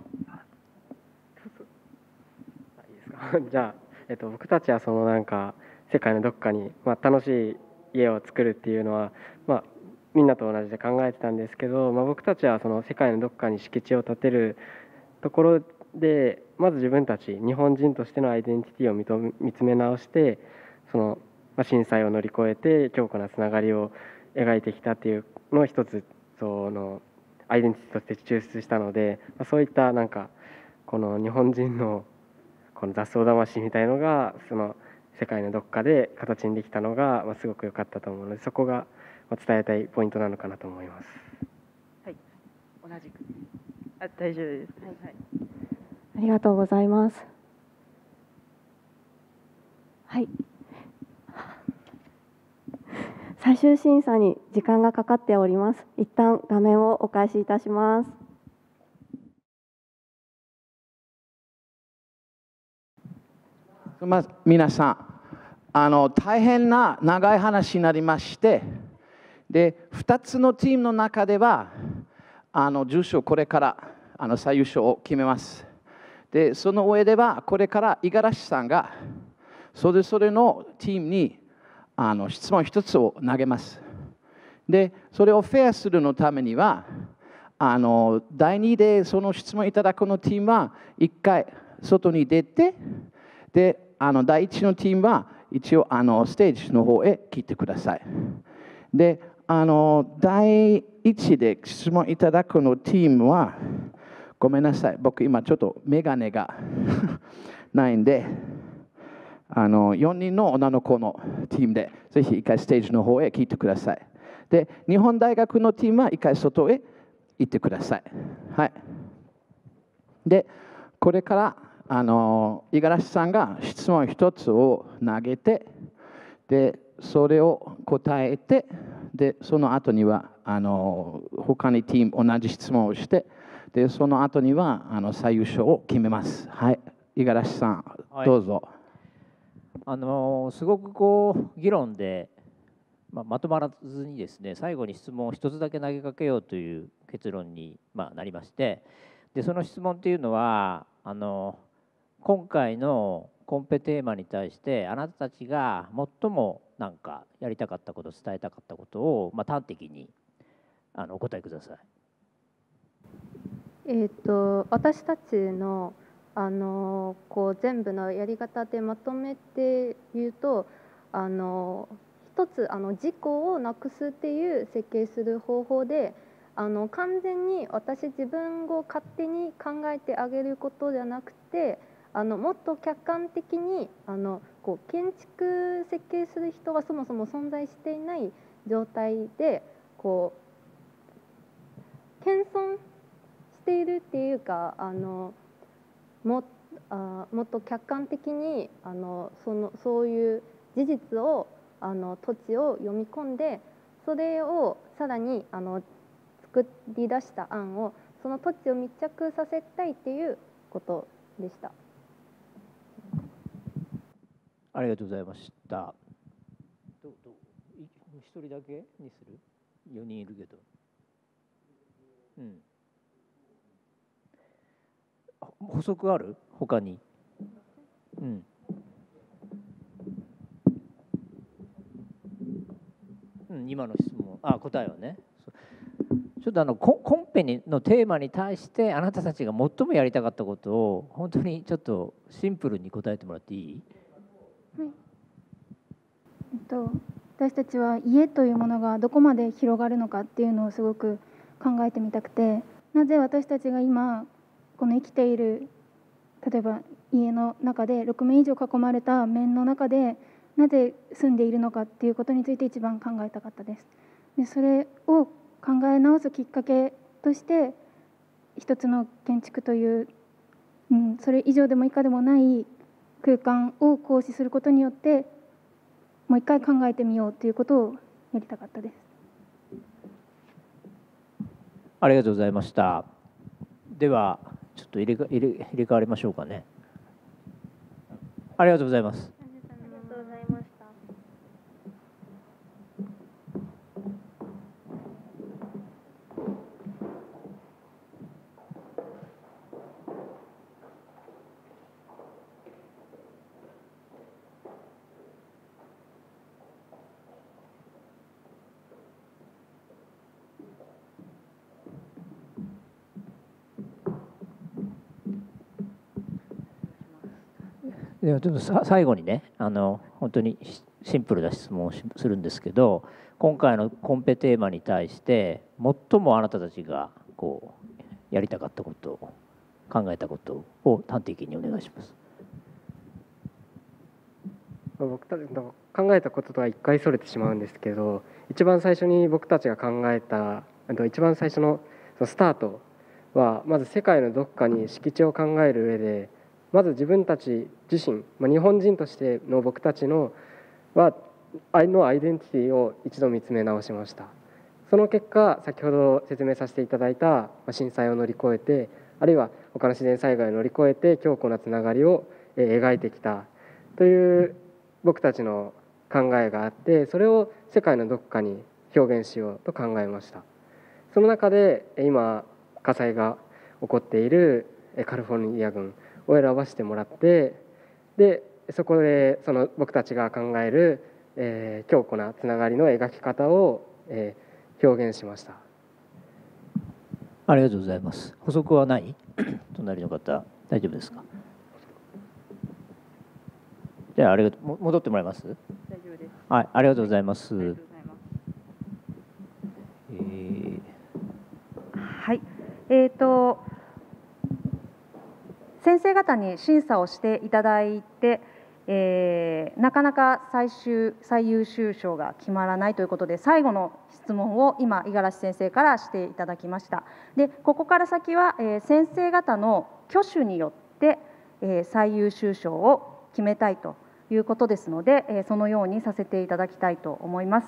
じゃあ、僕たちは世界のどこかに、楽しい家を作るっていうのは、みんなと同じで考えてたんですけど、僕たちはその世界のどこかに敷地を建てるところで、 まず自分たち日本人としてのアイデンティティを見つめ直して、震災を乗り越えて強固なつながりを描いてきたっていうのを一つアイデンティティとして抽出したので、そういったこの日本人のこの雑草魂みたいのが世界のどっかで形にできたのがすごく良かったと思うので、そこが伝えたいポイントなのかなと思います。 はい、同じく。大丈夫です。はい。 ありがとうございます。はい。最終審査に時間がかかっております。一旦画面をお返しいたします。 皆さん、大変な長い話になりまして、で2つのチームの中では受賞これから最優勝を決めます。でその上ではこれから五十嵐さんがそれぞれのチームに質問1つを投げます。でそれをフェアするのためには第2でその質問いただくのチームは1回外に出て、で第1のチームは一応ステージの方へ来てください。で第1で質問いただくのチームはごめんなさい、僕今ちょっとメガネがないんで4人の女の子のチームでぜひ1回ステージの方へ来てください。で日本大学のチームは1回外へ行ってください。はい。でこれから五十嵐さんが質問1つを投げて、でそれを答えて、でその後には他にチーム同じ質問をして、でその後には最優勝を決めます。はい、五十嵐さん、どうぞ。 すごく議論で、まとまらずにですね、最後に質問を1つだけ投げかけようという結論になりまして、でその質問っていうのは今回のコンペテーマに対してあなたたちが最もやりたかったこと、伝えたかったことを端的にお答えください。 私たちの全部のやり方でまとめて言うと、一つ事故をなくすっていう設計する方法で、完全に自分を勝手に考えてあげることじゃなくて、もっと客観的に建築設計する人はそもそも存在していない状態で謙遜しているっていうか、もっと客観的にそういう事実を土地を読み込んで、それをさらに作り出した案をその土地を密着させたいっていうことでした。 ありがとうございました。1人だけにする？4人いるけど。補足ある？他に。今の質問、答えはね。ちょっとコンペのテーマに対してあなたたちが最もやりたかったことを本当にちょっとシンプルに答えてもらっていい？ はい。私たちは家というものがどこまで広がるのかっていうのをすごく考えてみたくて、なぜ私たちが今この生きている例えば家の中で6面以上囲まれた面の中でなぜ住んでいるのかっていうことについて一番考えたかったです。でそれを考え直すきっかけとして一つの建築という、それ以上でも以下でもない空間を行使することによってもう一回考えてみようということをやりたかったです。 ありがとうございました。ではちょっと入れ替わりましょうかね。ありがとうございます。 ではちょっと最後にね、本当にシンプルな質問をするんですけど、今回のコンペテーマに対して最もあなたたちがこうやりたかったこと、考えたことを端的にお願いします。 僕たちの考えたこととは一回それてしまうんですけど、一番最初に僕たちが考えた一番最初のスタートは、まず世界のどこかに敷地を考える上で、まず自分たち自身、日本人としての僕たちのアイデンティティを一度見つめ直しました。その結果、先ほど説明させていただいた震災を乗り越えて、あるいは他の自然災害を乗り越えて強固なつながりを描いてきたという僕たちの考えがあって、それを世界のどこかに表現しようと考えました。その中で今火災が起こっているカリフォルニア郡を選ばせてもらって、でそこでその僕たちが考える強固なつながりの描き方を表現しました。 ありがとうございます。補足はない？隣の方、大丈夫ですか？じゃあ、戻ってもらえます？ 大丈夫です。 はい、ありがとうございます。 はい、先生方に審査をしていただいて、なかなか最優秀賞が決まらないということで、最後の質問を今五十嵐先生からしていただきました。でここから先は、先生方の挙手によって、最優秀賞を決めたいということですので、そのようにさせていただきたいと思います。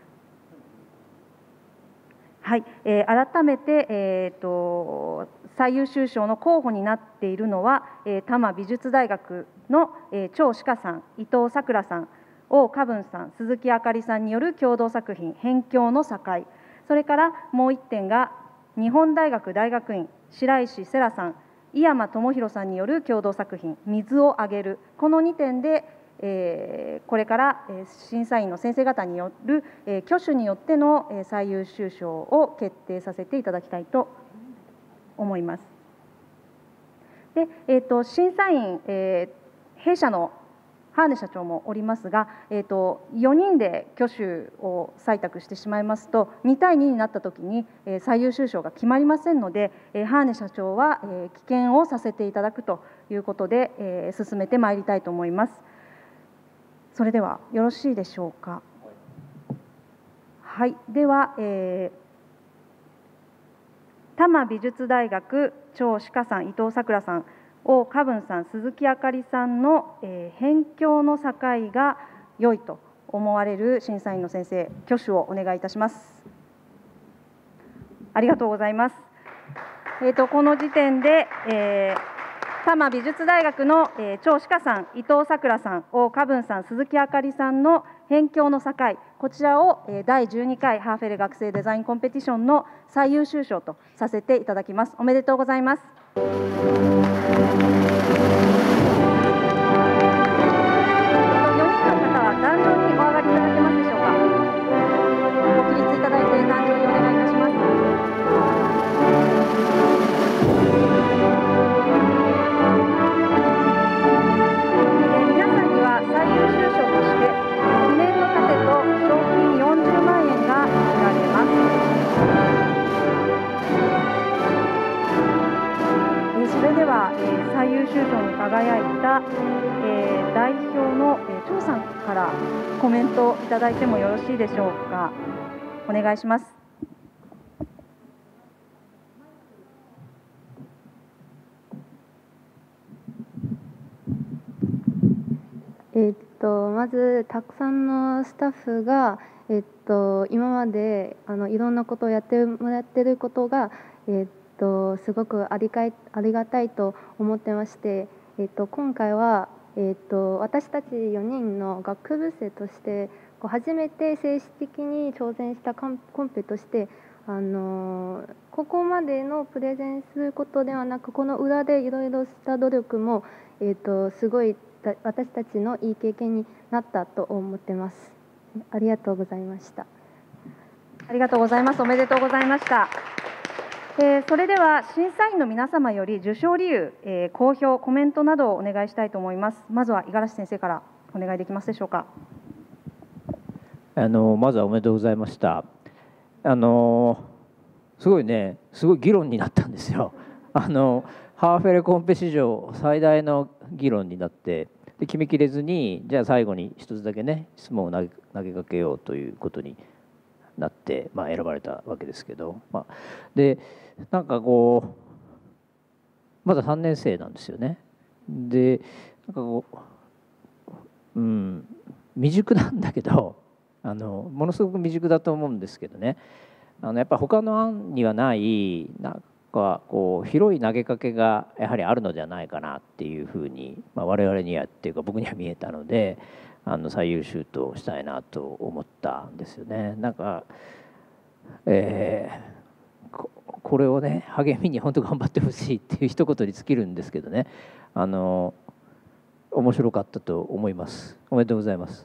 はい、改めて、最優秀賞の候補になっているのは、多摩美術大学の張志香さん、伊藤さくらさん、王家文さん、鈴木あかりさんによる共同作品「辺境の境」、それからもう1点が日本大学大学院白石世良さん、井山智弘さんによる共同作品「水をあげる」、この2点でこれから審査員の先生方による挙手によっての最優秀賞を決定させていただきたいと思います。で審査員、弊社のハーネ社長もおりますが、4人で挙手を採択してしまいますと、2対2になったときに最優秀賞が決まりませんので、ハーネ社長は棄権をさせていただくということで、進めてまいりたいと思います。それではよろしいでしょうか。はい、では、多摩美術大学張志香さん、伊藤さくらさん、王家文さん、鈴木あかりさんの「辺境の境」が良いと思われる審査員の先生、挙手をお願いいたします。ありがとうございます。この時点で、多摩美術大学の張志香さん、伊藤さくらさん、王家文さん、鈴木あかりさんの「辺境の境」、こちらを第12回ハーフェル学生デザインコンペティションの最優秀賞とさせていただきます。おめでとうございます。4人の方は壇上にお上がりいただけますでしょうか。ご起立いただいて壇上にお願いいたします。皆さんには最優秀賞として記念の盾と賞金40万円が贈られます。それでは、最優秀賞に輝いた、代表の張さんからコメントをいただいてもよろしいでしょうか。お願いします。 まずたくさんのスタッフが、今までいろんなことをやってもらっていることが、すごくありがたいと思ってまして、今回は、私たち4人の学部生として初めて正式的に挑戦したコンペとして、ここまでのプレゼンすることではなく、この裏でいろいろした努力も、すごい私たちのいい経験になったと思ってます。ありがとうございました。 ありがとうございます。おめでとうございました。 それでは審査員の皆様より受賞理由、公表、コメントなどをお願いしたいと思います。まずは五十嵐先生からお願いできますでしょうか。 まずはおめでとうございました。すごい議論になったんですよ。ハーフェレコンペ史上最大の議論になって、で決めきれずに、じゃあ最後に一つだけね質問を投げかけようということになって、選ばれたわけですけど、でなんかこうまだ3年生なんですよね。でなんかこう、未熟なんだけどものすごく未熟だと思うんですけどね、やっぱり他の案にはないなんかこう広い投げかけがやはりあるのではないかなっていうふうに、我々にはっていうか僕には見えたので、最優秀としたいなと思ったんですよね。なんか、これをね励みに本当頑張ってほしいっていう一言に尽きるんですけどね、面白かったと思います。おめでとうございます。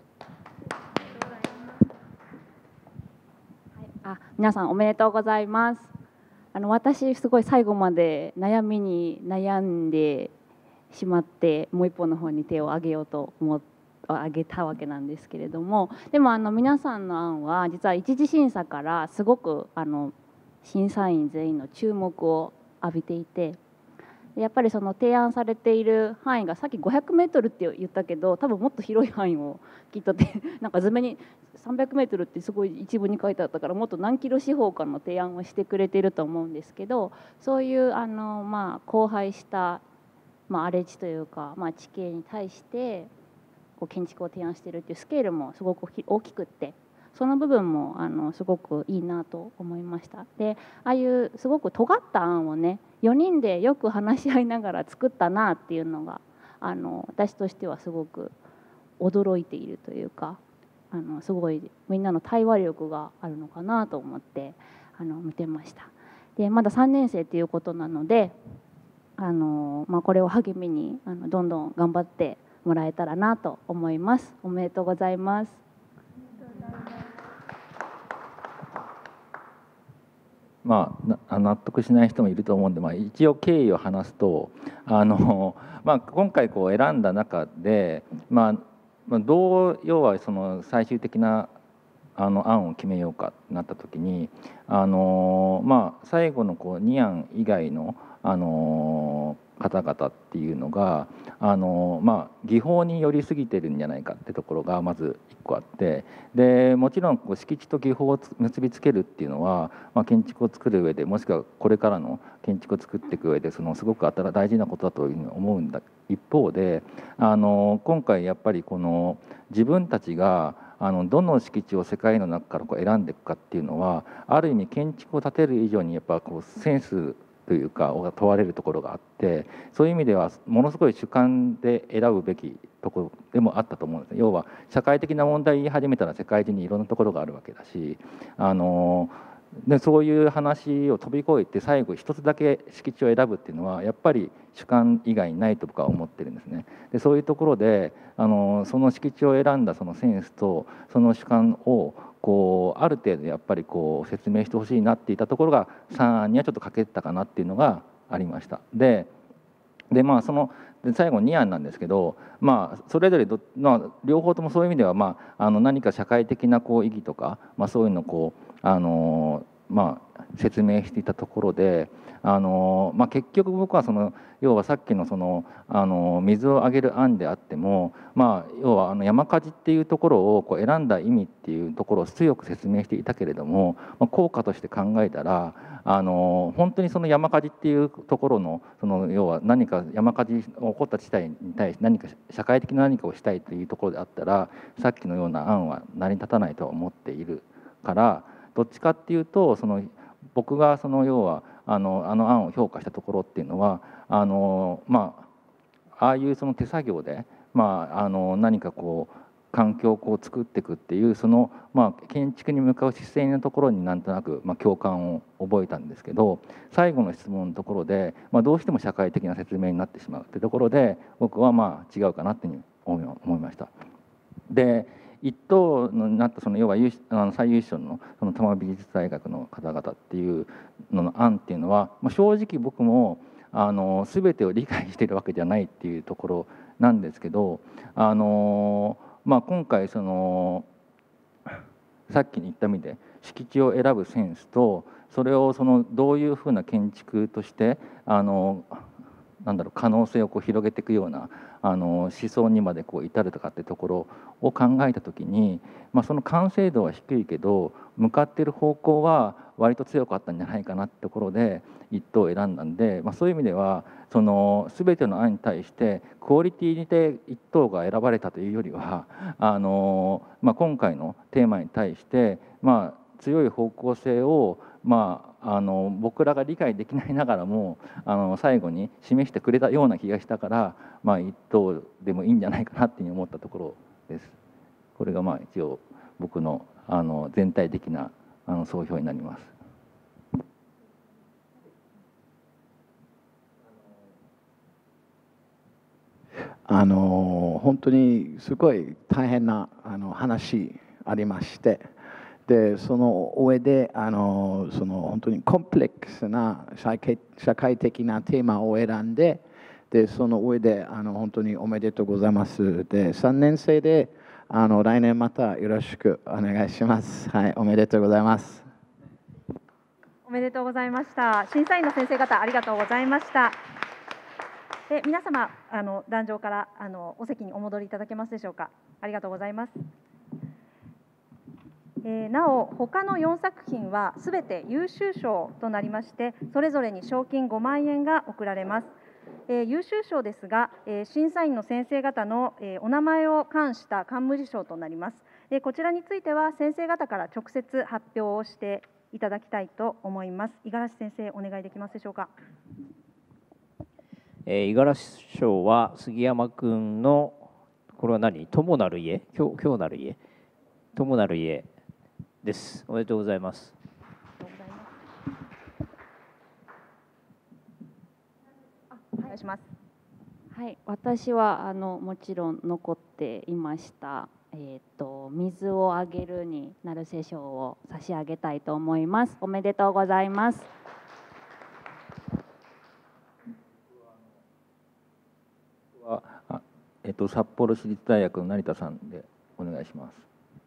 皆さんおめでとうございます。私すごい最後まで悩みに悩んでしまってもう一方の方に手を挙げようと挙げたわけなんですけれども、でも皆さんの案は実は一次審査からすごく審査員全員の注目を浴びていて、やっぱりその提案されている範囲がさっき500メートルって言ったけど多分もっと広い範囲をきっとなんか図面に300メートルってすごい一部に書いてあったからもっと何キロ四方かの提案をしてくれていると思うんですけど、そういう荒廃した、荒れ地というか、地形に対してこう建築を提案しているっていうスケールもすごく大きくって、その部分もすごくいいなと思いました。でああいうすごく尖った案をね4人でよく話し合いながら作ったなっていうのが私としてはすごく驚いているというか、すごいみんなの対話力があるのかなと思って見てました。でまだ3年生ということなのでこれを励みにどんどん頑張ってもらえたらなと思います。おめでとうございます。 納得しない人もいると思うんで、一応経緯を話すと今回こう選んだ中で、要はその最終的な案を決めようかとなった時に最後のこう2案以外の方々っていうのが技法に寄りすぎてるんじゃないかってところがまず1個あって、でもちろんこう敷地と技法を結びつけるっていうのは、建築を作る上でもしくはこれからの建築を作っていく上ですごく大事なことだというふうに思うんだ一方で今回やっぱりこの自分たちがどの敷地を世界の中からこう選んでいくかっていうのはある意味建築を建てる以上にやっぱこうセンスというか問われるところがあって、そういう意味ではものすごい主観で選ぶべきところでもあったと思うんです。要は社会的な問題言い始めたら世界中にいろんなところがあるわけだしでそういう話を飛び越えて最後一つだけ敷地を選ぶっていうのはやっぱり主観以外にないと僕は思ってるんですね。でそういうところでその敷地を選んだそのセンスとその主観をこうある程度やっぱりこう説明してほしいなっていったところが3案にはちょっと欠けてたかなっていうのがありました。でその最後2案なんですけど、それぞれ両方ともそういう意味では何か社会的なこう意義とか、そういうのをこう説明していたところで結局僕は要はさっきの水をあげる案であっても要は山火事っていうところをこう選んだ意味っていうところを強く説明していたけれども効果として考えたら本当にその山火事っていうところの要は何か山火事が起こった地帯に対して何か社会的な何かをしたいというところであったらさっきのような案は成り立たないと思っているからどっちかっていうと僕が要は案を評価したところっていうのはああいう手作業で何かこう環境をこう作っていくっていう建築に向かう姿勢のところになんとなく共感を覚えたんですけど、最後の質問のところでどうしても社会的な説明になってしまうってところで僕は違うかなっていうふうに思いました。で一等になった要は最優秀の多摩美術大学の方々っていうのの案っていうのは、正直僕も全てを理解しているわけじゃないっていうところなんですけど、今回さっきに言った意味で敷地を選ぶセンスと、それをどういうふうな建築として可能性を広げていくような思想にまで至るとかってところを考えた時に、その完成度は低いけど向かっている方向は割と強かったんじゃないかなってところで一等を選んだんで、そういう意味では全ての案に対してクオリティで一等が選ばれたというよりは今回のテーマに対して強い方向性を僕らが理解できないながらも最後に示してくれたような気がしたから、一等でもいいんじゃないかなっていうふうに思ったところです。これが一応僕の全体的な総評になります。 本当にすごい大変な話ありまして、でその上で本当にコンプレックスな社会的なテーマを選んで、でその上で本当におめでとうございます。で3年生で来年またよろしくお願いします。はい、おめでとうございます。 おめでとうございました。審査員の先生方ありがとうございました。で皆様壇上からお席にお戻りいただけますでしょうか。ありがとうございます。なお他の4作品はすべて優秀賞となりまして、それぞれに賞金5万円が贈られます。優秀賞ですが、審査員の先生方のお名前を冠した冠賞となります。こちらについては先生方から直接発表をしていただきたいと思います。五十嵐先生、お願いできますでしょうか。 五十嵐賞は杉山君のこれは何？友なる家、今日なる家、友なる家です。おめでとうございます。 お願いします。 はい、私はもちろん残っていました。水をあげるに成瀬賞を差し上げたいと思います。おめでとうございます。 札幌市立大学の成田さんでお願いします。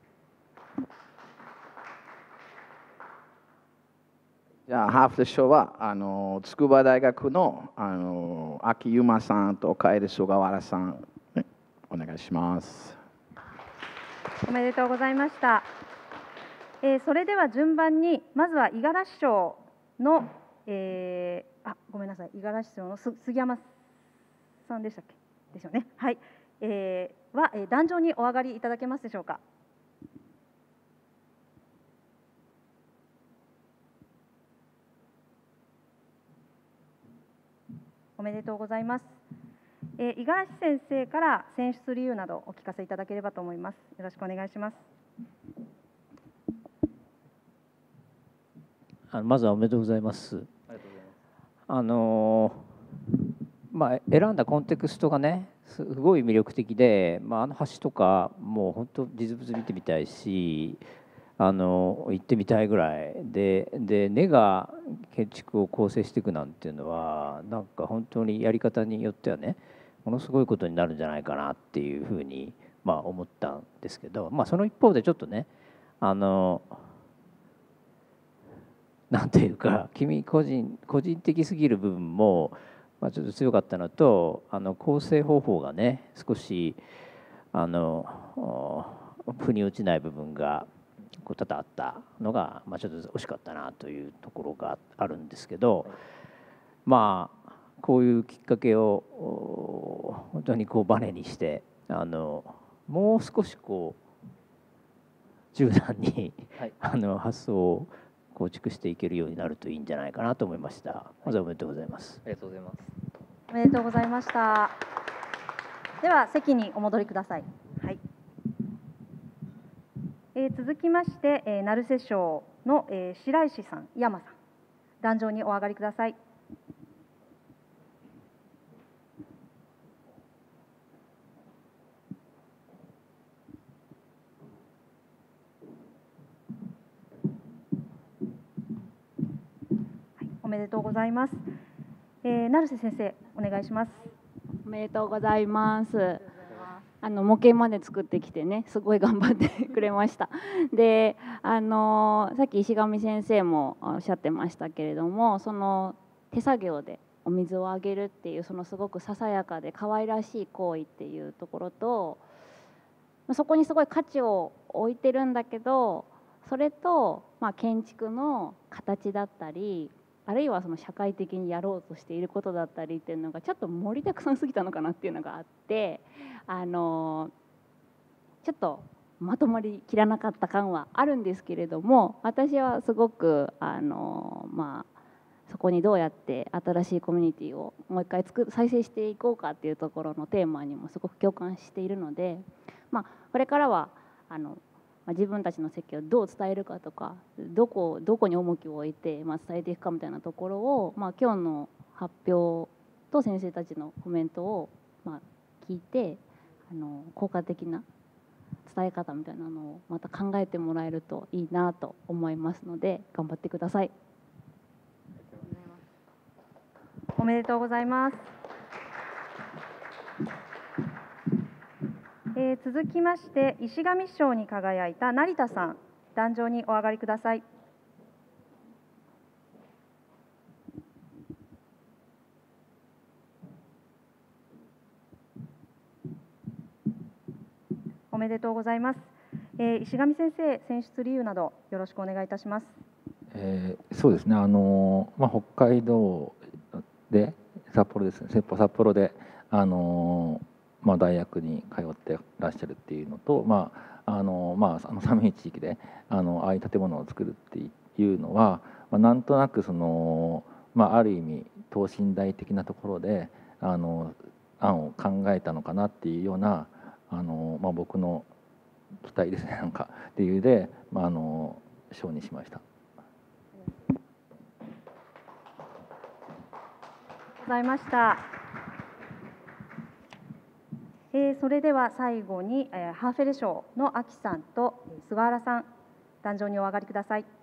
じゃあハーフ賞は筑波大学の秋ゆまさんと楓菅原さん、お願いします。 おめでとうございました。それでは順番にまずは五十嵐賞の、ごめんなさい、五十嵐賞の杉山さんでしたっけですよね。はい、壇上にお上がりいただけますでしょうか。おめでとうございます。五十嵐先生から選出理由などお聞かせいただければと思います。よろしくお願いします。 まずはおめでとうございます。選んだコンテクストがねすごい魅力的で、橋とかもう本当実物見てみたいし行ってみたいぐらいで根が建築を構成していくなんていうのはなんか本当にやり方によってはねものすごいことになるんじゃないかなっていうふうに思ったんですけど、その一方でちょっとねなんていうか君個人的すぎる部分もちょっと強かったのと構成方法がね少し腑に落ちない部分が多々あったのがちょっと惜しかったなというところがあるんですけど、こういうきっかけを本当にバネにしてもう少し柔軟に、発想を構築していけるようになるといいんじゃないかなと思いました。まずはおめでとうございます。 ありがとうございます。 おめでとうございました。では席にお戻りください。はい。続きまして、成瀬賞の、白石さん、山さん、壇上にお上がりください。 おめでとうございます。成瀬先生、お願いします。 おめでとうございます。模型まで作ってきてね、すごい頑張ってくれました。で、さっき石上先生もおっしゃってましたけれども、その手作業でお水をあげるっていう、そのすごくささやかで可愛らしい行為っていうところと、そこにすごい価値を置いてるんだけど、それと、建築の形だったり、あるいはその社会的にやろうとしていることだったりっていうのがちょっと盛りだくさんすぎたのかなっていうのがあって、ちょっとまとまりきらなかった感はあるんですけれども、私はすごくそこにどうやって新しいコミュニティをもう一回再生していこうかっていうところのテーマにもすごく共感しているので、これからは自分たちの設計をどう伝えるかとか、どこに重きを置いて伝えていくかみたいなところを、今日の発表と先生たちのコメントを聞いて、効果的な伝え方みたいなのをまた考えてもらえるといいなと思いますので、頑張ってください。 おめでとうございます。続きまして石上賞に輝いた成田さん、壇上にお上がりください。おめでとうございます。石上先生、選出理由などよろしくお願いいたします。 そうですね、北海道で札幌ですね、札幌で大学に通ってらっしゃるっていうのと、寒い地域でああいう建物を作るっていうのは、なんとなくある意味等身大的なところで案を考えたのかなっていうような僕の期待ですね、なんかっていうで賞にしました。 ございました。それでは最後にハーフェレ賞の秋さんと菅原さん、壇上にお上がりください。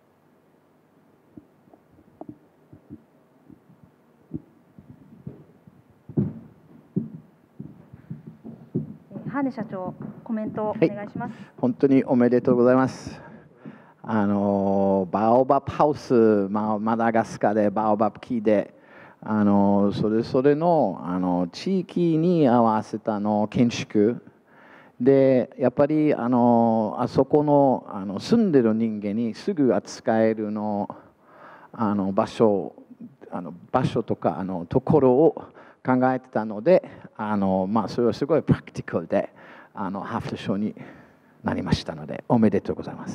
ハーネ社長、コメントをお願いします。 本当におめでとうございます。バオバブハウス、マダガスカでバオバブ木でそれぞれの地域に合わせた建築で、やっぱりあそこの住んでる人間にすぐ扱える場所とかところを考えてたので、それはすごいプラクティカルでハーフ賞になりましたので、おめでとうございます。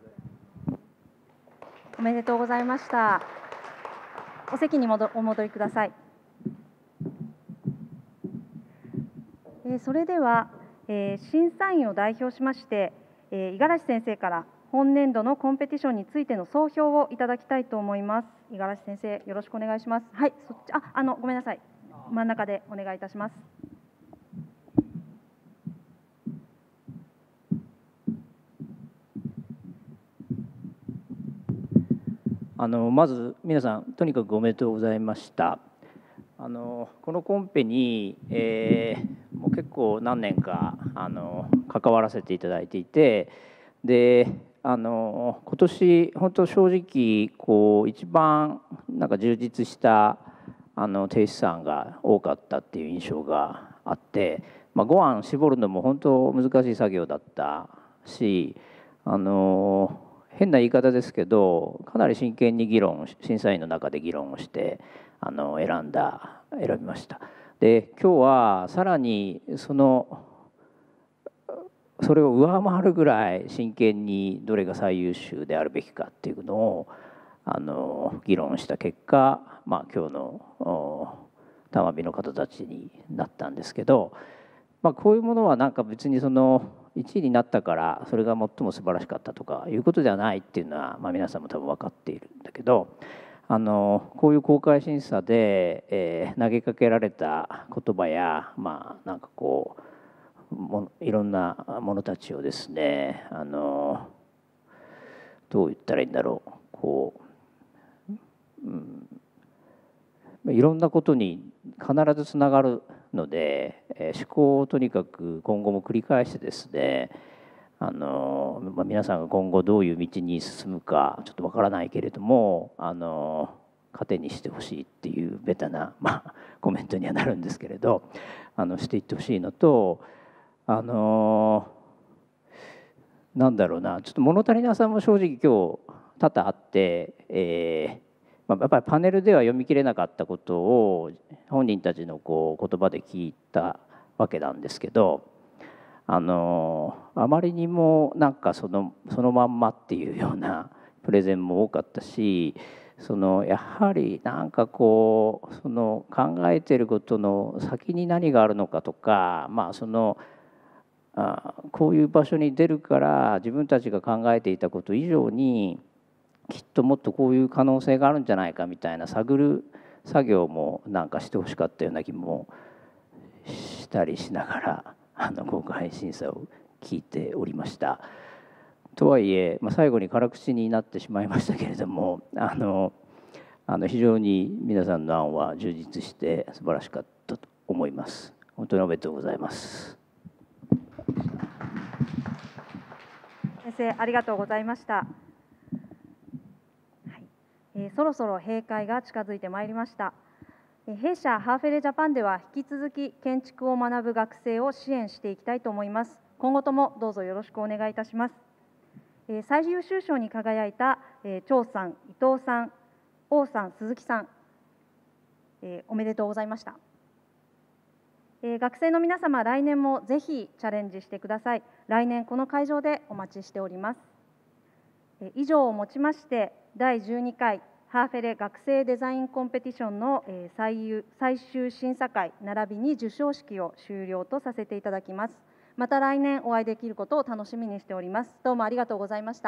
おめでとうございました。お席にお戻りください。それでは、審査員を代表しまして、五十嵐先生から本年度のコンペティションについての総評をいただきたいと思います。五十嵐先生、よろしくお願いします。はい、ごめんなさい。真ん中でお願いいたします。 まず皆さんとにかくおめでとうございました。このコンペに、もう結構何年か関わらせていただいていて、で今年本当正直一番なんか充実した提出案が多かったっていう印象があって、5案絞るのも本当難しい作業だったし、変な言い方ですけど、かなり真剣に審査員の中で議論をして選びました。で今日はさらにそれを上回るぐらい真剣にどれが最優秀であるべきかっていうのを議論した結果、今日の玉美の方たちになったんですけど、こういうものはなんか別に1位になったからそれが最も素晴らしかったとかいうことではないっていうのは、皆さんも多分分かっているんだけど、こういう公開審査で、投げかけられた言葉や、なんかいろんなものたちをですね、どう言ったらいいんだろう、 いろんなことに必ずつながるので、思考をとにかく今後も繰り返してですね、皆さんが今後どういう道に進むかちょっとわからないけれども、糧にしてほしいっていうベタな、コメントにはなるんですけれど、していってほしいのと、なんだろうな、ちょっと物足りなさも正直今日多々あって、やっぱりパネルでは読み切れなかったことを本人たちの言葉で聞いたわけなんですけど、あまりにもなんかそのまんまっていうようなプレゼンも多かったし、やはりなんか考えてることの先に何があるのかとか、こういう場所に出るから自分たちが考えていたこと以上にきっともっとこういう可能性があるんじゃないかみたいな探る作業もなんかしてほしかったような気もしたりしながら公開審査を聞いておりました。とはいえ、最後に辛口になってしまいましたけれども、非常に皆さんの案は充実して素晴らしかったと思います。本当におめでとうございます。 先生、ありがとうございました。そろそろ閉会が近づいてまいりました。弊社ハーフェレジャパンでは引き続き建築を学ぶ学生を支援していきたいと思います。今後ともどうぞよろしくお願いいたします。最優秀賞に輝いた張さん、伊藤さん、王さん、鈴木さん、おめでとうございました。学生の皆様、来年もぜひチャレンジしてください。来年この会場でお待ちしております。以上をもちまして第12回ハーフェレ学生デザインコンペティションの最終審査会並びに授賞式を終了とさせていただきます。また来年お会いできることを楽しみにしております。どうもありがとうございました。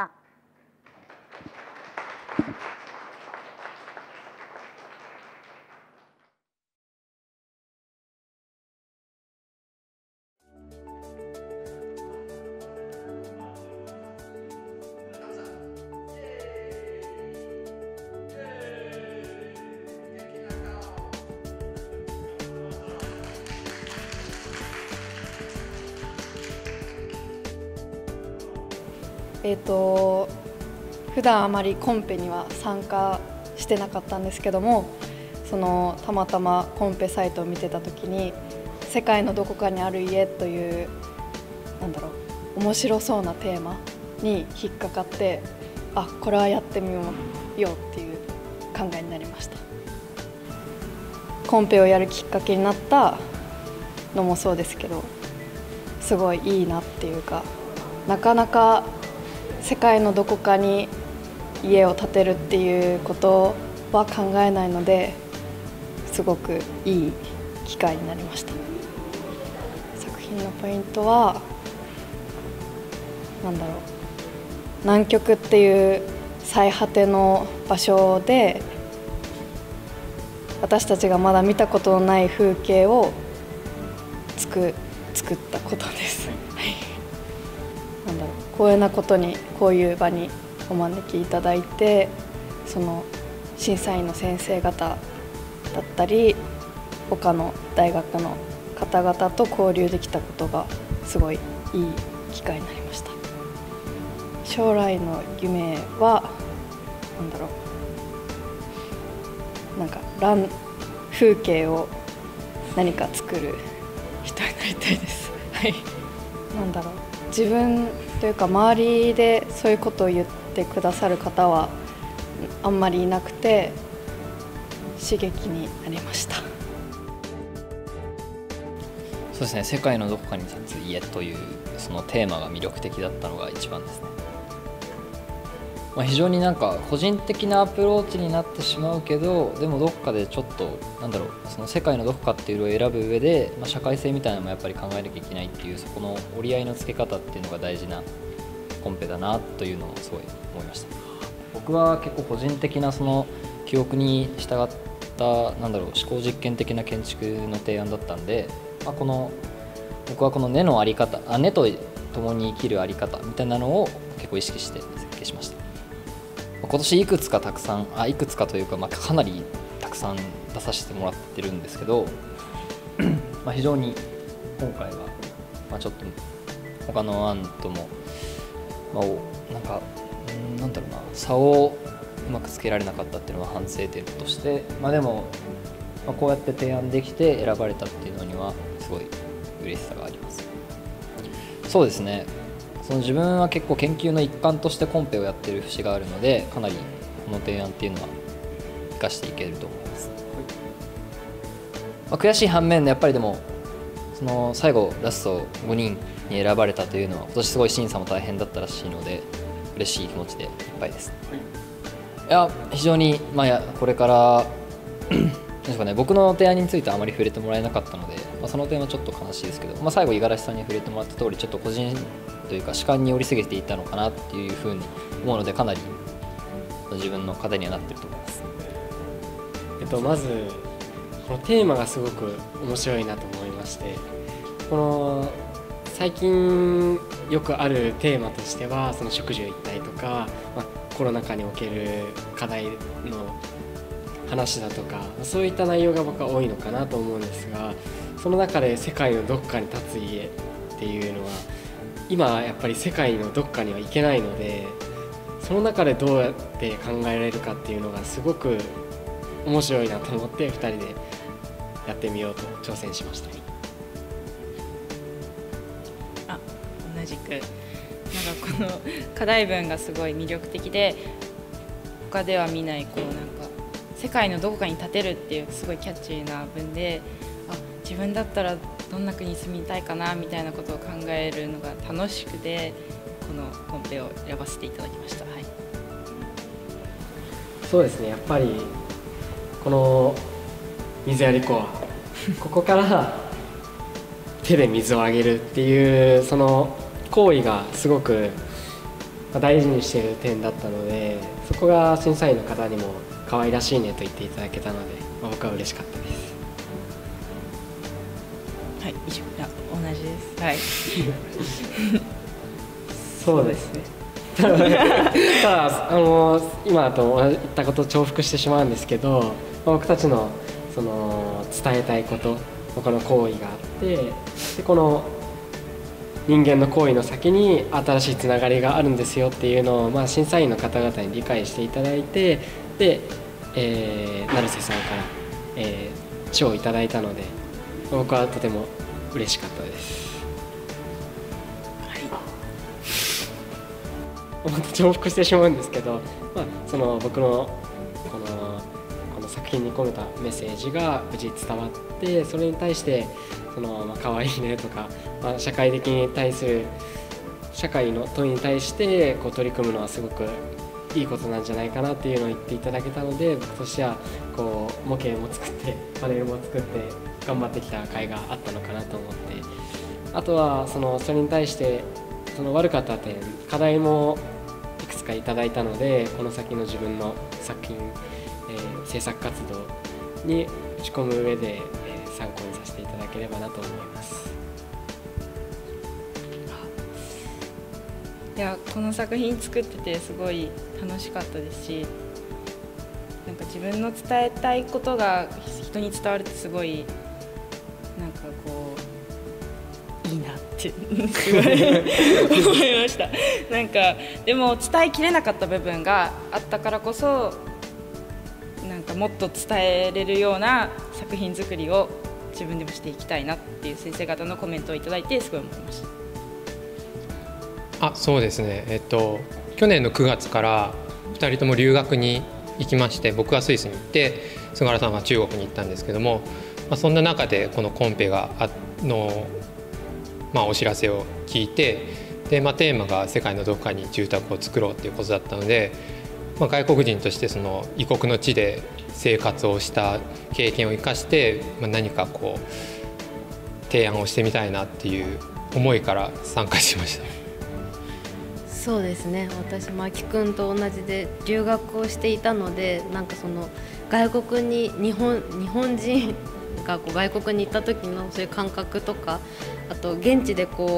普段あまりコンペには参加してなかったんですけども、たまたまコンペサイトを見てた時に「世界のどこかにある家」という面白そうなテーマに引っかかって、これはやってみようっていう考えになりました。コンペをやるきっかけになったのもそうですけど、すごいいいなっていうか、なかなか世界のどこかに家を建てるっていうことは考えないので、すごくいい機会になりました。作品のポイントは南極っていう最果ての場所で私たちがまだ見たことのない風景を作ったことです。光栄なことにこういう場にお招きいただいて、審査員の先生方だったり他の大学の方々と交流できたことがすごいいい機会になりました。将来の夢は風景を何か作る人になりたいです。自分というか周りでそういうことを言ってくださる方はあんまりいなくて刺激になりました。 そうですね、世界のどこかに立つ家というそのテーマが魅力的だったのが一番ですね。非常に個人的なアプローチになってしまうけど、でもどっかでちょっとその世界のどこかっていうのを選ぶ上で、社会性みたいなのもやっぱり考えなきゃいけないっていう、そこの折り合いのつけ方っていうのが大事なコンペだなというのをすごい思いました。僕は結構個人的なその記憶に従った思考実験的な建築の提案だったんで、僕はこの根の在り方、根と共に生きる在り方みたいなのを結構意識して設計しました。 今年いくつかというか、かなりたくさん出させてもらってるんですけど非常に今回は、ちょっと他の案とも、なんだろうな、差をうまくつけられなかったっていうのは反省点として、でも、こうやって提案できて選ばれたっていうのにはすごい嬉しさがあります。そうですね、自分は結構研究の一環としてコンペをやってる節があるので、かなりこの提案っていうのは生かしていけると思います。悔しい反面、やっぱりでも最後ラスト5人に選ばれたというのは今年すごい審査も大変だったらしいので嬉しい気持ちでいっぱいです。いや非常に、これからですかね、僕の提案についてはあまり触れてもらえなかったので、その点はちょっと悲しいですけど、最後五十嵐さんに触れてもらった通り、ちょっと個人というか主観に寄りすぎていたのかなっていうふうに思うので、かなり自分の課題にはなってると思います。 まずこのテーマがすごく面白いなと思いまして、この最近よくあるテーマとしてはその食住一体とか、コロナ禍における課題の話だとか、そういった内容が僕は多いのかなと思うんですが、その中で世界のどっかに立つ家っていうのは今やっぱり世界のどっかには行けないので、その中でどうやって考えられるかっていうのがすごく面白いなと思って2人でやってみようと挑戦しました。 同じくこの課題文がすごい魅力的で、他では見ない世界のどこかに立てるっていうすごいキャッチーな文で、自分だったらどんな国に住みたいかなみたいなことを考えるのが楽しくて、このコンペを選ばせていただきました。 そうですね、やっぱりこの水やりコアここから手で水をあげるっていうその行為がすごく大事にしている点だったので、そこが審査員の方にも可愛らしいねと言っていただけたので、僕は嬉しかったです。 はい、同じです。 そうですね。ただ今と言ったことを重複してしまうんですけど、僕たちの伝えたいこと、この行為があって、でこの人間の行為の先に新しいつながりがあるんですよっていうのを、審査員の方々に理解していただいて、で、成瀬さんから、賞をいただいたので、僕はとても嬉しかったです。重複してしまうんですけど、僕のこの作品に込めたメッセージが無事伝わって、それに対して可愛いねとか、社会的に対する社会の問いに対して取り組むのはすごくいいことなんじゃないかなっていうのを言っていただけたので、僕としては模型も作ってパネルも作って頑張ってきた甲斐があったのかなと思って、あとはそれに対して悪かった点、課題もいくつかいただいたので、この先の自分の作品、制作活動に打ち込む上で、参考にさせていただければなと思います。 いや、この作品作っててすごい楽しかったですし、自分の伝えたいことが人に伝わるってすごいいいなってすごい思いました。でも伝えきれなかった部分があったからこそ、もっと伝えれるような作品作りを自分でもしていきたいなっていう先生方のコメントをいただいてすごい思いました。 そうですね、去年の9月から2人とも留学に行きまして、僕はスイスに行って菅原さんは中国に行ったんですけども、そんな中でこのコンペがお知らせを聞いて、で、テーマが世界のどこかに住宅を作ろうということだったので、外国人として異国の地で生活をした経験を生かして、何か提案をしてみたいなっていう思いから参加しました。 そうですね、私牧くんと同じで留学をしていたので、外国に日本人が外国に行った時のそういう感覚とか、あと現地で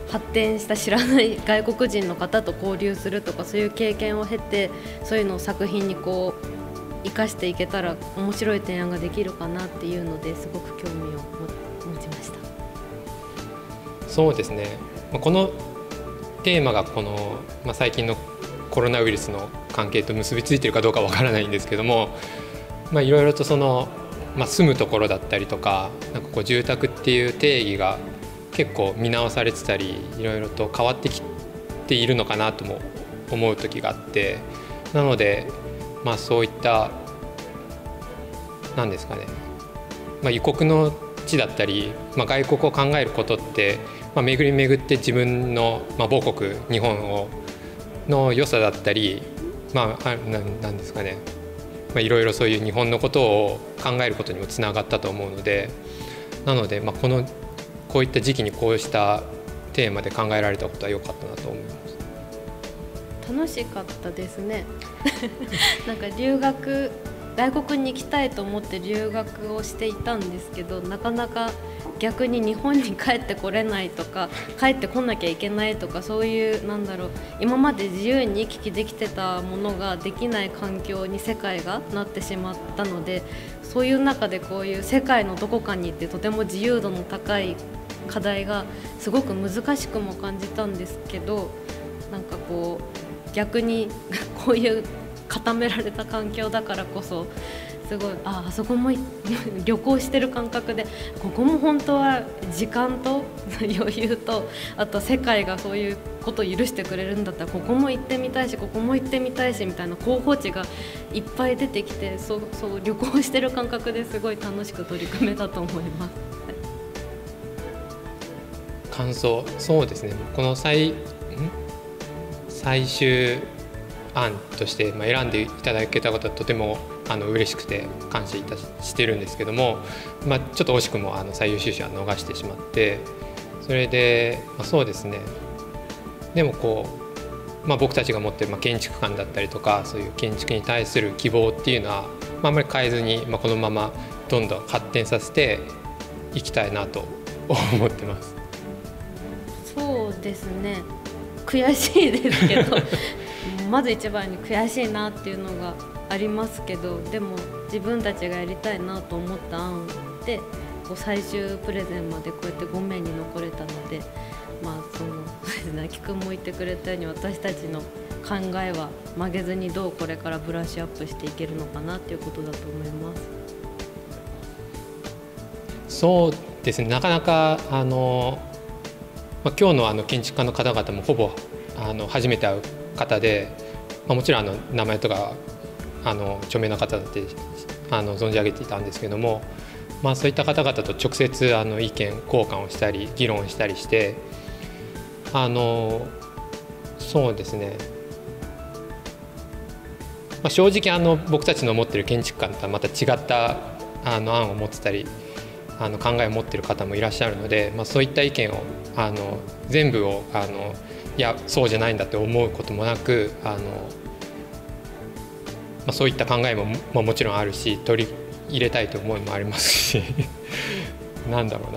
発展した知らない外国人の方と交流するとか、そういう経験を経てそういうのを作品にこう生かしていけたら面白い提案ができるかなっていうのですごく興味を持ちました。 そうですね、このテーマがこの、最近のコロナウイルスの関係と結びついているかどうかわからないんですけども、いろいろとその、住むところだったりとか、なんかこう住宅っていう定義が結構見直されてたり、いろいろと変わってきているのかなとも思う時があって、なので、そういった何ですかね、異国の地だったり、外国を考えることって、巡り巡って自分の、母国日本の良さだったり、なんですかね、いろいろそういう日本のことを考えることにもつながったと思うので、なので、こういった時期にこうしたテーマで考えられたことは良かったなと思います。 楽しかったですねなんか外国に行きたいと思って留学をしていたんですけど、なかなか逆に日本に帰ってこれないとか、帰ってこなきゃいけないとか、そういう今まで自由に行き来できてたものができない環境に世界がなってしまったので、そういう中でこういう世界のどこかに行ってとても自由度の高い課題がすごく難しくも感じたんですけど、なんかこう逆にこういう固められた環境だからこそすごいあそこも旅行してる感覚で、ここも本当は時間と余裕と、あと世界がそういうことを許してくれるんだったらここも行ってみたいし、ここも行ってみたいしみたいな候補地がいっぱい出てきて、そう旅行してる感覚ですごい楽しく取り組めたと思います。 感想、そうですね、この最終案として選んでいただけたことはとても嬉しくて感謝してるんですけども、ちょっと惜しくも最優秀賞は逃してしまって、それで、そうですね、でもこう、僕たちが持っている建築観だったりとか、そういう建築に対する希望っていうのは、あんまり変えずに、このままどんどん発展させていきたいなと思ってます。 そうですね、悔しいですけどまず一番に悔しいなっていうのがありますけど、でも自分たちがやりたいなと思った案でこう最終プレゼンまでこうやって5名に残れたので、秋君も言ってくれたように私たちの考えは曲げずにどうこれからブラッシュアップしていけるのかなっていうことだと思います。 そうですね、なかなか今日の建築家の方々もほぼ初めて会う方で、もちろん名前とか著名な方だって存じ上げていたんですけども、そういった方々と直接意見交換をしたり議論したりして、そうですね、正直僕たちの持っている建築観とはまた違った案を持ってたり考えを持っている方もいらっしゃるので、そういった意見を全部をいやそうじゃないんだって思うこともなく、そういった考えも、もちろんあるし、取り入れたいという思いもありますしなんだろう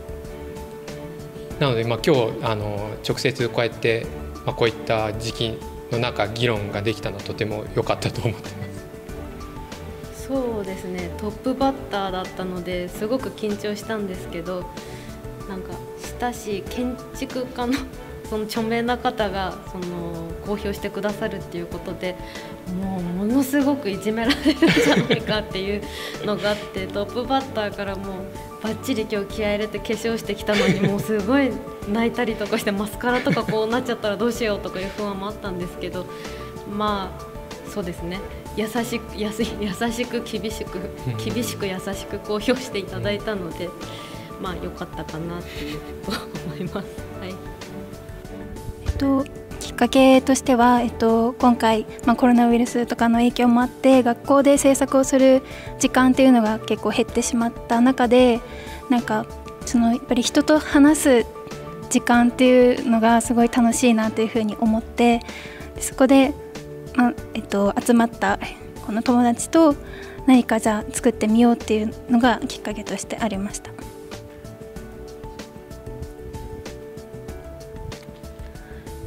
な。なので、今日直接こうやって、こういった時期の中議論ができたのはとても良かったと思ってます。 そうですね、トップバッターだったのですごく緊張したんですけど、なんか親しい建築家のその著名な方が公表してくださるっていうことで、ものすごくいじめられるんじゃないかっていうのがあって、トップバッターからもうバッチリ今日気合い入れて化粧してきたのに、もうすごい泣いたりとかしてマスカラとかこうなっちゃったらどうしようとかいう不安もあったんですけど、そうですね、優しく厳しく優しく公表していただいたので、良かったかなっていうと思います。はい。 きっかけとしては、今回、コロナウイルスとかの影響もあって学校で制作をする時間っていうのが結構減ってしまった中で、やっぱり人と話す時間っていうのがすごい楽しいなというふうに思って、そこで、集まったこの友達と何かじゃあ作ってみようっていうのがきっかけとしてありました。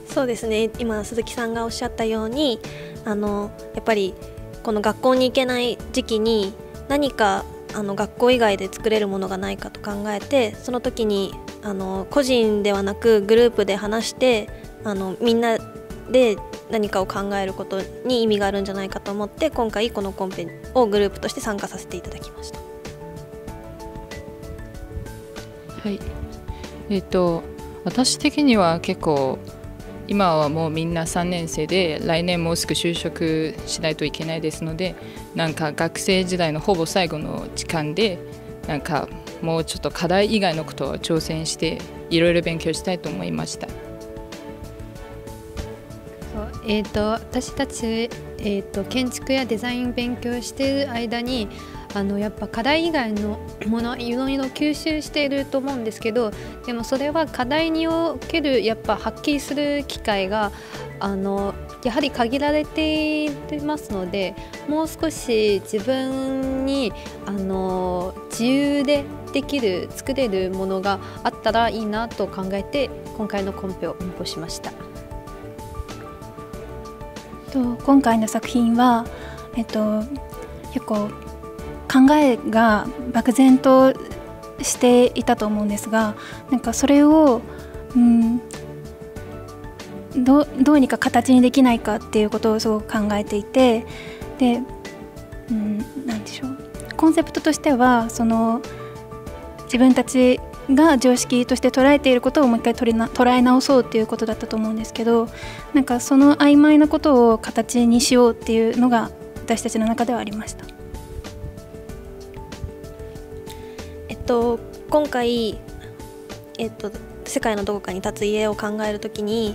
そうですね、今鈴木さんがおっしゃったようにやっぱりこの学校に行けない時期に何か学校以外で作れるものがないかと考えて、その時に個人ではなくグループで話してみんなで何かを考えることに意味があるんじゃないかと思って、今回このコンペをグループとして参加させていただきました。 はい、私的には結構今はもうみんな3年生で来年もうすぐ就職しないといけないですので、なんか学生時代のほぼ最後の時間でなんかもうちょっと課題以外のことを挑戦していろいろ勉強したいと思いました。 私たち、建築やデザイン勉強している間にやっぱ課題以外のものいろいろ吸収していると思うんですけど、でもそれは課題におけるやっぱ発揮する機会がやはり限られていますので、もう少し自分に自由でできる作れるものがあったらいいなと考えて今回のコンペを応募しました。 今回の作品は、結構考えが漠然としていたと思うんですが、なんかそれを、どうにか形にできないかっていうことをすごく考えていて、で、なんでしょう、コンセプトとしては自分たちが常識として捉えていることをもう一回捉え直そうっていうことだったと思うんですけど、なんかその曖昧なことを形にしようっていうのが私たちの中ではありました。 今回、世界のどこかに立つ家を考えるときに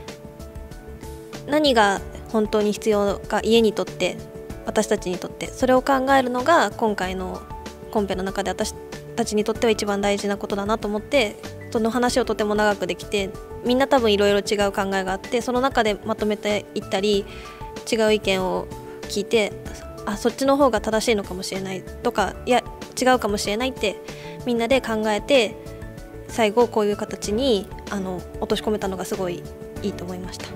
何が本当に必要か、家にとって私たちにとってそれを考えるのが今回のコンペの中で私たちにとっては一番大事なことだなと思って、その話をとても長くできて、みんな多分いろいろ違う考えがあって、その中でまとめていったり違う意見を聞いて、そっちの方が正しいのかもしれないとか、いや違うかもしれないってみんなで考えて、最後こういう形に落とし込めたのがすごいいいと思いました。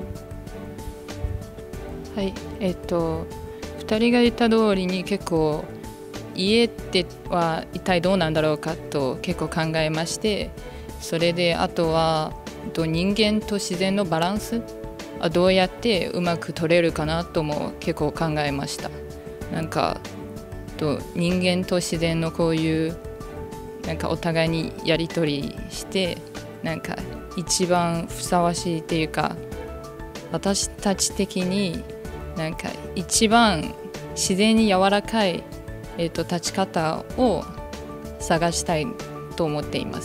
はい、2人が言った通りに結構家っては一体どうなんだろうかと結構考えまして、それであとは人間と自然のバランスどうやってうまく取れるかなとも結構考えました。なんか人間と自然のこういうなんかお互いにやり取りしてなんか一番ふさわしいっていうか、私たち的になんか一番自然に柔らかい立ち方を探したいと思っています。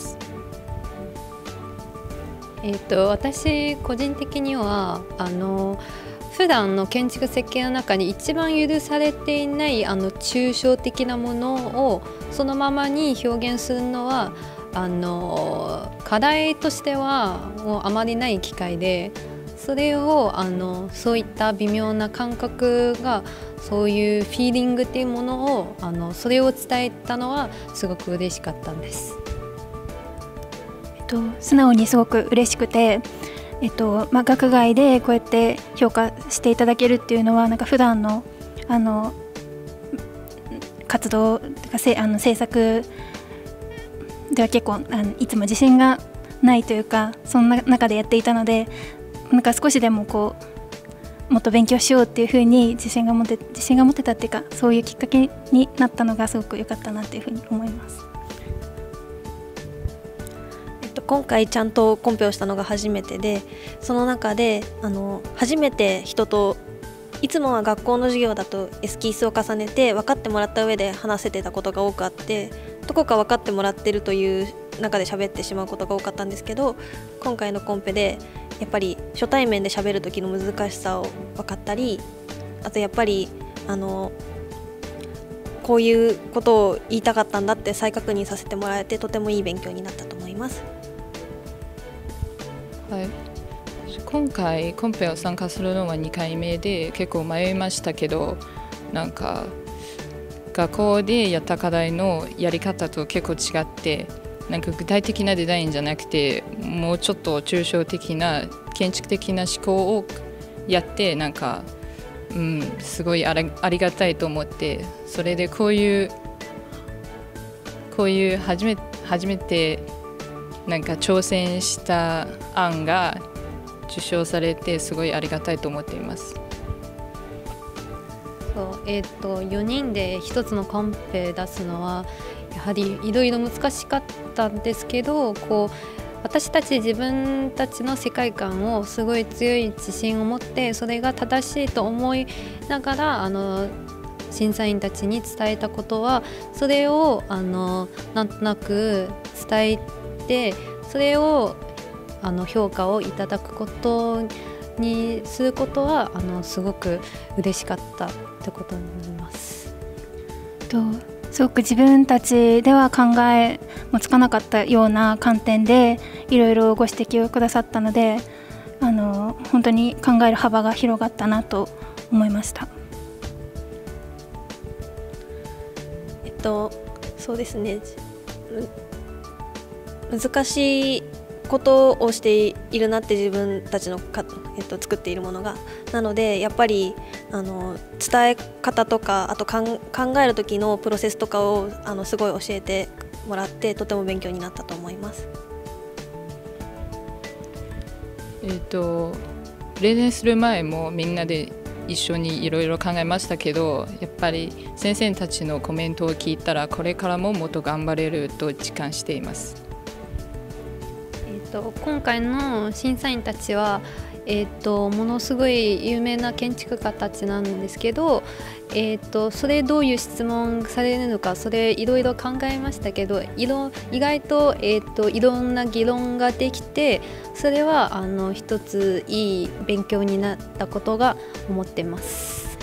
私個人的には普段の建築設計の中に一番許されていない抽象的なものをそのままに表現するのは課題としてはもうあまりない機会で、それをそういった微妙な感覚がそういうフィーリングっていうものをそれを伝えたのはすごく嬉しかったんです。 素直にすごく嬉しくて、学外でこうやって評価していただけるっていうのはなんか普段の活動とか制作では結構いつも自信がないというか、そんな中でやっていたので、なんか少しでももっと勉強しようっていうふうに自信が持てたっていうか、そういうきっかけになったのがすごく良かったなというふうに思います。 今回ちゃんとコンペをしたのが初めてで、その中で初めて人と、いつもは学校の授業だとエスキースを重ねて分かってもらった上で話せてたことが多くあって、どこか分かってもらってるという中で喋ってしまうことが多かったんですけど、今回のコンペでやっぱり初対面で喋る時の難しさを分かったり、あとやっぱりこういうことを言いたかったんだって再確認させてもらえて、とてもいい勉強になったと思います。 はい、今回コンペを参加するのは2回目で結構迷いましたけど、なんか学校でやった課題のやり方と結構違って、なんか具体的なデザインじゃなくてもうちょっと抽象的な建築的な思考をやってなんか、すごいありがたいと思って、それでこういう初めてなんか挑戦した案が受賞されてすごいありがたいと思っています。 4人で1つのコンペ出すのはやはりいろいろ難しかったんですけど、私たち自分たちの世界観をすごい強い自信を持って、それが正しいと思いながら審査員たちに伝えたことは、それをなんとなく伝えて、それを評価をいただくことにすることはすごく嬉しかったってことになります。 すごく自分たちでは考えもつかなかったような観点でいろいろご指摘をくださったので、本当に考える幅が広がったなと思いました。 そうですね、難しいことをしているなって自分たちの作っているものが。なのでやっぱり伝え方とか、あと考える時のプロセスとかをすごい教えてもらって、とても勉強になったと思います。 プレゼンする前もみんなで一緒にいろいろ考えましたけど、やっぱり先生たちのコメントを聞いたらこれからももっと頑張れると実感しています。 今回の審査員たちは、ものすごい有名な建築家たちなんですけど、それどういう質問されるのか、それいろいろ考えましたけど、意外と、いろんな議論ができて、それは一ついい勉強になったことが思ってます。